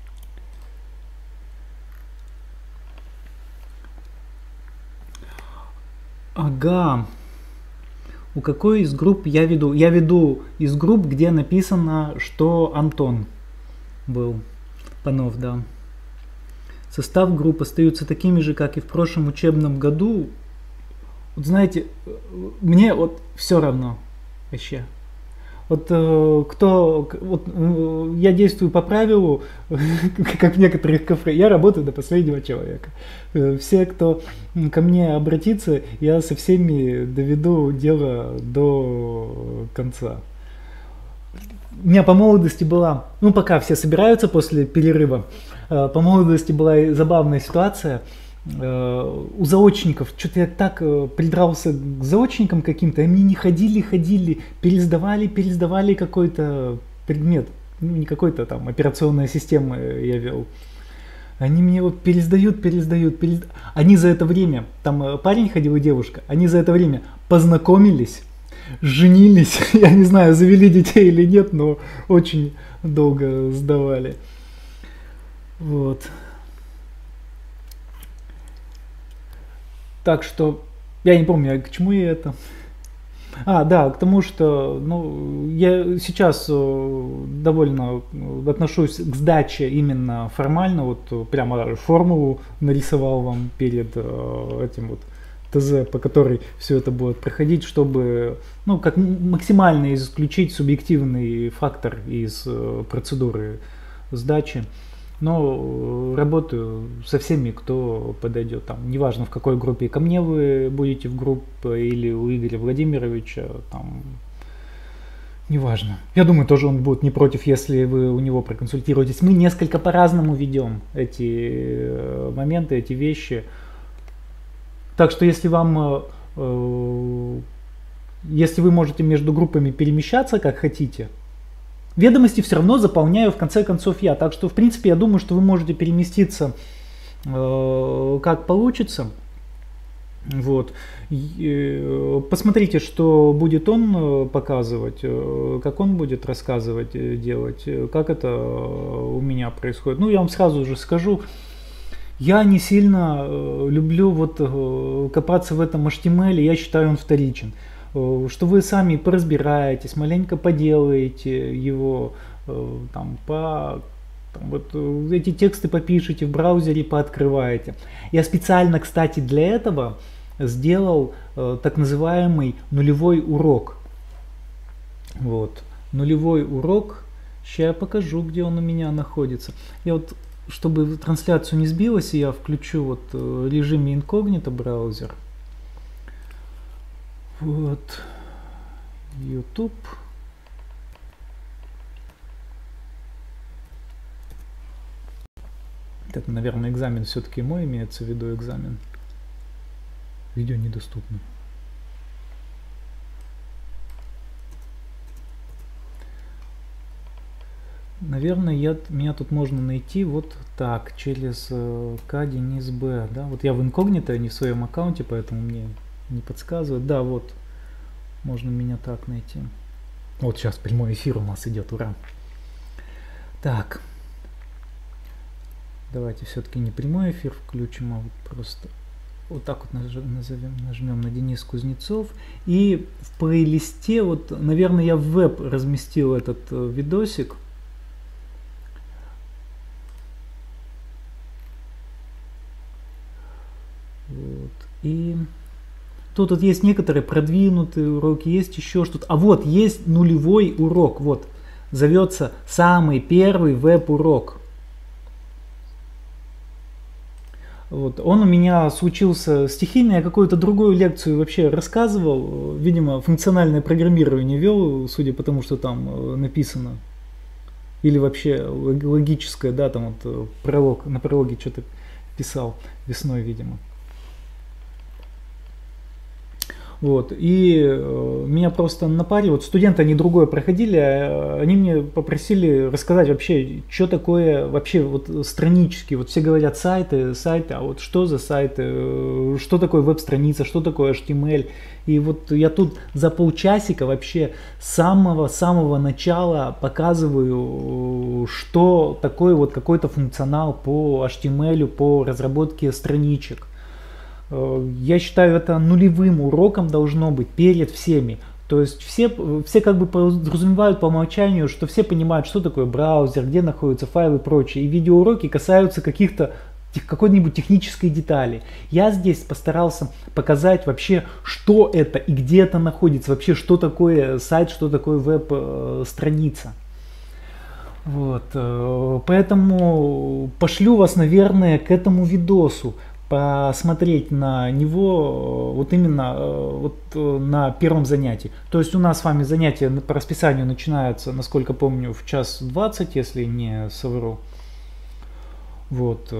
S1: Ага. У какой из групп я веду? Я веду из групп, где написано, что Антон был. Панов, да. Состав групп остаются такими же, как и в прошлом учебном году. Вот знаете, мне вот все равно вообще. Вот э, кто, вот э, я действую по правилу, как в некоторых кафе, я работаю до последнего человека. Э, все, кто ко мне обратится, я со всеми доведу дело до конца. У меня по молодости была, ну пока все собираются после перерыва, э, по молодости была забавная ситуация. У заочников, что-то я так придрался к заочникам каким-то, они не ходили, ходили, пересдавали, пересдавали какой-то предмет, ну не какой-то там операционная система я вел. Они мне вот пересдают, пересдают, пересдают. Они за это время, там парень ходил и девушка, они за это время познакомились, женились, я не знаю, завели детей или нет, но очень долго сдавали. Вот. Так что, я не помню, к чему я это. А, да, к тому, что ну, я сейчас довольно отношусь к сдаче именно формально, вот прямо формулу нарисовал вам перед этим вот ТЗ, по которой все это будет проходить, чтобы ну, как максимально исключить субъективный фактор из процедуры сдачи. Но работаю со всеми, кто подойдет. Там, неважно, в какой группе ко мне вы будете в группе или у Игоря Владимировича. Там, неважно. Я думаю, тоже он будет не против, если вы у него проконсультируетесь. Мы несколько по-разному ведем эти моменты, эти вещи. Так что если вам, если вы можете между группами перемещаться, как хотите, ведомости все равно заполняю в конце концов я. Так что, в принципе, я думаю, что вы можете переместиться э, как получится. Вот. И, э, посмотрите, что будет он показывать, э, как он будет рассказывать, э, делать, э, как это э, у меня происходит. Ну, я вам сразу же скажу. Я не сильно э, люблю вот, э, копаться в этом эйч ти эм эль, я считаю, он вторичен. Что вы сами поразбираетесь, маленько поделаете его, там, по, там, вот, эти тексты попишите, в браузере пооткрываете. Я специально, кстати, для этого сделал э, так называемый нулевой урок. Вот. Нулевой урок, сейчас я покажу, где он у меня находится. Я вот, чтобы трансляцию не сбилась, я включу вот в режиме инкогнито браузер. Вот, YouTube. Это, наверное, экзамен все-таки мой, имеется в виду экзамен. Видео недоступно. Наверное, я, меня тут можно найти вот так, через э, К Денис Б. Да? Вот я в инкогнито, не в своем аккаунте, поэтому мне не подсказывает. Да, вот, можно меня так найти. Вот сейчас прямой эфир у нас идет, ура. Так, давайте все-таки не прямой эфир включим, а вот просто вот так вот назовем, нажмем на Денис Кузнецов. И в плейлисте, вот, наверное, я в веб разместил этот э, видосик. Вот, и тут вот есть некоторые продвинутые уроки, есть еще что-то. А вот есть нулевой урок, вот, зовется самый первый веб-урок. Вот, он у меня случился стихийно, я какую-то другую лекцию вообще рассказывал, видимо, функциональное программирование вел, судя по тому, что там написано. Или вообще логическое, да, там вот пролог, на прологе что-то писал весной, видимо. Вот, и э, меня просто на паре, вот студенты, они другое проходили, а, они мне попросили рассказать вообще, что такое вообще вот странички, вот все говорят сайты, сайты, а вот что за сайты, э, что такое веб-страница, что такое эйч ти эм эль, и вот я тут за полчасика вообще с самого-самого начала показываю, что такое вот какой-то функционал по эйч ти эм эль, по разработке страничек. Я считаю, это нулевым уроком должно быть перед всеми. То есть все, все как бы подразумевают по умолчанию, что все понимают, что такое браузер, где находятся файлы и прочее. И видеоуроки касаются каких-то какой-нибудь технической детали. Я здесь постарался показать вообще, что это и где это находится, вообще что такое сайт, что такое веб-страница. Вот, поэтому пошлю вас, наверное, к этому видосу, посмотреть на него вот именно вот на первом занятии. То есть у нас с вами занятия по расписанию начинаются, насколько помню, в час двадцать, если не совру. Вот.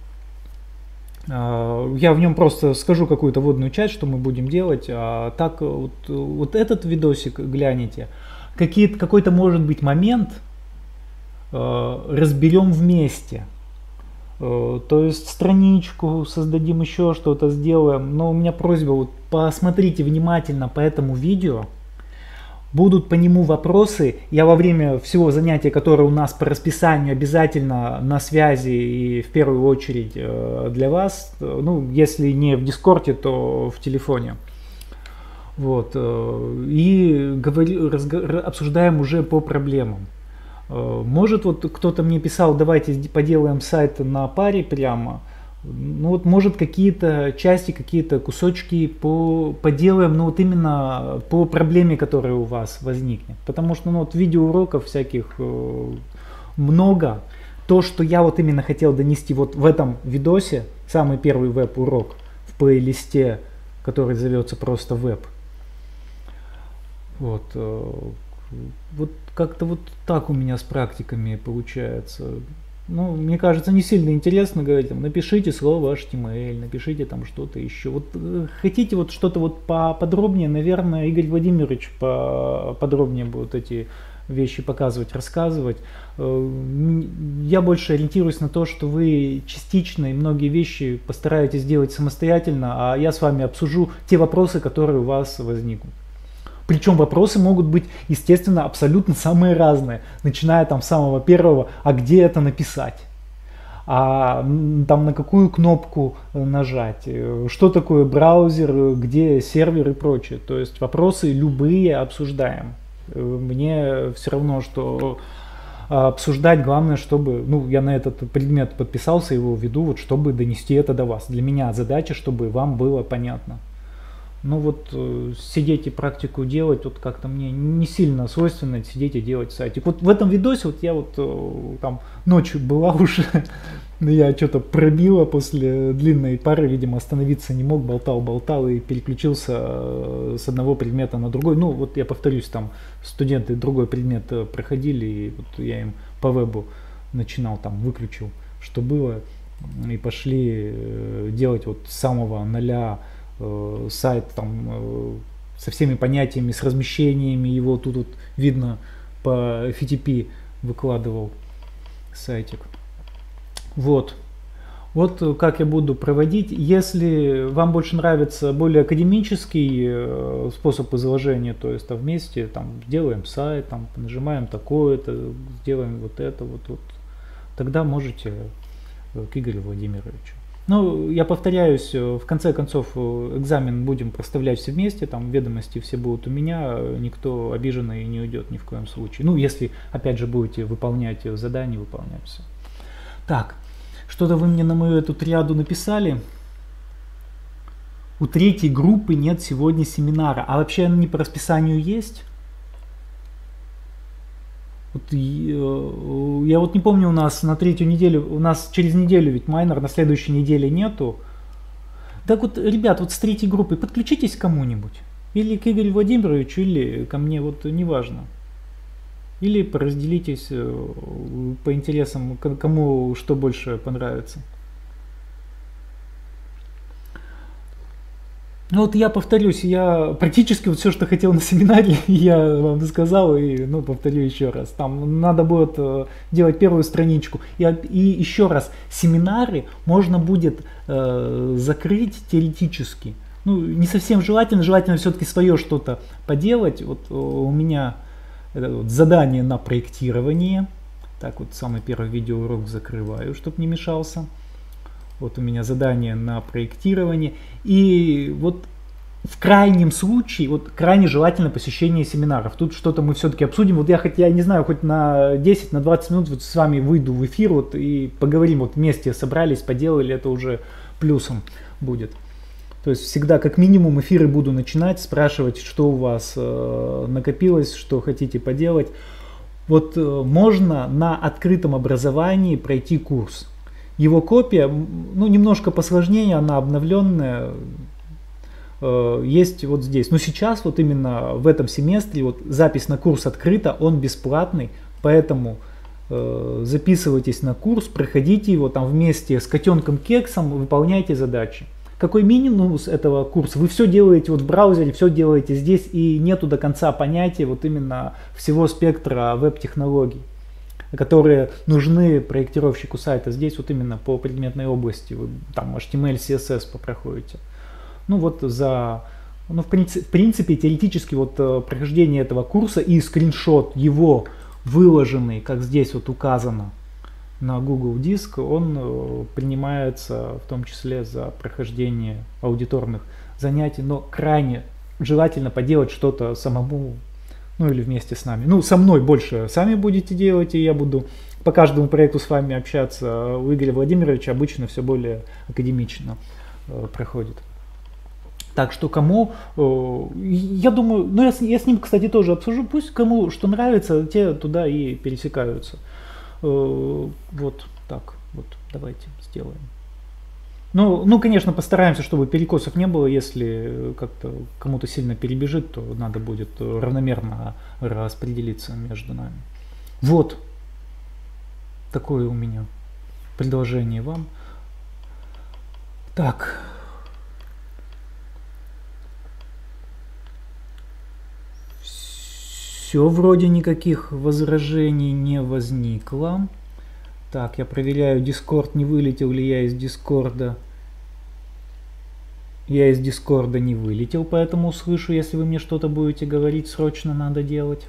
S1: Я в нем просто скажу какую-то вводную часть, что мы будем делать. А так вот, вот этот видосик гляните. Какой-то может быть момент разберем вместе. То есть страничку создадим, еще что-то сделаем. Но у меня просьба, вот посмотрите внимательно по этому видео. Будут по нему вопросы. Я во время всего занятия, которое у нас по расписанию, обязательно на связи и в первую очередь для вас. Ну, если не в Дискорде, то в телефоне. Вот. И говори, разго, обсуждаем уже по проблемам. Может, вот кто-то мне писал, давайте поделаем сайт на паре прямо. Ну вот, может, какие-то части, какие-то кусочки по, поделаем, ну вот именно по проблеме, которая у вас возникнет. Потому что ну, вот видеоуроков всяких э, много. То, что я вот именно хотел донести вот в этом видосе, самый первый веб-урок в плейлисте, который зовется просто веб. Вот. Э, вот как-то вот так у меня с практиками получается. Ну, мне кажется, не сильно интересно говорить, там, напишите слово эйч ти эм эль, напишите там что-то еще. Вот э, хотите вот что-то вот поподробнее, наверное, Игорь Владимирович поподробнее будет эти вещи показывать, рассказывать. Э, я больше ориентируюсь на то, что вы частично и многие вещи постараетесь сделать самостоятельно, а я с вами обсужу те вопросы, которые у вас возникнут. Причем вопросы могут быть, естественно, абсолютно самые разные, начиная там с самого первого, а где это написать, а там на какую кнопку нажать, что такое браузер, где сервер и прочее. То есть вопросы любые обсуждаем. Мне все равно, что обсуждать, главное, чтобы, ну, я на этот предмет подписался, его веду, вот, чтобы донести это до вас. Для меня задача, чтобы вам было понятно. Ну вот э, сидеть и практику делать, вот как-то мне не сильно свойственно сидеть и делать сайтик. Вот в этом видосе вот я вот э, там ночью была уже, я что-то пробила после длинной пары, видимо, остановиться не мог, болтал, болтал и переключился э, с одного предмета на другой. Ну вот я повторюсь, там студенты другой предмет проходили, и вот я им по вебу начинал, там выключил, что было, и пошли э, делать вот с самого нуля сайт там со всеми понятиями, с размещениями, его тут вот видно по эф ти пи выкладывал сайтик. Вот. Вот как я буду проводить. Если вам больше нравится более академический способ изложения, то есть там вместе там делаем сайт, там нажимаем такое-то, сделаем вот это, вот, вот, тогда можете к Игорю Владимировичу. Ну, я повторяюсь, в конце концов экзамен будем проставлять все вместе, там ведомости все будут у меня, никто обиженный не уйдет ни в коем случае. Ну, если, опять же, будете выполнять задания, выполнять все. Так, что-то вы мне на мою эту триаду написали. У третьей группы нет сегодня семинара, а вообще они по расписанию есть? Вот, я вот не помню, у нас на третью неделю, у нас через неделю ведь майнер, на следующей неделе нету. Так вот, ребят, вот с третьей группой подключитесь к кому-нибудь. Или к Игорю Владимировичу, или ко мне, вот неважно. Или поразделитесь по интересам, кому что больше понравится. Ну вот я повторюсь, я практически вот все, что хотел на семинаре, я вам сказал, и ну повторю еще раз. Там надо будет э, делать первую страничку. И, и еще раз, семинары можно будет э, закрыть теоретически. Ну не совсем желательно, желательно все-таки свое что-то поделать. Вот э, у меня это вот задание на проектирование. Так вот самый первый видеоурок закрываю, чтобы не мешался. Вот у меня задание на проектирование. И вот в крайнем случае, вот крайне желательно посещение семинаров. Тут что-то мы все-таки обсудим. Вот я хоть, я не знаю, хоть на десять, на двадцать минут вот с вами выйду в эфир вот и поговорим. Вот вместе собрались, поделали, это уже плюсом будет. То есть всегда как минимум эфиры буду начинать, спрашивать, что у вас э, накопилось, что хотите поделать. Вот э, можно на открытом образовании пройти курс. Его копия, ну, немножко посложнее, она обновленная, э, есть вот здесь. Но сейчас, вот именно в этом семестре, вот запись на курс открыта, он бесплатный, поэтому э, записывайтесь на курс, проходите его там вместе с котенком Кексом, выполняйте задачи. Какой минимум этого курса? Вы все делаете вот в браузере, все делаете здесь, и нету до конца понятия вот именно всего спектра веб-технологий, которые нужны проектировщику сайта. Здесь вот именно по предметной области, вы там эйч ти эм эль, си эс эс попроходите. Ну вот за, ну в принципе, в принципе теоретически вот прохождение этого курса и скриншот его выложенный, как здесь вот указано на Google Диск, он принимается в том числе за прохождение аудиторных занятий, но крайне желательно поделать что-то самому, ну или вместе с нами. Ну, со мной больше сами будете делать, и я буду по каждому проекту с вами общаться. У Игоря Владимировича обычно все более академично э, проходит. Так что кому, э, я думаю, ну я с, я с ним, кстати, тоже обсужу, пусть кому что нравится, те туда и пересекаются. Э, вот так, вот давайте сделаем. Ну, ну, конечно, постараемся, чтобы перекосов не было. Если как-то кому-то сильно перебежит, то надо будет равномерно распределиться между нами. Вот такое у меня предложение вам. Так. Все, вроде никаких возражений не возникло. Так, я проверяю Discord, не вылетел ли я из Дискорда. Я из Дискорда не вылетел, поэтому услышу, если вы мне что-то будете говорить, срочно надо делать.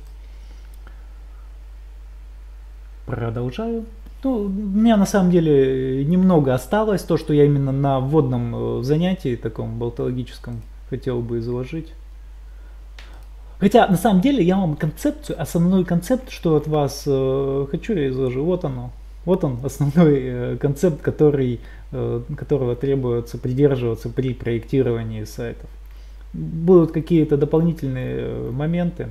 S1: Продолжаю. Ну, у меня на самом деле немного осталось, то, что я именно на вводном занятии, таком болтологическом, хотел бы изложить. Хотя, на самом деле, я вам концепцию, основной концепт, что от вас э, хочу, я изложу. Вот оно. Вот он, основной э, концепт, который, э, которого требуется придерживаться при проектировании сайтов. Будут какие-то дополнительные э, моменты.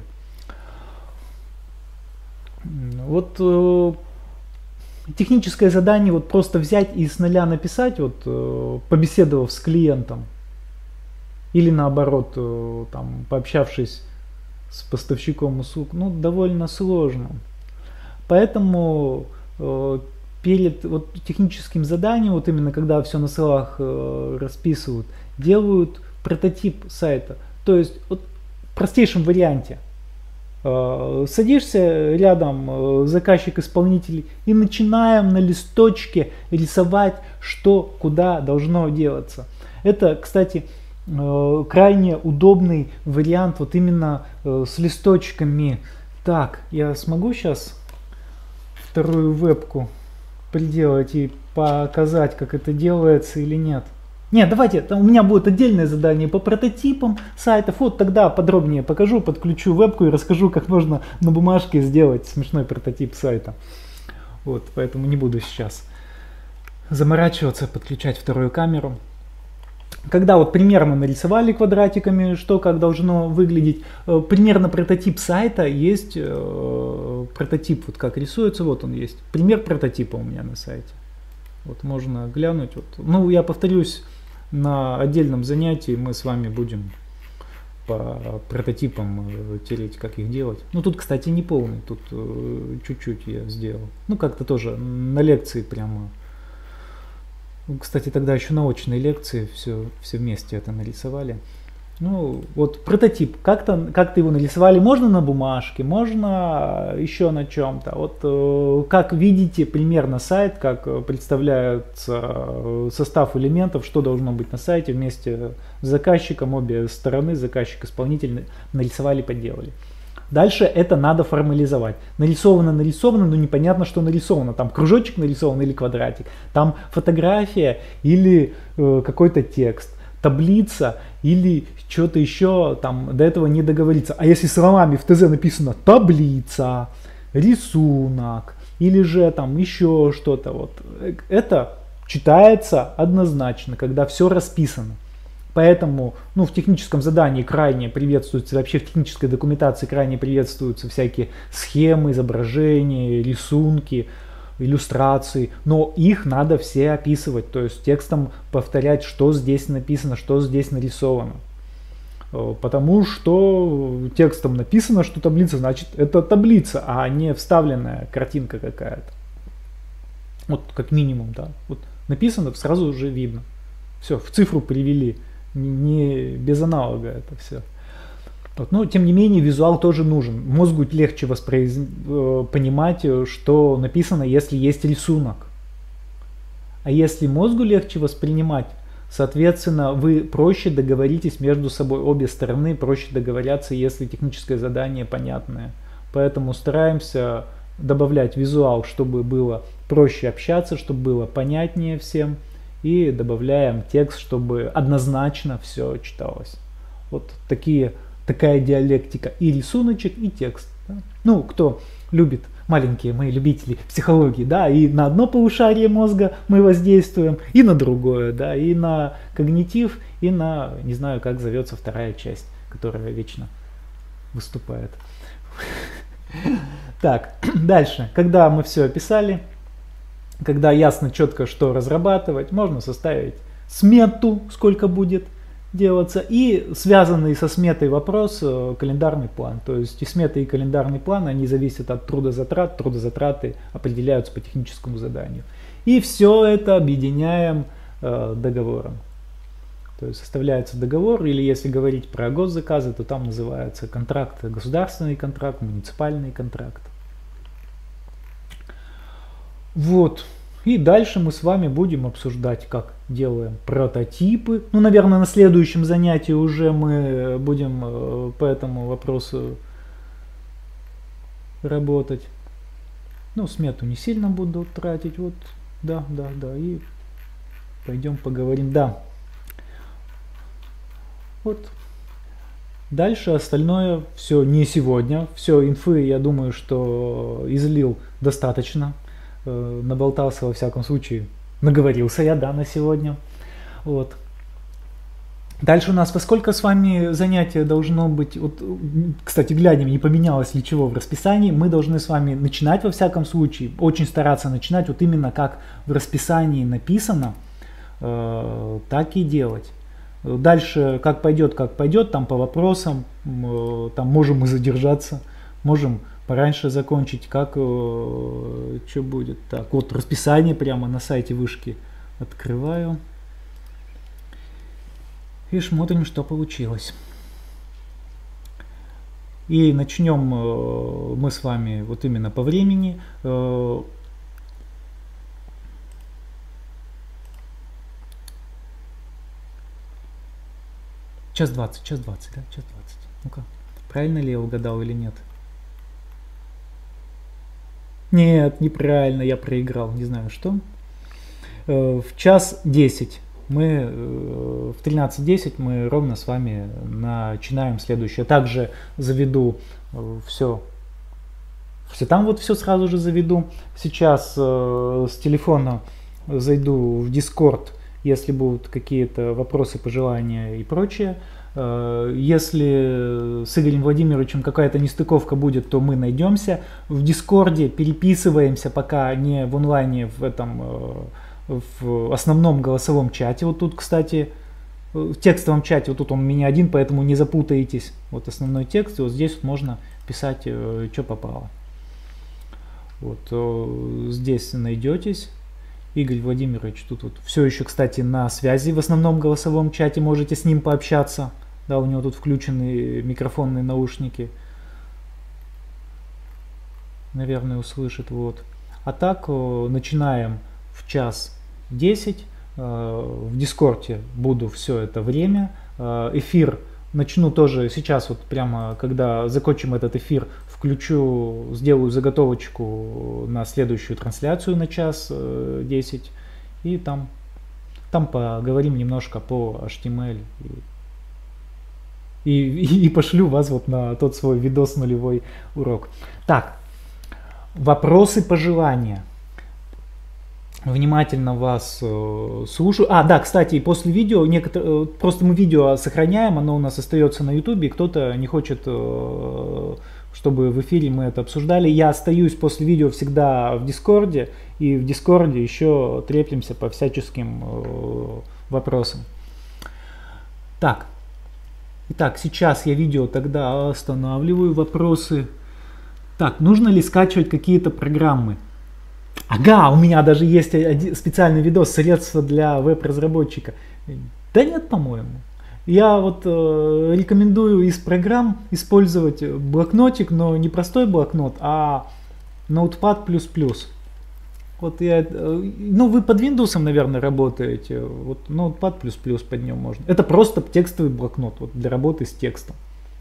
S1: Вот э, техническое задание вот просто взять и с нуля написать, вот, э, побеседовав с клиентом, или наоборот, э, там, пообщавшись с поставщиком услуг, ну, довольно сложно. Поэтому э, перед вот, техническим заданием, вот именно когда все на словах э, расписывают, делают прототип сайта. То есть вот, в простейшем варианте. Э, садишься рядом э, заказчик-исполнитель и начинаем на листочке рисовать, что куда должно делаться. Это, кстати, крайне удобный вариант вот именно э, с листочками. Так, я смогу сейчас вторую вебку приделать и показать, как это делается или нет? Нет, давайте, там у меня будет отдельное задание по прототипам сайтов. Вот тогда подробнее покажу, подключу вебку и расскажу, как можно на бумажке сделать смешной прототип сайта. Вот, поэтому не буду сейчас заморачиваться, подключать вторую камеру. Когда вот примерно нарисовали квадратиками, что как должно выглядеть, э, примерно прототип сайта есть, э, прототип вот как рисуется, вот он есть. Пример прототипа у меня на сайте. Вот можно глянуть. Вот. Ну, я повторюсь, на отдельном занятии мы с вами будем по прототипам э, тереть, как их делать. Ну, тут, кстати, не полный, тут чуть-чуть э, я сделал. Ну, как-то тоже на лекции прямо Кстати, тогда еще на очной лекции все, все вместе это нарисовали. Ну, вот прототип, как-то, как-то его нарисовали, можно на бумажке, можно еще на чем-то. Вот э, как видите примерно сайт, как представляется состав элементов, что должно быть на сайте, вместе с заказчиком, обе стороны, заказчик, исполнитель, нарисовали, подделали. Дальше это надо формализовать. Нарисовано, нарисовано, но непонятно, что нарисовано. Там кружочек нарисован или квадратик, там фотография или э, какой-то текст, таблица или что-то еще, там до этого не договориться. А если словами в ТЗ написано таблица, рисунок или же там еще что-то, вот это читается однозначно, когда все расписано. Поэтому ну, в техническом задании крайне приветствуются, вообще в технической документации крайне приветствуются всякие схемы, изображения, рисунки, иллюстрации, но их надо все описывать, то есть текстом повторять, что здесь написано, что здесь нарисовано. Потому что текстом написано, что таблица, значит это таблица, а не вставленная картинка какая-то. Вот как минимум, да. Вот написано, сразу уже видно. Все, в цифру привели, не без аналога это все. Вот. Но тем не менее визуал тоже нужен. Мозгу легче воспроиз... понимать, что написано, если есть рисунок. А если мозгу легче воспринимать, соответственно, вы проще договоритесь между собой, обе стороны проще договорятся, если техническое задание понятное. Поэтому стараемся добавлять визуал, чтобы было проще общаться, чтобы было понятнее всем. И добавляем текст, чтобы однозначно все читалось. Вот такие, такая диалектика и рисуночек, и текст. Да? Ну, кто любит, маленькие мои любители психологии, да, и на одно полушарие мозга мы воздействуем, и на другое, да, и на когнитив, и на, не знаю, как зовется вторая часть, которая вечно выступает. Так, дальше. Когда мы все описали, когда ясно, четко, что разрабатывать, можно составить смету, сколько будет делаться, и связанный со сметой вопрос календарный план. То есть и смета, и календарный план, они зависят от трудозатрат, трудозатраты определяются по техническому заданию. И все это объединяем э, договором. То есть составляется договор, или если говорить про госзаказы, то там называется контракт, государственный контракт, муниципальный контракт. Вот. И дальше мы с вами будем обсуждать, как делаем прототипы. Ну, наверное, на следующем занятии уже мы будем по этому вопросу работать. Ну, смету не сильно буду тратить. Вот, да, да, да. И пойдем поговорим. Да. Вот. Дальше остальное все не сегодня. Все инфы, я думаю, что излил достаточно. Наболтался, во всяком случае, наговорился я, да, на сегодня. Вот. Дальше у нас во сколько с вами занятия должно быть, вот, кстати, глянем, не поменялось ли чего в расписании, мы должны с вами начинать, во всяком случае, очень стараться начинать, вот именно как в расписании написано, э, так и делать. Дальше, как пойдет, как пойдет, там по вопросам, э, там можем и задержаться, можем пораньше закончить, как, э, что будет. Так, вот расписание прямо на сайте вышки открываю. И смотрим, что получилось. И начнем э, мы с вами вот именно по времени. Э, час двадцать, час двадцать, да, час двадцать. Ну-ка, правильно ли я угадал или нет? Нет, неправильно, я проиграл, не знаю что. В час десять мы, в тринадцать десять мы ровно с вами начинаем следующее. Также заведу все, все там вот все сразу же заведу. Сейчас с телефона зайду в Discord, если будут какие-то вопросы, пожелания и прочее. Если с Игорем Владимировичем какая-то нестыковка будет, то мы найдемся. В Дискорде переписываемся, пока не в онлайне, в этом, в основном голосовом чате. Вот тут, кстати, в текстовом чате, вот тут он у меня один, поэтому не запутаетесь. Вот основной текст, и вот здесь вот можно писать, что попало. Вот здесь найдетесь. Игорь Владимирович тут вот все еще, кстати, на связи в основном голосовом чате, можете с ним пообщаться. Да, у него тут включены микрофонные наушники. Наверное, услышит. Вот. А так, начинаем в час десять. В Дискорде буду все это время. Эфир начну тоже сейчас, вот прямо когда закончим этот эфир, включу, сделаю заготовочку на следующую трансляцию на час десять. И там, там поговорим немножко по эйч ти эм эль. И, и, и пошлю вас вот на тот свой видос нулевой урок. Так, вопросы, пожелания. Внимательно вас э, слушаю. А, да, кстати, после видео, некоторые, просто мы видео сохраняем, оно у нас остается на ютубе, кто-то не хочет, э, чтобы в эфире мы это обсуждали. Я остаюсь после видео всегда в Дискорде, и в Дискорде еще треплемся по всяческим э, вопросам. Так, итак, сейчас я видео тогда останавливаю. Вопросы. Так, нужно ли скачивать какие-то программы? Ага, у меня даже есть один специальный видос «Средства для веб-разработчика». Да нет, по-моему. Я вот э, рекомендую из программ использовать блокнотик, но не простой блокнот, а Notepad++. Вот я, э, ну вы под Windows, наверное, работаете. Вот Notepad++ под нем можно. Это просто текстовый блокнот вот, для работы с текстом.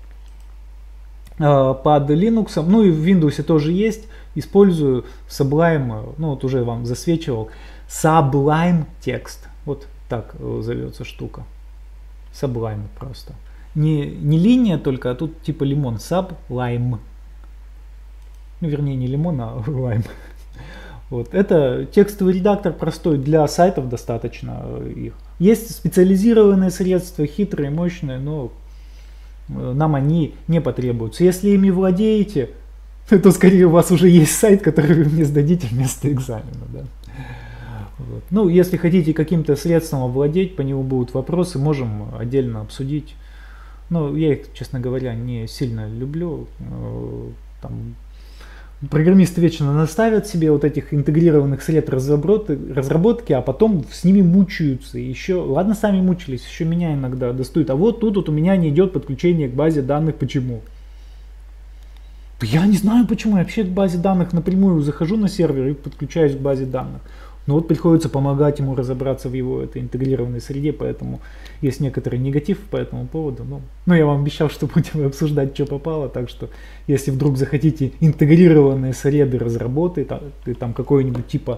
S1: Э, под Linux, ну и в Windows тоже есть. Использую Sublime, ну вот уже вам засвечивал, Sublime текст. Вот так зовется штука. Sublime просто. Не, не линия только, а тут типа лимон. Sublime. Ну вернее не лимон, а лайм. Вот. Это текстовый редактор простой, для сайтов достаточно их. Есть специализированные средства, хитрые, мощные, но нам они не потребуются. Если ими владеете, то скорее у вас уже есть сайт, который вы мне сдадите вместо экзамена. Да? Вот. Ну, если хотите каким-то средством овладеть, по нему будут вопросы, можем отдельно обсудить. Но я их, честно говоря, не сильно люблю. Там, программисты вечно наставят себе вот этих интегрированных средств разработки, а потом с ними мучаются. И еще, ладно, сами мучились, еще меня иногда достают. А вот тут вот у меня не идет подключение к базе данных. Почему? Я не знаю почему, я вообще к базе данных напрямую захожу на сервер и подключаюсь к базе данных. Но вот приходится помогать ему разобраться в его этой интегрированной среде, поэтому есть некоторый негатив по этому поводу. Ну, ну я вам обещал, что будем обсуждать, что попало, так что если вдруг захотите интегрированные среды разработать, там, там какой-нибудь типа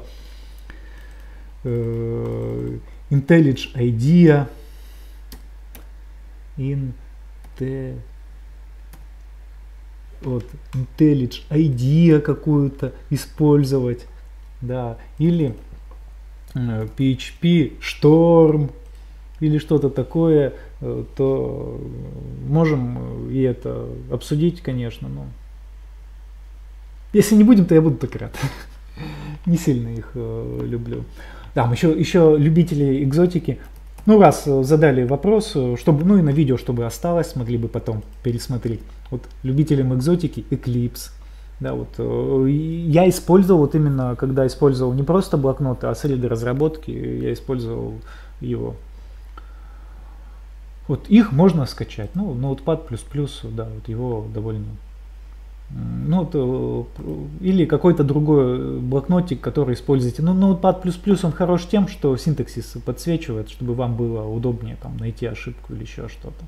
S1: э, IntelliJ IDEA, Inte... Вот, IntelliJ IDEA какую-то использовать, да, или э, пи эйч пи Storm или что-то такое, э, то можем и это обсудить, конечно, но если не будем, то я буду так рад. Не сильно их э, люблю. Там еще, еще любители экзотики. Ну, раз задали вопрос, чтобы, ну и на видео, чтобы осталось, могли бы потом пересмотреть. Вот любителям экзотики Eclipse. Да, вот, я использовал вот именно, когда использовал не просто блокноты, а среды разработки, я использовал его. Вот их можно скачать. Ну, Notepad++, да, вот его довольно. Ну, вот, или какой-то другой блокнотик, который используете. Ну, Notepad++, он хорош тем, что синтаксис подсвечивает, чтобы вам было удобнее там найти ошибку или еще что-то.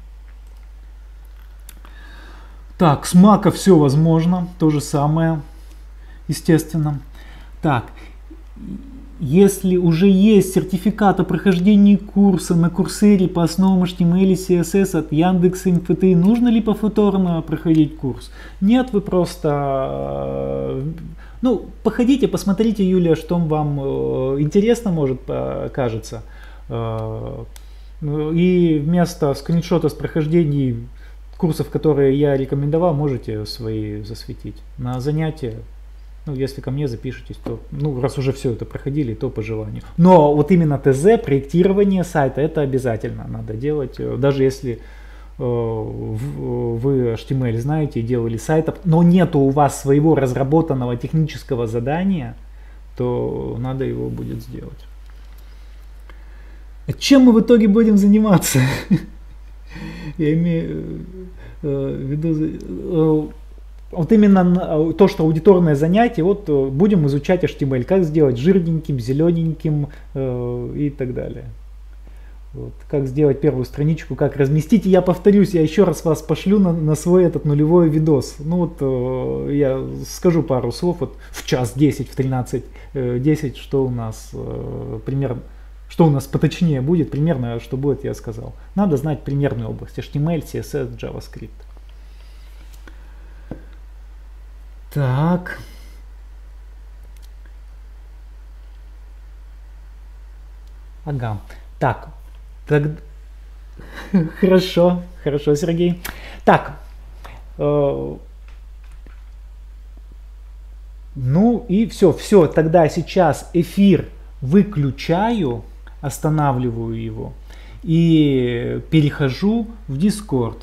S1: Так, с Mac все возможно, то же самое, естественно. Так, если уже есть сертификат о прохождении курса на Курсере по основам эйч ти эм эль и си эс эс от Яндекс.Инфо.ти, нужно ли повторно проходить курс? Нет, вы просто, ну, походите, посмотрите, Юлия, что вам интересно, может, покажется. И вместо скриншота с прохождений курсов, которые я рекомендовал, можете свои засветить на занятия. Ну, если ко мне запишитесь, то, ну, раз уже все это проходили, то по желанию. Но вот именно ТЗ, проектирование сайта, это обязательно надо делать. Даже если э, вы эйч ти эм эль знаете и делали сайт, но нету у вас своего разработанного технического задания, то надо его будет сделать. А чем мы в итоге будем заниматься? Я имею в виду вот именно то, что аудиторное занятие, вот будем изучать эйч ти эм эль, как сделать жирненьким, зелененьким и так далее. Вот, как сделать первую страничку, как разместить. И я повторюсь, я еще раз вас пошлю на, на свой этот нулевой видос. Ну вот э, я скажу пару слов вот в час десять, в тринадцать десять, что у нас э, примерно, что у нас поточнее будет, примерно что будет, я сказал. Надо знать примерную область: эйч ти эм эль, си эс эс, JavaScript. Так. Ага. Так. Так, хорошо, хорошо, Сергей. Так, э, ну и все, все, тогда сейчас эфир выключаю, останавливаю его и перехожу в Discord.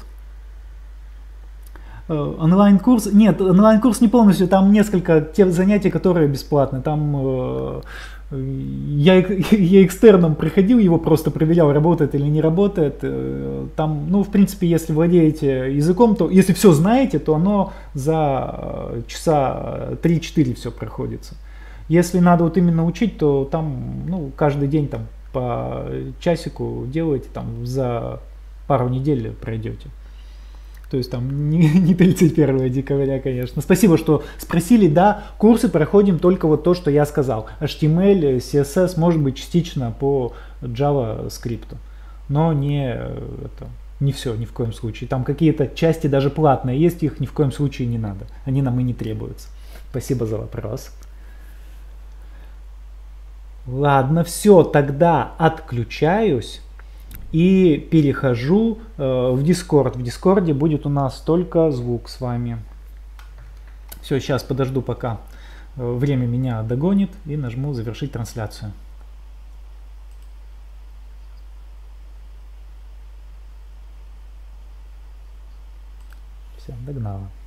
S1: Э, онлайн-курс, нет, онлайн-курс не полностью, там несколько тех занятий, которые бесплатны, там... Э, Я, я экстерном приходил, его просто проверял, работает или не работает. Там, ну, в принципе, если владеете языком, то если все знаете, то оно за часа три-четыре все проходится. Если надо вот именно учить, то там, ну, каждый день там по часику делаете, там за пару недель пройдете. То есть там не, не тридцать первого декабря, конечно. Спасибо, что спросили. Да, курсы проходим только вот то, что я сказал. эйч ти эм эль, си эс эс, может быть, частично по JavaScript. Но не, это, не все, ни в коем случае. Там какие-то части даже платные есть, их ни в коем случае не надо. Они нам и не требуются. Спасибо за вопрос. Ладно, все, тогда отключаюсь. И перехожу э, в Discord. В Discord будет у нас только звук с вами. Все, сейчас подожду, пока э, время меня догонит, и нажму завершить трансляцию. Все, догнало.